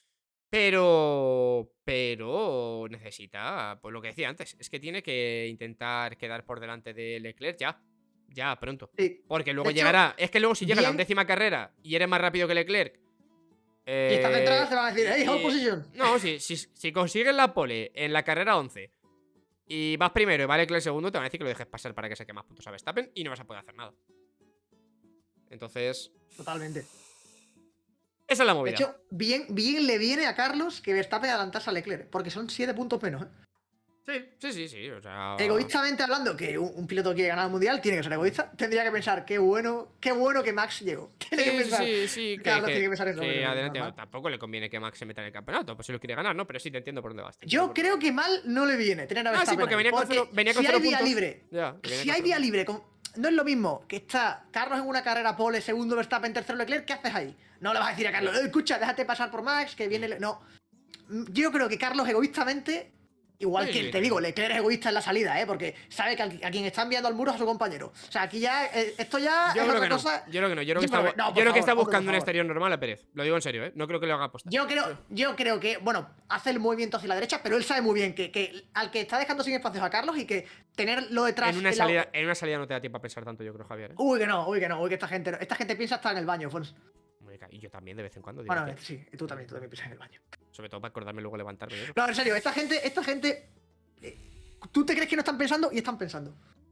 [SPEAKER 1] Pero necesita, pues lo que decía antes, es que tiene que intentar quedar por delante de Leclerc ya, pronto.
[SPEAKER 2] Sí.
[SPEAKER 1] Porque luego
[SPEAKER 2] De hecho,
[SPEAKER 1] llegará, es que luego si llega la
[SPEAKER 2] bien-
[SPEAKER 1] 10ª carrera y eres más rápido que Leclerc.
[SPEAKER 2] Y estás detrás, te van a decir, hey, hold
[SPEAKER 1] y-
[SPEAKER 2] position.
[SPEAKER 1] No, si consigues la pole en la carrera 11 y vas primero y va Leclerc segundo, te van a decir que lo dejes pasar para que saque más puntos a Verstappen y no vas a poder hacer nada. Entonces,
[SPEAKER 2] Totalmente.
[SPEAKER 1] esa es la
[SPEAKER 2] De
[SPEAKER 1] movida.
[SPEAKER 2] hecho, bien le viene a Carlos que Verstappen adelantase a Leclerc, porque son 7 puntos menos, ¿eh?
[SPEAKER 1] Sí, o sea...
[SPEAKER 2] Egoístamente hablando, que un piloto que quiere ganar el mundial tiene que ser egoísta, tendría que pensar, qué bueno que Max llegó. Tiene que pensar.
[SPEAKER 1] Sí,
[SPEAKER 2] Carlos tiene que pensar eso.
[SPEAKER 1] que
[SPEAKER 2] pero
[SPEAKER 1] adelante,
[SPEAKER 2] normal.
[SPEAKER 1] tampoco le conviene que Max se meta en el campeonato, pues si lo quiere ganar, ¿no? Pero sí te entiendo por dónde vas.
[SPEAKER 2] Yo creo que mal no le viene tener a
[SPEAKER 1] Ah, sí,
[SPEAKER 2] Verstappen.
[SPEAKER 1] porque
[SPEAKER 2] ahí,
[SPEAKER 1] venía con cero- venía con
[SPEAKER 2] si
[SPEAKER 1] cero
[SPEAKER 2] hay vía
[SPEAKER 1] puntos.
[SPEAKER 2] libre,
[SPEAKER 1] Ya, que venía
[SPEAKER 2] si
[SPEAKER 1] con
[SPEAKER 2] hay
[SPEAKER 1] cero
[SPEAKER 2] vía
[SPEAKER 1] puntos.
[SPEAKER 2] libre, no es lo mismo que está Carlos en una carrera pole, segundo Verstappen, tercero Leclerc, ¿qué haces ahí? No le vas a decir a Carlos, escucha, déjate pasar por Max, que viene... No. Yo creo que Carlos egoístamente, igual
[SPEAKER 1] Sí,
[SPEAKER 2] que
[SPEAKER 1] sí,
[SPEAKER 2] te
[SPEAKER 1] sí.
[SPEAKER 2] digo, Leclerc es egoísta en la salida, porque sabe que a quien está enviando al muro es a su compañero. O sea, aquí ya, esto ya
[SPEAKER 1] Yo
[SPEAKER 2] es
[SPEAKER 1] creo
[SPEAKER 2] otra
[SPEAKER 1] que no.
[SPEAKER 2] cosa.
[SPEAKER 1] Yo creo que no. Yo creo que
[SPEAKER 2] Sí, pero
[SPEAKER 1] está,
[SPEAKER 2] no,
[SPEAKER 1] yo
[SPEAKER 2] por
[SPEAKER 1] creo que
[SPEAKER 2] favor,
[SPEAKER 1] está
[SPEAKER 2] hombre, por
[SPEAKER 1] buscando un
[SPEAKER 2] favor.
[SPEAKER 1] exterior normal a Pérez. Lo digo en serio, ¿eh? No creo que lo haga apostar.
[SPEAKER 2] Yo creo que, bueno, hace el movimiento hacia la derecha, pero él sabe muy bien que al que está dejando sin espacios a Carlos y que tenerlo detrás.
[SPEAKER 1] En una salida no te da tiempo a pensar tanto, yo creo, Javier. ¿eh?
[SPEAKER 2] Uy, que esta gente piensa estar en el baño, Fons.
[SPEAKER 1] Y yo también, de vez en cuando.
[SPEAKER 2] Bueno,
[SPEAKER 1] diré que-
[SPEAKER 2] sí, tú también piensas en el baño.
[SPEAKER 1] Sobre todo para acordarme luego levantarme. ¿eh?
[SPEAKER 2] No, en serio, esta gente. ¿Tú te crees que no están pensando? Y están pensando.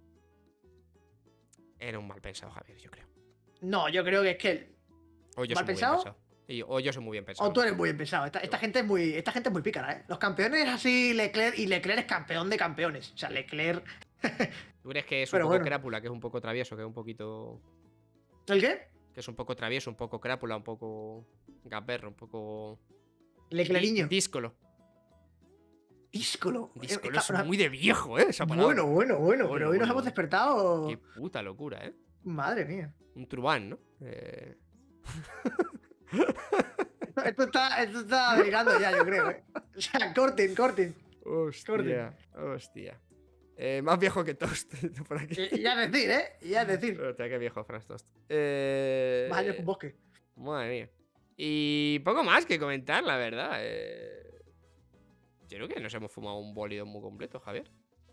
[SPEAKER 1] Era un mal pensado, Javier, yo creo.
[SPEAKER 2] No, yo creo que es que.
[SPEAKER 1] O yo
[SPEAKER 2] ¿Mal
[SPEAKER 1] soy muy bien
[SPEAKER 2] pensado?
[SPEAKER 1] pensado. O yo soy muy bien pensado.
[SPEAKER 2] O tú eres muy bien pensado. Esta gente es muy pícara, ¿eh? Los campeones así, Leclerc, y Leclerc es campeón de campeones. O sea, Leclerc.
[SPEAKER 1] ¿Tú crees que es un
[SPEAKER 2] Pero
[SPEAKER 1] poco
[SPEAKER 2] bueno.
[SPEAKER 1] crápula, que es un poco travieso, que es un poquito.
[SPEAKER 2] ¿El qué?
[SPEAKER 1] Que es un poco travieso, un poco crápula, un poco. Gamberro, un poco.
[SPEAKER 2] Lecleriño.
[SPEAKER 1] Díscolo.
[SPEAKER 2] Díscolo.
[SPEAKER 1] Díscolo es muy de viejo, esa palabra.
[SPEAKER 2] Bueno, pero hoy nos hemos despertado.
[SPEAKER 1] Qué puta locura, ¿eh?
[SPEAKER 2] Madre mía.
[SPEAKER 1] Un truán, ¿no?
[SPEAKER 2] Esto está delirando ya, yo creo, ¿eh? O sea, corten.
[SPEAKER 1] Hostia. Más viejo que Toast, por aquí.
[SPEAKER 2] Ya es decir, ¿eh? Ya es decir.
[SPEAKER 1] Hostia, qué viejo, Franz Toast.
[SPEAKER 2] Más años que un bosque.
[SPEAKER 1] Madre mía. Y poco más que comentar, la verdad. Yo creo que nos hemos fumado un bólido muy completo, Javier.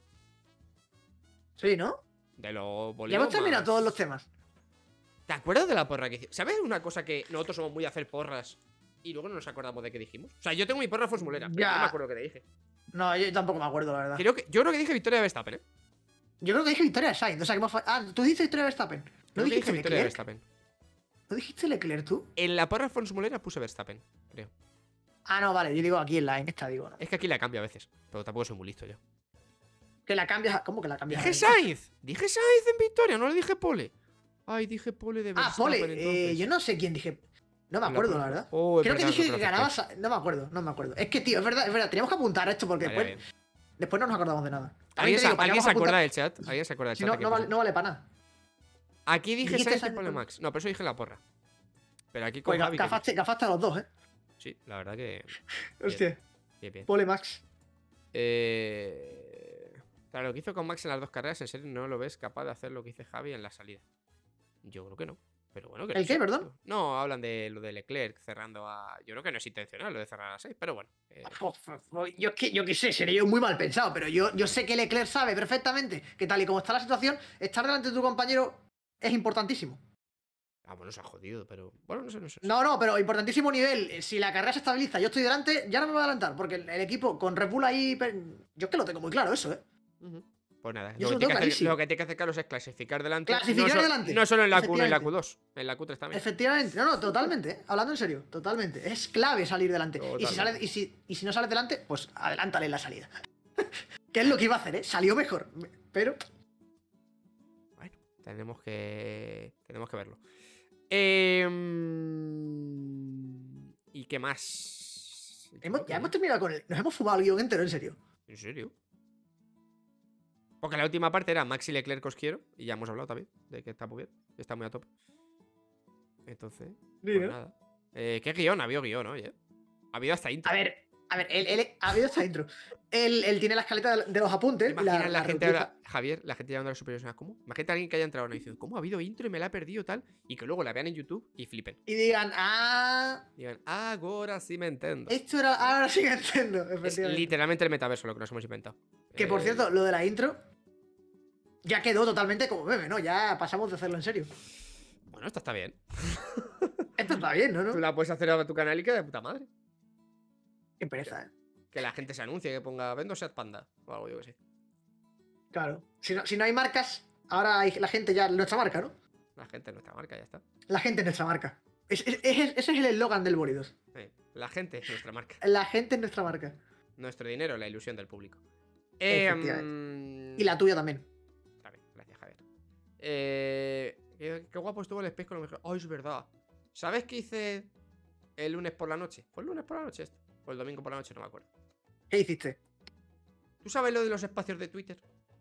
[SPEAKER 2] Sí, ¿no?
[SPEAKER 1] De los
[SPEAKER 2] Ya
[SPEAKER 1] bólidos
[SPEAKER 2] hemos terminado
[SPEAKER 1] más-
[SPEAKER 2] todos los temas.
[SPEAKER 1] ¿Te acuerdas de la porra que hicimos? ¿Sabes una cosa que nosotros somos muy de hacer porras y luego no nos acordamos de qué dijimos? O sea, yo tengo mi porra formulera, pero
[SPEAKER 2] Ya.
[SPEAKER 1] no me acuerdo qué te dije.
[SPEAKER 2] No, yo tampoco me acuerdo, la verdad.
[SPEAKER 1] Yo creo que dije victoria de Verstappen, ¿eh?
[SPEAKER 2] Yo creo que dije victoria de Sainz. O sea, que tú dijiste victoria de Verstappen. ¿No
[SPEAKER 1] Creo que
[SPEAKER 2] dijiste
[SPEAKER 1] dije victoria de
[SPEAKER 2] Leclerc?
[SPEAKER 1] Verstappen.
[SPEAKER 2] ¿No dijiste Leclerc tú?
[SPEAKER 1] En la porra formulera puse Verstappen, creo.
[SPEAKER 2] Ah, no, vale. Yo digo aquí en esta, digo, ¿no?
[SPEAKER 1] Es que aquí la cambio a veces, pero tampoco soy muy listo yo.
[SPEAKER 2] Que la cambias. ¿Cómo que la cambias?
[SPEAKER 1] Dije Sainz en victoria, no le dije pole. Ay, dije pole de
[SPEAKER 2] Ah,
[SPEAKER 1] Verstappen,
[SPEAKER 2] Pole.
[SPEAKER 1] entonces.
[SPEAKER 2] Yo no sé quién dije. No me acuerdo, la verdad.
[SPEAKER 1] Oh, es
[SPEAKER 2] Creo que
[SPEAKER 1] verdad,
[SPEAKER 2] dije
[SPEAKER 1] no
[SPEAKER 2] que
[SPEAKER 1] te lo
[SPEAKER 2] ganabas. No me acuerdo, no me acuerdo. Es que, tío, es verdad, teníamos que apuntar esto porque
[SPEAKER 1] Vale,
[SPEAKER 2] después,
[SPEAKER 1] bien.
[SPEAKER 2] después no nos acordamos de nada. También
[SPEAKER 1] ¿Alguien,
[SPEAKER 2] te
[SPEAKER 1] se,
[SPEAKER 2] digo,
[SPEAKER 1] ¿alguien
[SPEAKER 2] podríamos
[SPEAKER 1] se acuerda
[SPEAKER 2] apuntar-
[SPEAKER 1] del chat? ¿Alguien se acuerda del
[SPEAKER 2] Si
[SPEAKER 1] chat?
[SPEAKER 2] no,
[SPEAKER 1] ¿De qué
[SPEAKER 2] no vale,
[SPEAKER 1] puse?
[SPEAKER 2] no vale para nada.
[SPEAKER 1] Aquí dije
[SPEAKER 2] Dijiste
[SPEAKER 1] Sainz y
[SPEAKER 2] Sainz y
[SPEAKER 1] Pole
[SPEAKER 2] Pole.
[SPEAKER 1] Max. No, pero eso dije la porra. Pero aquí con
[SPEAKER 2] Pues
[SPEAKER 1] Javi. ¿qué
[SPEAKER 2] gafaste a los dos, ¿eh?
[SPEAKER 1] dije? Sí, la verdad que.
[SPEAKER 2] Hostia.
[SPEAKER 1] Bien.
[SPEAKER 2] Pole Max.
[SPEAKER 1] Claro, lo que hizo con Max en las dos carreras, ¿en serio no lo ves capaz de hacer lo que hizo Javi en la salida? Yo creo que no. Pero bueno, que
[SPEAKER 2] ¿El qué, perdón?
[SPEAKER 1] No, hablan de lo de Leclerc cerrando a. Yo creo que no es intencional lo de cerrar a 6, pero bueno.
[SPEAKER 2] Yo qué sé, sería yo muy mal pensado, pero yo sé que Leclerc sabe perfectamente que tal y como está la situación, estar delante de tu compañero es importantísimo.
[SPEAKER 1] Ah, bueno, se ha jodido, pero. Bueno, no sé.
[SPEAKER 2] No, pero importantísimo nivel. Si la carrera se estabiliza, yo estoy delante, ya no me voy a adelantar, porque el equipo con Red Bull ahí. Yo es que lo tengo muy claro, eso, ¿eh?
[SPEAKER 1] Pues nada,
[SPEAKER 2] Yo
[SPEAKER 1] lo
[SPEAKER 2] eso
[SPEAKER 1] que,
[SPEAKER 2] lo tengo clarísimo.
[SPEAKER 1] lo que tiene que hacer Carlos es clasificar delante.
[SPEAKER 2] Clasificar delante.
[SPEAKER 1] No solo en la Q1 y la
[SPEAKER 2] Efectivamente.
[SPEAKER 1] Q2, en la Q3 también.
[SPEAKER 2] Efectivamente, no, totalmente, ¿eh? Hablando en serio, totalmente. Es clave salir delante. Y si,
[SPEAKER 1] Totalmente.
[SPEAKER 2] si no sales delante, pues adelántale en la salida. Que es lo que iba a hacer, ¿eh? Salió mejor. Pero.
[SPEAKER 1] Bueno, tenemos que verlo. ¿Y qué más?
[SPEAKER 2] Ya hemos terminado con él. Nos hemos fumado el guión entero, en serio.
[SPEAKER 1] ¿En serio? Porque la última parte era Max y Leclerc os quiero. Y ya hemos hablado también de que está muy bien. Está muy a tope. Entonces, pues nada. ¿Qué guión? Ha habido guión, oye. Ha habido hasta intro.
[SPEAKER 2] A ver, él ha habido esta intro. Él tiene la escaleta de los apuntes.
[SPEAKER 1] Imagina la gente
[SPEAKER 2] reutiliza.
[SPEAKER 1] ahora, Javier, la gente llamando a los superiores. ¿Cómo? Imagínate a alguien que haya entrado y diciendo, ¿cómo ha habido intro y me la he perdido tal? Y que luego la vean en YouTube y flipen.
[SPEAKER 2] Y digan,
[SPEAKER 1] Digan, ahora sí me entiendo.
[SPEAKER 2] esto era. Ahora sí que entiendo.
[SPEAKER 1] Es
[SPEAKER 2] Efectivamente.
[SPEAKER 1] literalmente el metaverso lo que nos hemos inventado.
[SPEAKER 2] Que por cierto, lo de la intro. Ya quedó totalmente como meme, ¿no? Ya pasamos de hacerlo en serio.
[SPEAKER 1] Bueno, esta está bien.
[SPEAKER 2] Esto está bien, ¿no?
[SPEAKER 1] Tú la puedes hacer a tu canal y queda de puta madre.
[SPEAKER 2] Qué pereza, ¿eh?
[SPEAKER 1] Que la gente se anuncie, que ponga vendo Seat Panda o algo, yo que sé.
[SPEAKER 2] Claro. Si no hay marcas, ahora hay la gente ya. Nuestra marca, ¿no?
[SPEAKER 1] La gente es nuestra marca, ya está.
[SPEAKER 2] La gente es nuestra marca. Ese es el eslogan del Bolidos.
[SPEAKER 1] La gente es nuestra marca.
[SPEAKER 2] La gente es nuestra marca.
[SPEAKER 1] Nuestro dinero, la ilusión del público.
[SPEAKER 2] Y la tuya también.
[SPEAKER 1] También, gracias, Javier. Qué guapo estuvo el Space con lo mejor. Oh, es verdad. ¿Sabes qué hice el lunes por la noche? ¿Fue el lunes por la noche esto? O el domingo por la noche, no me acuerdo.
[SPEAKER 2] ¿Qué hiciste?
[SPEAKER 1] ¿Tú sabes lo de los espacios de Twitter?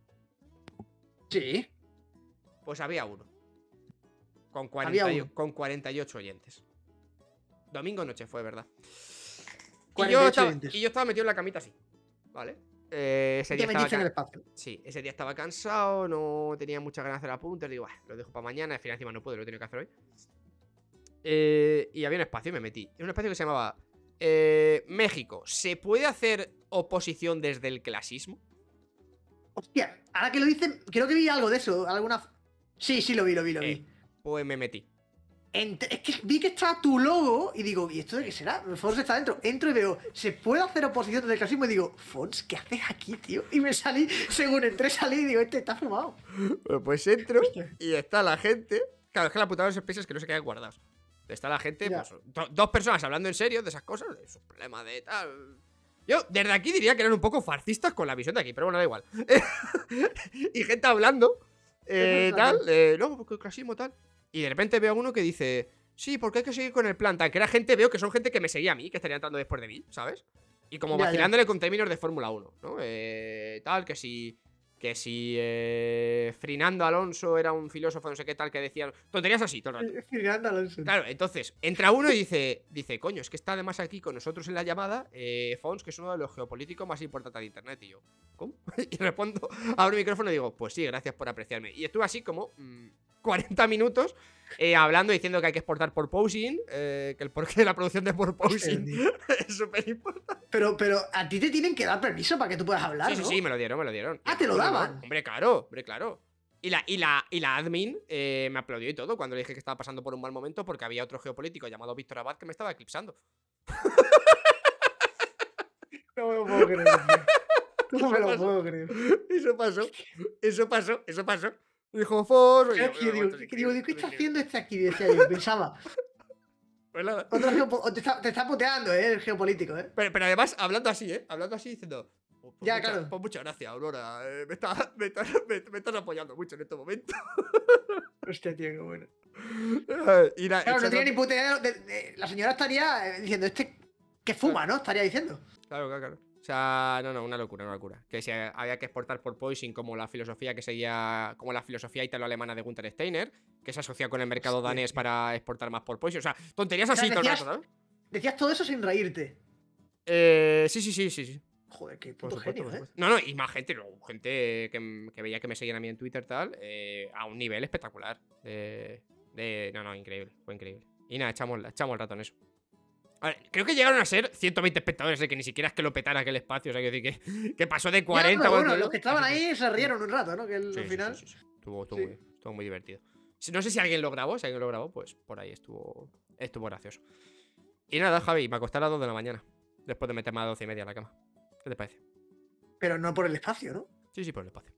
[SPEAKER 2] Sí.
[SPEAKER 1] Pues había uno. Con,
[SPEAKER 2] Había uno.
[SPEAKER 1] con 48 oyentes. Domingo noche fue, ¿verdad? Y
[SPEAKER 2] 48
[SPEAKER 1] yo
[SPEAKER 2] oyentes.
[SPEAKER 1] estaba metido en la camita así. ¿Vale? Ese
[SPEAKER 2] Te
[SPEAKER 1] día
[SPEAKER 2] metiste en el
[SPEAKER 1] estaba
[SPEAKER 2] espacio.
[SPEAKER 1] Sí, ese día estaba cansado, no tenía muchas ganas de hacer apuntes. Digo, lo dejo para mañana. Al final encima no puedo, lo he tenido que hacer hoy. Y había un espacio y me metí. Es un espacio que se llamaba México. ¿Se puede hacer oposición desde el clasismo?
[SPEAKER 2] Hostia, ahora que lo dicen, creo que vi algo de eso. Alguna. Sí, lo vi.
[SPEAKER 1] Pues me metí.
[SPEAKER 2] Es que vi que estaba tu logo y digo, ¿y esto de qué será? Fons está dentro. Entro y veo, ¿se puede hacer oposición desde el clasismo? Y digo, Fons, ¿qué haces aquí, tío? Y me salí, según entré, salí y digo, este está fumado.
[SPEAKER 1] Bueno, pues entro y está la gente. Claro, es que la putada de los spaces es que no se quedan guardados. Está la gente,
[SPEAKER 2] Ya.
[SPEAKER 1] pues, dos personas hablando en serio de esas cosas, de sus problemas de tal. Yo, desde aquí diría que eran un poco fascistas con la visión de aquí, pero bueno, da igual. Y gente hablando, tal, no, porque el clasismo, tal. Y de repente veo a uno que dice, sí, porque hay que seguir con el plan, tal. Que era gente, veo que son gente que me seguía a mí, que estaría entrando después de mí, ¿sabes? Y como
[SPEAKER 2] Ya,
[SPEAKER 1] vacilándole con términos de Fórmula 1, ¿no? Tal, que si Fernando Alonso era un filósofo, no sé qué tal, que decían tonterías así todo el rato.
[SPEAKER 2] Fernando Alonso.
[SPEAKER 1] Claro, entonces, entra uno y dice, coño, es que está además aquí con nosotros en la llamada, Fons, que es uno de los geopolíticos más importantes de internet. Y yo, ¿cómo? Y respondo, abro el micrófono y digo, pues sí, gracias por apreciarme. Y estuve así como 40 minutos hablando, diciendo que hay que exportar por posing, que el porqué de la producción de por posing es súper importante.
[SPEAKER 2] Pero a ti te tienen que dar permiso para que tú puedas hablar, ¿no?
[SPEAKER 1] Sí, me lo dieron.
[SPEAKER 2] Ah, ¿te lo daban?
[SPEAKER 1] Hombre, claro. Y la admin me aplaudió y todo cuando le dije que estaba pasando por un mal momento porque había otro geopolítico llamado Víctor Abad que me estaba eclipsando.
[SPEAKER 2] No me lo puedo creer. No me lo puedo creer.
[SPEAKER 1] Eso pasó. Dijo Fos.
[SPEAKER 2] Digo, ¿qué está haciendo este aquí? Decía yo, pensaba.
[SPEAKER 1] Pues nada.
[SPEAKER 2] Te está puteando, el geopolítico,
[SPEAKER 1] Pero además, hablando así diciendo. Pues
[SPEAKER 2] ya, claro.
[SPEAKER 1] Pues muchas gracias, Aurora. Me estás apoyando mucho en este momento.
[SPEAKER 2] Hostia, tío, qué bueno.
[SPEAKER 1] Y nada,
[SPEAKER 2] Claro, no
[SPEAKER 1] echando-
[SPEAKER 2] tiene ni puta idea la señora estaría diciendo, que fuma, ¿no? Estaría diciendo.
[SPEAKER 1] Claro, claro, claro. O sea, no, una locura, una locura. Que si había que exportar por Poison como la filosofía que seguía, como la filosofía italo-alemana de Gunther Steiner, que se asocia con el mercado
[SPEAKER 2] Hostia,
[SPEAKER 1] danés
[SPEAKER 2] tío.
[SPEAKER 1] para exportar más por Poison. O sea, tonterías
[SPEAKER 2] O sea,
[SPEAKER 1] así todo el
[SPEAKER 2] decías-
[SPEAKER 1] rato, ¿sabes?
[SPEAKER 2] Decías todo eso sin reírte.
[SPEAKER 1] Sí.
[SPEAKER 2] Joder, qué
[SPEAKER 1] Por
[SPEAKER 2] puto
[SPEAKER 1] supuesto,
[SPEAKER 2] genio,
[SPEAKER 1] por
[SPEAKER 2] ¿eh?
[SPEAKER 1] supuesto. No, y más gente, luego, gente que veía que me seguían a mí en Twitter tal, a un nivel espectacular. No, increíble, fue increíble. Y nada, echamos el rato en eso. A ver, creo que llegaron a ser 120 espectadores, que ni siquiera es que lo petara aquel espacio, o sea, que decir que pasó de 40
[SPEAKER 2] Ya, pero
[SPEAKER 1] cuando-
[SPEAKER 2] bueno, los que estaban ahí se rieron un rato, ¿no? Que
[SPEAKER 1] Sí,
[SPEAKER 2] al final.
[SPEAKER 1] sí. Estuvo
[SPEAKER 2] Sí.
[SPEAKER 1] estuvo muy divertido. No sé si alguien lo grabó, pues por ahí estuvo gracioso. Y nada, Javi, me acosté a las 2 de la mañana, después de meterme a las 12:30 a la cama. ¿Qué te parece?
[SPEAKER 2] Pero no por el espacio, ¿no?
[SPEAKER 1] Sí, por el espacio.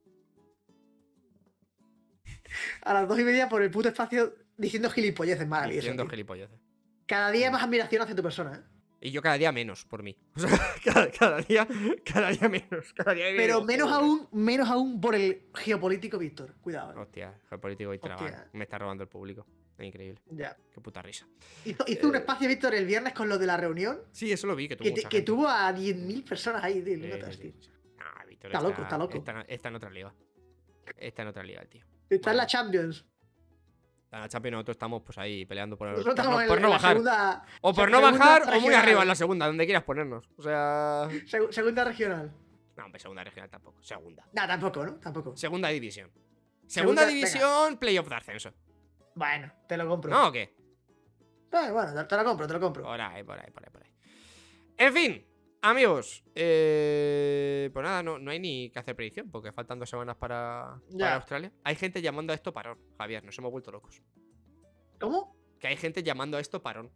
[SPEAKER 2] A las 2:30 por el puto espacio diciendo gilipolleces, maravilloso.
[SPEAKER 1] Diciendo
[SPEAKER 2] Tío.
[SPEAKER 1] gilipolleces.
[SPEAKER 2] Cada día más admiración hacia tu persona, ¿eh?
[SPEAKER 1] Y yo cada día menos por mí. O sea, cada día menos. Cada día
[SPEAKER 2] Pero
[SPEAKER 1] digo,
[SPEAKER 2] menos aún por el geopolítico Víctor. Cuidado, ¿eh?
[SPEAKER 1] hostia, geopolítico y trabajo.
[SPEAKER 2] Hostia.
[SPEAKER 1] Me está robando el público. Es increíble.
[SPEAKER 2] Ya.
[SPEAKER 1] Qué puta risa.
[SPEAKER 2] Hizo un espacio, Víctor, el viernes con lo de la reunión.
[SPEAKER 1] Sí, eso lo vi, que tuvo
[SPEAKER 2] Que,
[SPEAKER 1] mucha
[SPEAKER 2] que
[SPEAKER 1] gente.
[SPEAKER 2] tuvo a 10.000 personas ahí, tío.
[SPEAKER 1] Sí,
[SPEAKER 2] notas,
[SPEAKER 1] sí,
[SPEAKER 2] tío.
[SPEAKER 1] sí. Nah, Víctor
[SPEAKER 2] Está loco, está loco.
[SPEAKER 1] Está en otra liga. Está en otra liga, el tío.
[SPEAKER 2] Está en la
[SPEAKER 1] Bueno.
[SPEAKER 2] Champions.
[SPEAKER 1] En la Champions nosotros estamos pues ahí peleando por
[SPEAKER 2] Nosotros estamos en
[SPEAKER 1] no
[SPEAKER 2] la
[SPEAKER 1] bajar.
[SPEAKER 2] segunda.
[SPEAKER 1] O por no
[SPEAKER 2] segunda
[SPEAKER 1] bajar o muy
[SPEAKER 2] regional.
[SPEAKER 1] arriba en la segunda, donde quieras ponernos. O sea.
[SPEAKER 2] Segunda regional.
[SPEAKER 1] No, hombre, segunda regional tampoco. Segunda.
[SPEAKER 2] Nah, tampoco, ¿no? Tampoco.
[SPEAKER 1] Segunda división.
[SPEAKER 2] Segunda-
[SPEAKER 1] Segunda división, playoff de ascenso.
[SPEAKER 2] Bueno, te lo compro.
[SPEAKER 1] ¿No o qué?
[SPEAKER 2] Bueno, te lo compro, te lo compro.
[SPEAKER 1] Por ahí. En fin, amigos. Pues nada, no hay ni que hacer predicción, porque faltan 2 semanas para
[SPEAKER 2] Ya.
[SPEAKER 1] Australia. Hay gente llamando a esto parón, Javier, nos hemos vuelto locos.
[SPEAKER 2] ¿Cómo?
[SPEAKER 1] Que hay gente llamando a esto parón.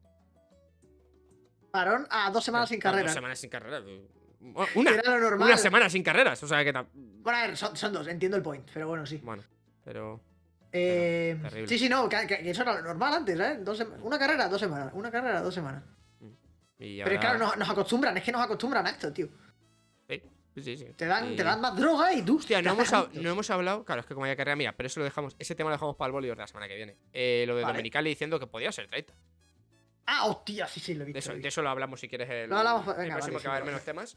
[SPEAKER 2] Parón a 2 semanas sin carrera.
[SPEAKER 1] 2 semanas sin carrera.
[SPEAKER 2] Que era lo normal.
[SPEAKER 1] Una semana sin carreras, o sea que...
[SPEAKER 2] Bueno, a ver, son 2, entiendo el point, pero bueno, sí.
[SPEAKER 1] Bueno, pero... terrible.
[SPEAKER 2] Sí, no, que eso era lo normal antes, ¿eh? Una carrera, 2 semanas. Una carrera, 2 semanas.
[SPEAKER 1] Y
[SPEAKER 2] Pero es
[SPEAKER 1] ahora-
[SPEAKER 2] claro, nos acostumbran, es que nos acostumbran a esto, tío.
[SPEAKER 1] Sí.
[SPEAKER 2] Te dan,
[SPEAKER 1] Y-
[SPEAKER 2] te dan más droga y tú.
[SPEAKER 1] Hostia,
[SPEAKER 2] te
[SPEAKER 1] no
[SPEAKER 2] haces adicto.
[SPEAKER 1] hemos hablado. Claro, es que como haya carrera, mira, pero eso lo dejamos. Ese tema lo dejamos para el bolio de la semana que viene. Lo de
[SPEAKER 2] Vale.
[SPEAKER 1] Domenicali diciendo que podía ser 30.
[SPEAKER 2] Ah, hostia, sí, lo he
[SPEAKER 1] De
[SPEAKER 2] visto.
[SPEAKER 1] eso lo hablamos si quieres el,
[SPEAKER 2] Lo hablamos,
[SPEAKER 1] el
[SPEAKER 2] venga,
[SPEAKER 1] próximo
[SPEAKER 2] vale,
[SPEAKER 1] que va a haber
[SPEAKER 2] sí,
[SPEAKER 1] menos
[SPEAKER 2] vale.
[SPEAKER 1] temas.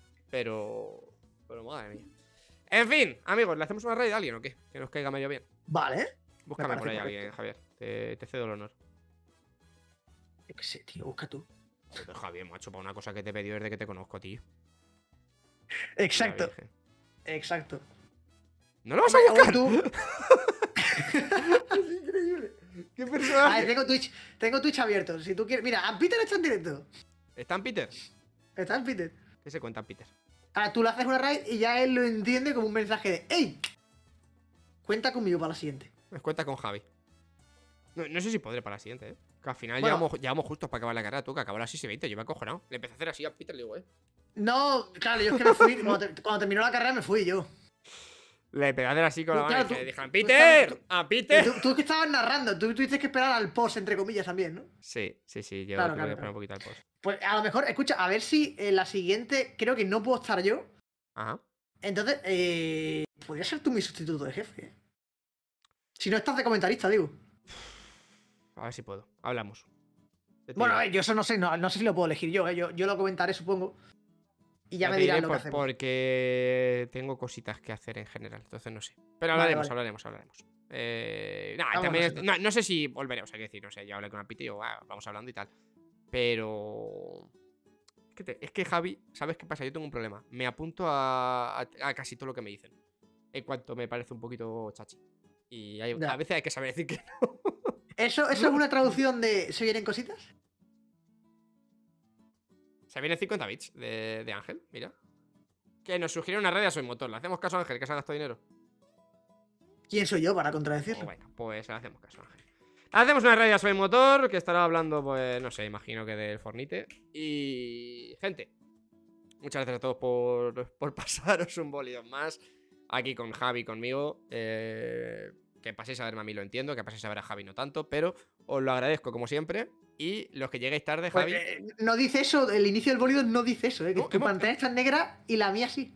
[SPEAKER 1] Pero madre mía. En fin, amigos, ¿le hacemos una raid a alguien o qué? Que nos caiga medio bien.
[SPEAKER 2] Vale.
[SPEAKER 1] Búscame
[SPEAKER 2] parece
[SPEAKER 1] por ahí a
[SPEAKER 2] correcto.
[SPEAKER 1] alguien, Javier. Te cedo el honor.
[SPEAKER 2] Yo qué sé, tío, busca tú.
[SPEAKER 1] Joder, Javier, macho, para una cosa que te he pedido desde que te conozco, tío.
[SPEAKER 2] Exacto,
[SPEAKER 1] La Virgen.
[SPEAKER 2] exacto.
[SPEAKER 1] ¿No lo vas a
[SPEAKER 2] Hombre,
[SPEAKER 1] buscar?
[SPEAKER 2] aún tú.
[SPEAKER 1] Es increíble. ¿Qué
[SPEAKER 2] A ver,
[SPEAKER 1] personaje?
[SPEAKER 2] tengo Twitch abierto. Si tú quieres. Mira, a Peter está en directo.
[SPEAKER 1] ¿Está en Peter?
[SPEAKER 2] Está en Peter.
[SPEAKER 1] ¿Qué se cuenta en Peter?
[SPEAKER 2] Ahora tú le haces una raid y ya él lo entiende como un mensaje de ¡Ey! Cuenta conmigo para la siguiente.
[SPEAKER 1] Me cuenta con Javi. No sé si podré para la siguiente, ¿eh? Que al final
[SPEAKER 2] Bueno.
[SPEAKER 1] llevamos justo para acabar la carrera, tú, que acabó a las 6:20. Yo me he acojonado. Le empecé a hacer así a Peter, le digo,
[SPEAKER 2] No, claro, yo es que me fui. Cuando terminó la carrera me fui yo.
[SPEAKER 1] Le empecé a hacer así con la
[SPEAKER 2] Tú,
[SPEAKER 1] mano y
[SPEAKER 2] claro,
[SPEAKER 1] le
[SPEAKER 2] tú-
[SPEAKER 1] dije,
[SPEAKER 2] tú
[SPEAKER 1] ¡Peter!
[SPEAKER 2] estabas-
[SPEAKER 1] ¡A
[SPEAKER 2] Y
[SPEAKER 1] Peter!
[SPEAKER 2] tú que estabas narrando, tú tuviste que esperar al post, entre comillas, también, ¿no?
[SPEAKER 1] Sí, yo
[SPEAKER 2] Claro,
[SPEAKER 1] tuve
[SPEAKER 2] claro,
[SPEAKER 1] que esperar
[SPEAKER 2] claro.
[SPEAKER 1] un poquito al post.
[SPEAKER 2] Pues a lo mejor, escucha, a ver si en la siguiente creo que no puedo estar yo.
[SPEAKER 1] Ajá.
[SPEAKER 2] Entonces, podría ser tú mi sustituto de jefe. Si no estás de comentarista, digo.
[SPEAKER 1] A ver si puedo. Hablamos. Ya te
[SPEAKER 2] Bueno,
[SPEAKER 1] diré.
[SPEAKER 2] yo eso no sé, no sé si lo puedo elegir yo, ¿eh? Yo lo comentaré, supongo. Y ya
[SPEAKER 1] Ya
[SPEAKER 2] me
[SPEAKER 1] te
[SPEAKER 2] dirán
[SPEAKER 1] diré
[SPEAKER 2] lo que hacemos.
[SPEAKER 1] porque tengo cositas que hacer en general. Entonces no sé. Pero
[SPEAKER 2] Vale,
[SPEAKER 1] hablaremos.
[SPEAKER 2] vale.
[SPEAKER 1] Nah,
[SPEAKER 2] Vamos
[SPEAKER 1] también
[SPEAKER 2] haciendo.
[SPEAKER 1] no sé si volveré. O sea, que decir, no sé, yo hablé con Piti y digo, vamos hablando y tal. Pero. Es que Javi, ¿sabes qué pasa? Yo tengo un problema. Me apunto a casi todo lo que me dicen. En cuanto me parece un poquito chachi. Y
[SPEAKER 2] Ya.
[SPEAKER 1] a veces hay que saber decir que no.
[SPEAKER 2] ¿Eso es una traducción de ¿se vienen cositas?
[SPEAKER 1] Se viene 50 bits de Ángel, mira. Que nos sugiere una red a Soy Motor. ¿Le hacemos caso a Ángel, que se ha gastado dinero?
[SPEAKER 2] ¿Quién soy yo para contradecirlo?
[SPEAKER 1] Bueno, pues le hacemos caso a Ángel. Hacemos una red a Soy Motor, que estará hablando, pues, no sé, imagino que del Fornite. Y. Gente, muchas gracias a todos por pasaros un bolido más. Aquí con Javi, conmigo. Que paséis a verme a mí, lo entiendo. Que paséis a ver a Javi, no tanto. Pero os lo agradezco, como siempre. Y los que lleguéis tarde,
[SPEAKER 2] Pues,
[SPEAKER 1] Javi.
[SPEAKER 2] no dice eso, el inicio del bolido no dice eso, ¿eh? Que
[SPEAKER 1] No,
[SPEAKER 2] tu
[SPEAKER 1] hemos-
[SPEAKER 2] pantalla está negra y la mía sí.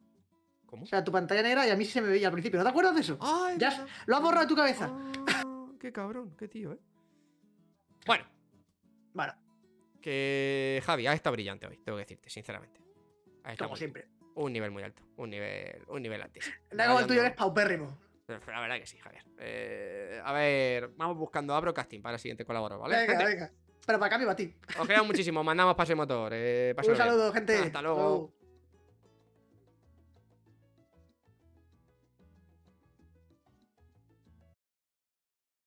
[SPEAKER 1] ¿Cómo?
[SPEAKER 2] O sea, tu pantalla negra y a mí sí se me veía al principio. ¿No te acuerdas de eso?
[SPEAKER 1] ¡Ay!
[SPEAKER 2] Ya lo has borrado de tu cabeza.
[SPEAKER 1] qué cabrón, qué tío, Bueno,
[SPEAKER 2] Bueno,
[SPEAKER 1] que Javi, has estado brillante hoy, tengo que decirte, sinceramente. Has estado
[SPEAKER 2] como
[SPEAKER 1] muy bien.
[SPEAKER 2] siempre.
[SPEAKER 1] Un nivel muy alto, un nivel altísimo.
[SPEAKER 2] Nada como el tuyo eres paupérrimo.
[SPEAKER 1] Pero la verdad que sí, Javier. A ver, vamos buscando a Brocasting para el siguiente colaborador, ¿vale?
[SPEAKER 2] Venga,
[SPEAKER 1] Gente,
[SPEAKER 2] venga. Pero para cambio, para ti.
[SPEAKER 1] os queremos muchísimo, mandamos pase motor.
[SPEAKER 2] Un saludo, gente.
[SPEAKER 1] Hasta luego.